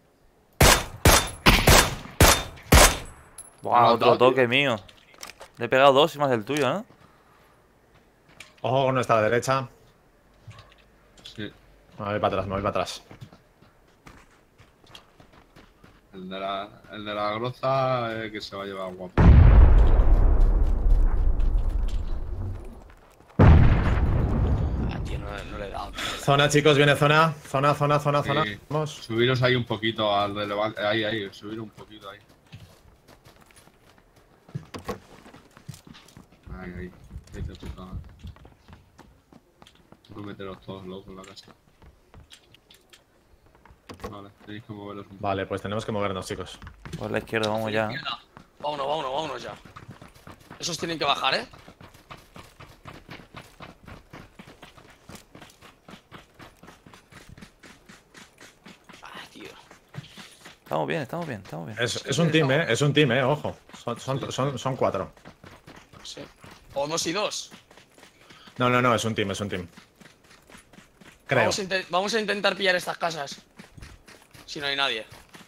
D: Buah,
A: ¿Lo has
D: otro
A: dado, tío?
D: toque mío. Le he pegado dos y más el tuyo, ¿no?
C: Ojo con nuestra derecha.
A: Sí,
C: Me voy para atrás, me voy para atrás.
A: el de la, el de la groza eh, que se va a llevar guapo.
B: Ah, tío, no, no le he dado.
C: Zona, chicos, viene zona. Zona, zona, zona, zona.
A: Sí.
C: Vamos.
A: Subiros ahí un poquito al relevante. Ahí, ahí, subir un poquito ahí. Ahí, ahí. Ahí te toca. No meteros todos locos en la casa. Vale, tenéis que moveros un poco.
C: Vale, pues tenemos que movernos, chicos.
D: Por la izquierda, vamos ya.
B: Izquierda. Vámonos, vámonos, vámonos ya. Esos tienen que bajar, ¿eh?
D: Estamos bien, estamos bien, estamos bien.
C: Es, es un team, eh. Es un team, eh. Ojo. Son, son, son, son cuatro.
B: Sí. O dos y dos.
C: No, no, no. Es un team, es un team. Creo.
B: Vamos a, inte- vamos a intentar pillar estas casas. Si no hay nadie.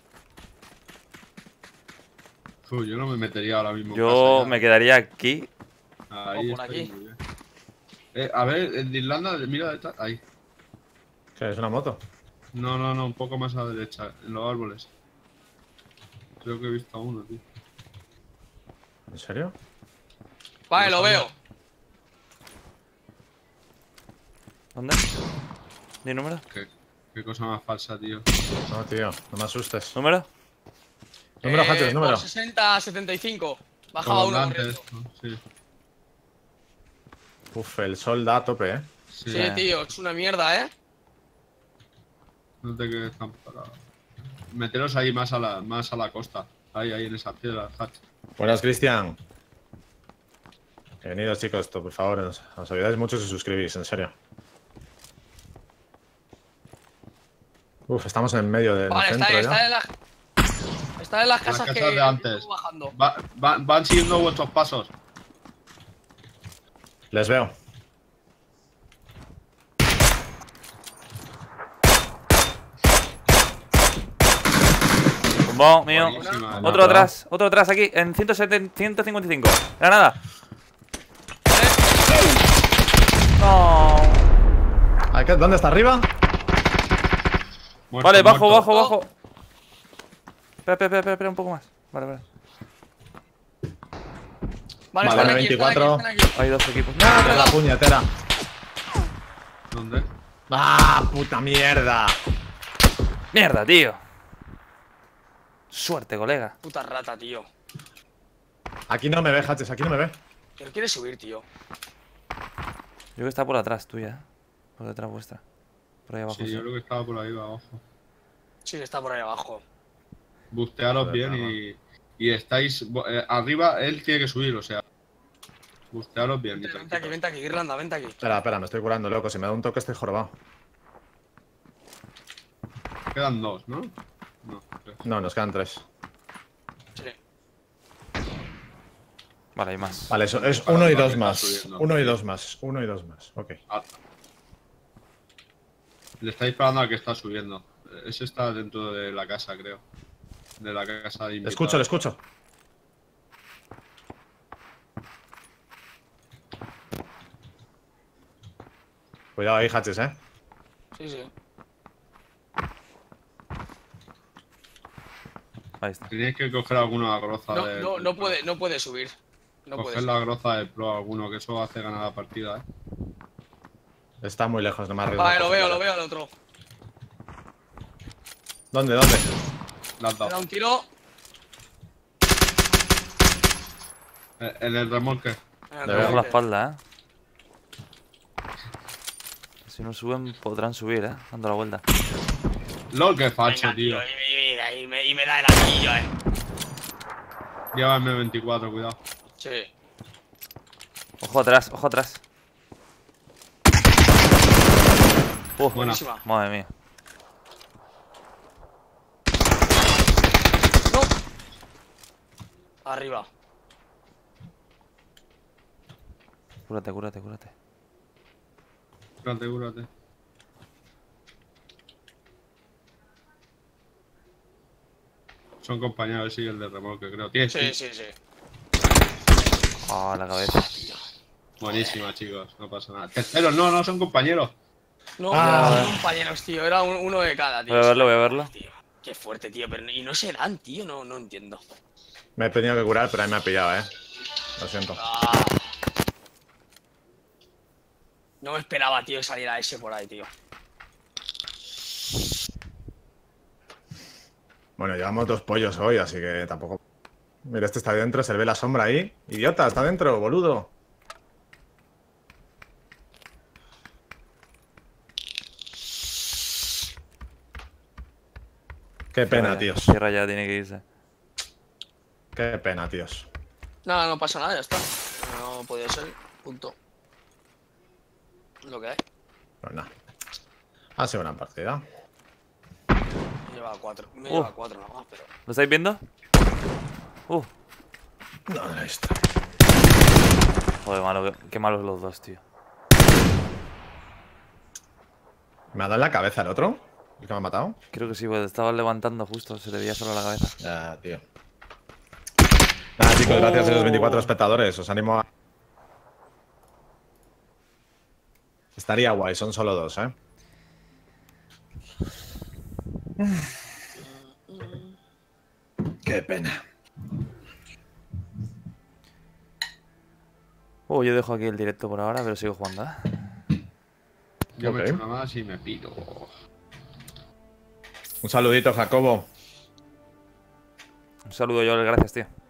A: Uf, yo no me metería ahora mismo. en
D: Yo
A: casa ya.
D: me quedaría aquí.
A: Ahí
B: O por
A: estoy
B: aquí.
A: muy bien. Eh, a ver, el de Irlanda, mira detrás. Ahí.
C: ¿Qué? ¿Es una moto?
A: No, no, no, un poco más a la derecha, en los árboles. Creo que he visto a uno, tío.
C: ¿En serio?
B: Vale,
A: No
B: lo
A: sabía.
B: veo.
D: ¿Dónde? ¿Ni número?
A: Qué, qué cosa más falsa, tío.
C: No, tío. No me asustes.
D: ¿Número?
C: Número,
B: Eh,
C: Hatches, número.
B: por sesenta a setenta y cinco. Bajaba uno
A: Comandante
B: corriendo.
A: esto, sí.
C: Uf, el sol da a tope, eh.
A: Sí,
B: Sí, tío, es una mierda, ¿eh?
A: no te quedes tan parado. Meteros ahí más a la, más a la costa. Ahí, ahí en esa piedra, Hatch.
C: Buenas, Cristian. Bienvenidos, chicos. Esto, por favor, os, os ayudáis mucho si suscribís, en serio. Uf, estamos en medio del
B: Vale, está,
C: centro
B: está
C: ya.
B: en las. Está en las casas,
A: casas
B: que
A: de antes.
B: estuvo bajando.
A: Va- va- van siguiendo vuestros pasos.
C: Les veo.
D: Tumbón, mío.
A: Buenísima.
C: No,
D: Otro
C: no.
D: atrás, otro atrás aquí, en ciento setenta, ciento cincuenta y cinco. Granada. No.
C: Ay, ¿qué? ¿Dónde está? ¿Arriba?
A: Muerto,
D: Vale, bajo,
A: muerto.
D: bajo, bajo. Espera, espera, espera, espera un poco más. Vale, vale.
B: Vale,
C: Vale,
B: están aquí,
C: veinticuatro.
B: están aquí, están aquí.
D: Hay dos equipos.
C: ¡Ah, la puñetera!
A: ¿Dónde?
C: ¡Ah, puta mierda!
D: Mierda, tío. Suerte, colega.
B: Puta rata, tío.
C: Aquí no me ve, Hatches, aquí no me ve.
B: Pero quiere subir, tío.
D: Yo creo que está por atrás tuya, ¿eh? Por detrás vuestra. Por ahí abajo.
A: Sí,
D: sí.
A: yo creo que estaba por ahí abajo.
B: Sí, está por ahí abajo.
A: Bustearos
C: Joder,
A: bien
C: claro.
A: y, y estáis bo- eh, arriba, él tiene que subir, o sea. Bustearos bien.
B: Vente,
A: y
B: vente aquí, vente aquí, Irlanda, vente aquí.
C: Espera, espera, me estoy curando, loco. Si me da un toque estoy jorobado.
A: Quedan dos, ¿no? No, tres.
C: No, nos quedan tres.
B: Sí.
D: Vale, hay más.
C: Vale, eso es
A: Para
C: uno y
A: para
C: dos
A: que
C: más.
A: está subiendo.
C: Uno y dos más. Uno y dos más. Ok.
A: Ah. Le está disparando al que está subiendo. Ese está dentro de la casa, creo. De la casa de
C: Le
A: invitados.
C: escucho, le escucho. Cuidado ahí, Hatches, eh.
B: Sí, sí.
D: Ahí está.
A: Tenéis que coger alguna groza
B: No,
A: de.
B: no, no puede, no puede subir. No puede
A: Coger
B: subir.
A: la groza de pro alguno, que eso hace ganar la partida, eh.
C: Está muy lejos, no me arriesgo.
B: Vale, lo veo, lo veo al otro.
C: ¿Dónde, dónde?
A: La has
B: Me da
A: dado.
B: un tiro.
A: Eh, En el remolque.
B: en el
C: Le
D: Le dejo la
B: remolque.
D: espalda, ¿eh? Si no suben, podrán subir, ¿eh? Dando la vuelta.
A: LOL, que facho,
B: Venga,
A: tío.
B: Y, y- y me, y me da el anillo, eh.
A: Lleva M veinticuatro, cuidado.
B: Sí.
D: Ojo atrás, ojo atrás. Uh,
A: Buena.
B: Buenísima.
D: madre mía.
B: No. Arriba.
D: Cúrate, cúrate, cúrate.
A: Cúrate, cúrate. Son compañeros, sí, el de remolque, creo. Tienes
B: Sí,
A: que-
B: sí, sí.
D: Ah, la cabeza.
A: Buenísima, chicos. No pasa nada. Terceros, no, no son compañeros.
B: No,
C: Ah.
B: eran compañeros, tío. Era un- uno de cada, tío.
D: Voy a verlo, voy a verlo.
B: Tío. Qué fuerte, tío. Pero, y no se dan, tío. No, no entiendo.
C: Me he tenido que curar, pero ahí me ha pillado, eh. Lo siento.
B: Ah. No me esperaba, tío, que saliera ese por ahí, tío.
C: Bueno, llevamos dos pollos hoy, así que tampoco. Mira, este está dentro, se le ve la sombra ahí. Idiota, está dentro, boludo. Qué pena,
D: Cierra ya,
C: tíos.
D: Cierra ya, tiene que irse.
C: Qué pena, tíos.
B: Nada, no pasa nada, ya está. No podía ser. Punto. Lo que hay.
C: Pues nada. Ha sido una partida.
B: lleva cuatro. Me
D: Uh.
B: lleva cuatro nada más, pero.
D: ¿Lo estáis viendo? Uh,
C: No, no está.
D: joder, malo, qué, qué malos los dos, tío.
C: ¿Me ha dado en la cabeza el otro? ¿El que me ha matado?
D: Creo que sí, pues estaba levantando justo, se le veía solo la cabeza.
C: Ya, tío. Nada, chicos, gracias a los veinticuatro
D: Oh.
C: espectadores. Os animo a. Estaría guay, son solo dos, ¿eh? Qué pena.
D: Oh, yo dejo aquí el directo por ahora, pero sigo jugando, ¿eh?
A: Yo
C: Ok.
A: me echo una más y me pido.
C: Un saludito, Jacobo.
D: Un saludo, Joel, gracias, tío.